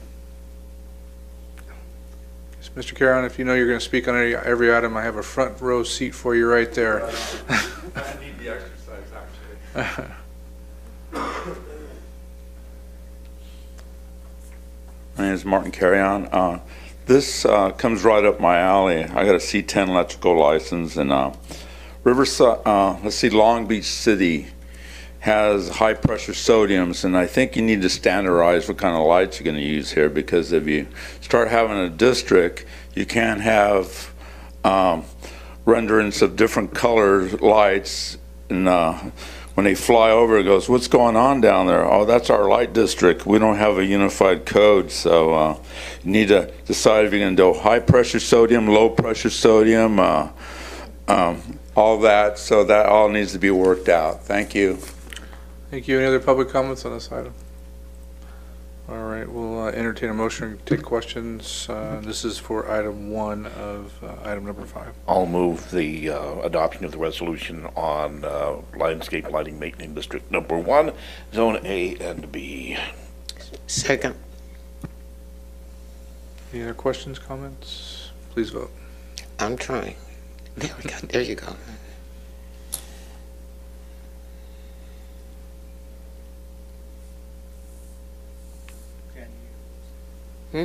Speaker 1: Yes, Mister Caron, if you know you're going to speak on every, every item, I have a front row seat for you right there.
Speaker 20: I need the exercise, actually. My name is Martin Carrion. Uh, this uh, comes right up my alley. I got a C ten electrical license, and uh, Riverside, uh, let's see, Long Beach City has high pressure sodiums, and I think you need to standardize what kind of lights you're going to use here, because if you start having a district, you can't have um, renderings of different colored lights, and uh, when they fly over, it goes, what's going on down there? Oh, that's our light district. We don't have a unified code, so uh, you need to decide if you're going to do high pressure sodium, low pressure sodium, uh, um, all that, so that all needs to be worked out. Thank you.
Speaker 1: Thank you. Any other public comments on this item? All right, we'll uh, entertain a motion to take questions. Uh, this is for item one of uh, item number five.
Speaker 6: I'll move the uh, adoption of the resolution on uh, landscape lighting maintenance district number one, zone A and B.
Speaker 5: Second.
Speaker 1: Any other questions, comments? Please vote.
Speaker 5: I'm trying. There we go. There you go. Hmm?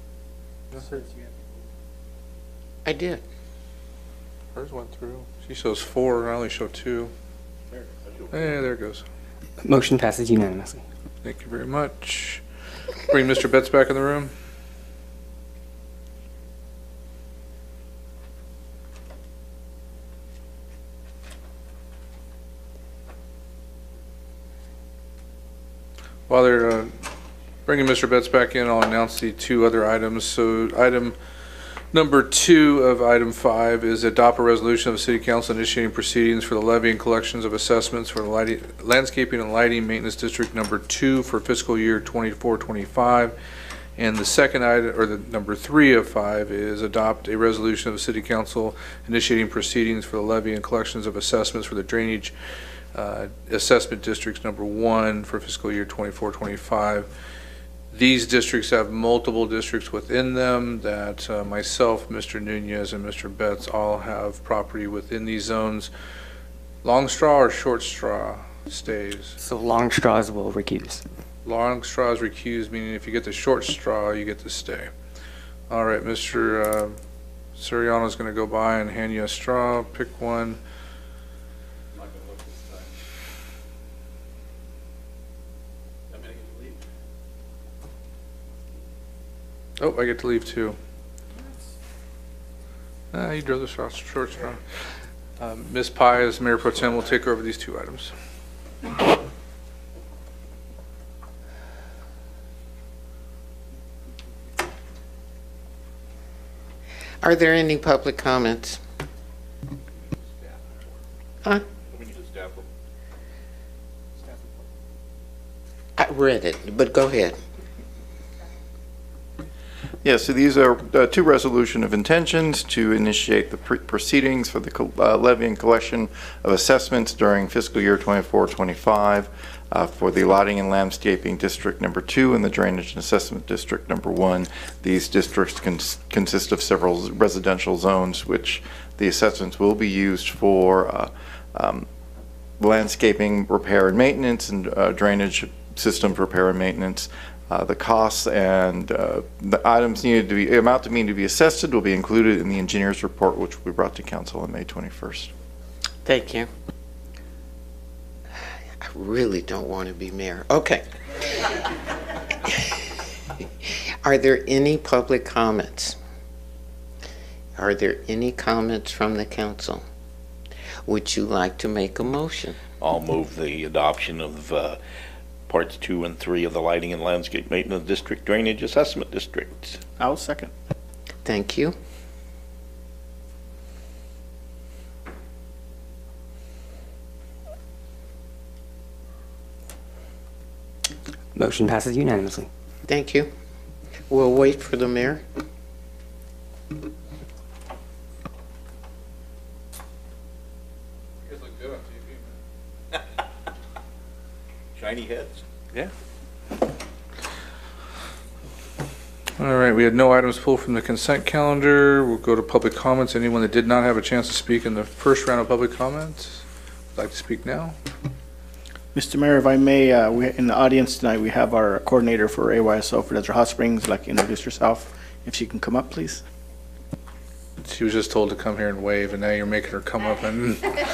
Speaker 5: I did.
Speaker 1: Hers went through. She shows four, I only show two. Yeah, there it goes.
Speaker 14: Motion passes unanimously.
Speaker 1: Thank you very much. Bring Mister Betts back in the room. While they're uh, bringing Mister Betts back in, I'll announce the two other items. So item number two of item five is adopt a resolution of the City Council initiating proceedings for the levy and collections of assessments for the lighting, landscaping and lighting maintenance district number two for fiscal year twenty-four twenty-five. And the second item, or the number three of five, is adopt a resolution of the City Council initiating proceedings for the levy and collections of assessments for the drainage uh, assessment districts number one for fiscal year twenty-four twenty-five. These districts have multiple districts within them that uh, myself, Mister Nunez, and Mister Betts all have property within these zones. Long straw or short straw stays?
Speaker 14: So long straws will recuse.
Speaker 1: Long straw is recused, meaning if you get the short straw, you get to stay. All right, Mister Uh, Soriano is going to go by and hand you a straw. Pick one. Oh, I get to leave too. Ah, you drove the short, short straw. Um, Miz Pai, as Mayor Pro Tem, will take over these two items.
Speaker 5: Are there any public comments? Huh? I read it, but go ahead.
Speaker 17: Yeah, so these are uh, two resolution of intentions to initiate the pr proceedings for the uh, levy and collection of assessments during fiscal year twenty-four twenty-five uh, for the lighting and landscaping district number two and the drainage and assessment district number one. These districts cons consist of several residential zones, which the assessments will be used for uh, um, landscaping repair and maintenance and uh, drainage system repair and maintenance. Uh, the costs and uh, the items needed to be, amount to need to be assessed will be included in the engineer's report, which will be brought to council on May twenty-first.
Speaker 5: Thank you. I really don't want to be mayor. Okay. Are there any public comments? Are there any comments from the council? Would you like to make a motion?
Speaker 6: I'll move the adoption of uh, parts two and three of the lighting and landscape maintenance district drainage assessment district.
Speaker 15: I'll second.
Speaker 5: Thank you.
Speaker 14: Motion passes unanimously.
Speaker 5: Thank you. We'll wait for the mayor.
Speaker 3: Shiny heads. Yeah.
Speaker 1: All right, we had no items pulled from the consent calendar. We'll go to public comments. Anyone that did not have a chance to speak in the first round of public comments, would like to speak now?
Speaker 15: Mister Mayor, if I may, uh, we, in the audience tonight, we have our coordinator for A Y S O for Desert Hot Springs. I'd like to introduce herself. If she can come up, please.
Speaker 1: She was just told to come here and wave, and now you're making her come up and...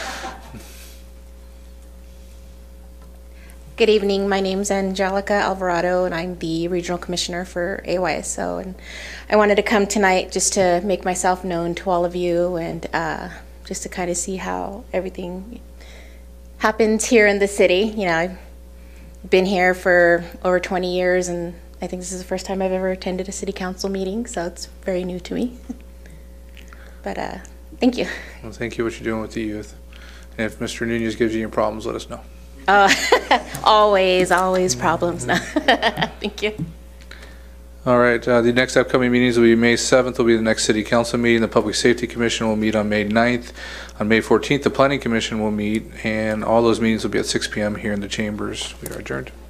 Speaker 4: Good evening. My name's Angelica Alvarado, and I'm the Regional Commissioner for A Y S O. And I wanted to come tonight just to make myself known to all of you and uh, just to kind of see how everything happens here in the city. You know, I've been here for over twenty years, and I think this is the first time I've ever attended a city council meeting, so it's very new to me. But uh, thank you.
Speaker 1: Well, thank you what you're doing with the youth. And if Mister Nunez gives you any problems, let us know.
Speaker 4: Uh, always, always problems. No. Thank you.
Speaker 1: All right, uh, the next upcoming meetings will be May seventh will be the next city council meeting. The Public Safety Commission will meet on May ninth. On May fourteenth, the Planning Commission will meet, and all those meetings will be at six p m here in the chambers. We are adjourned.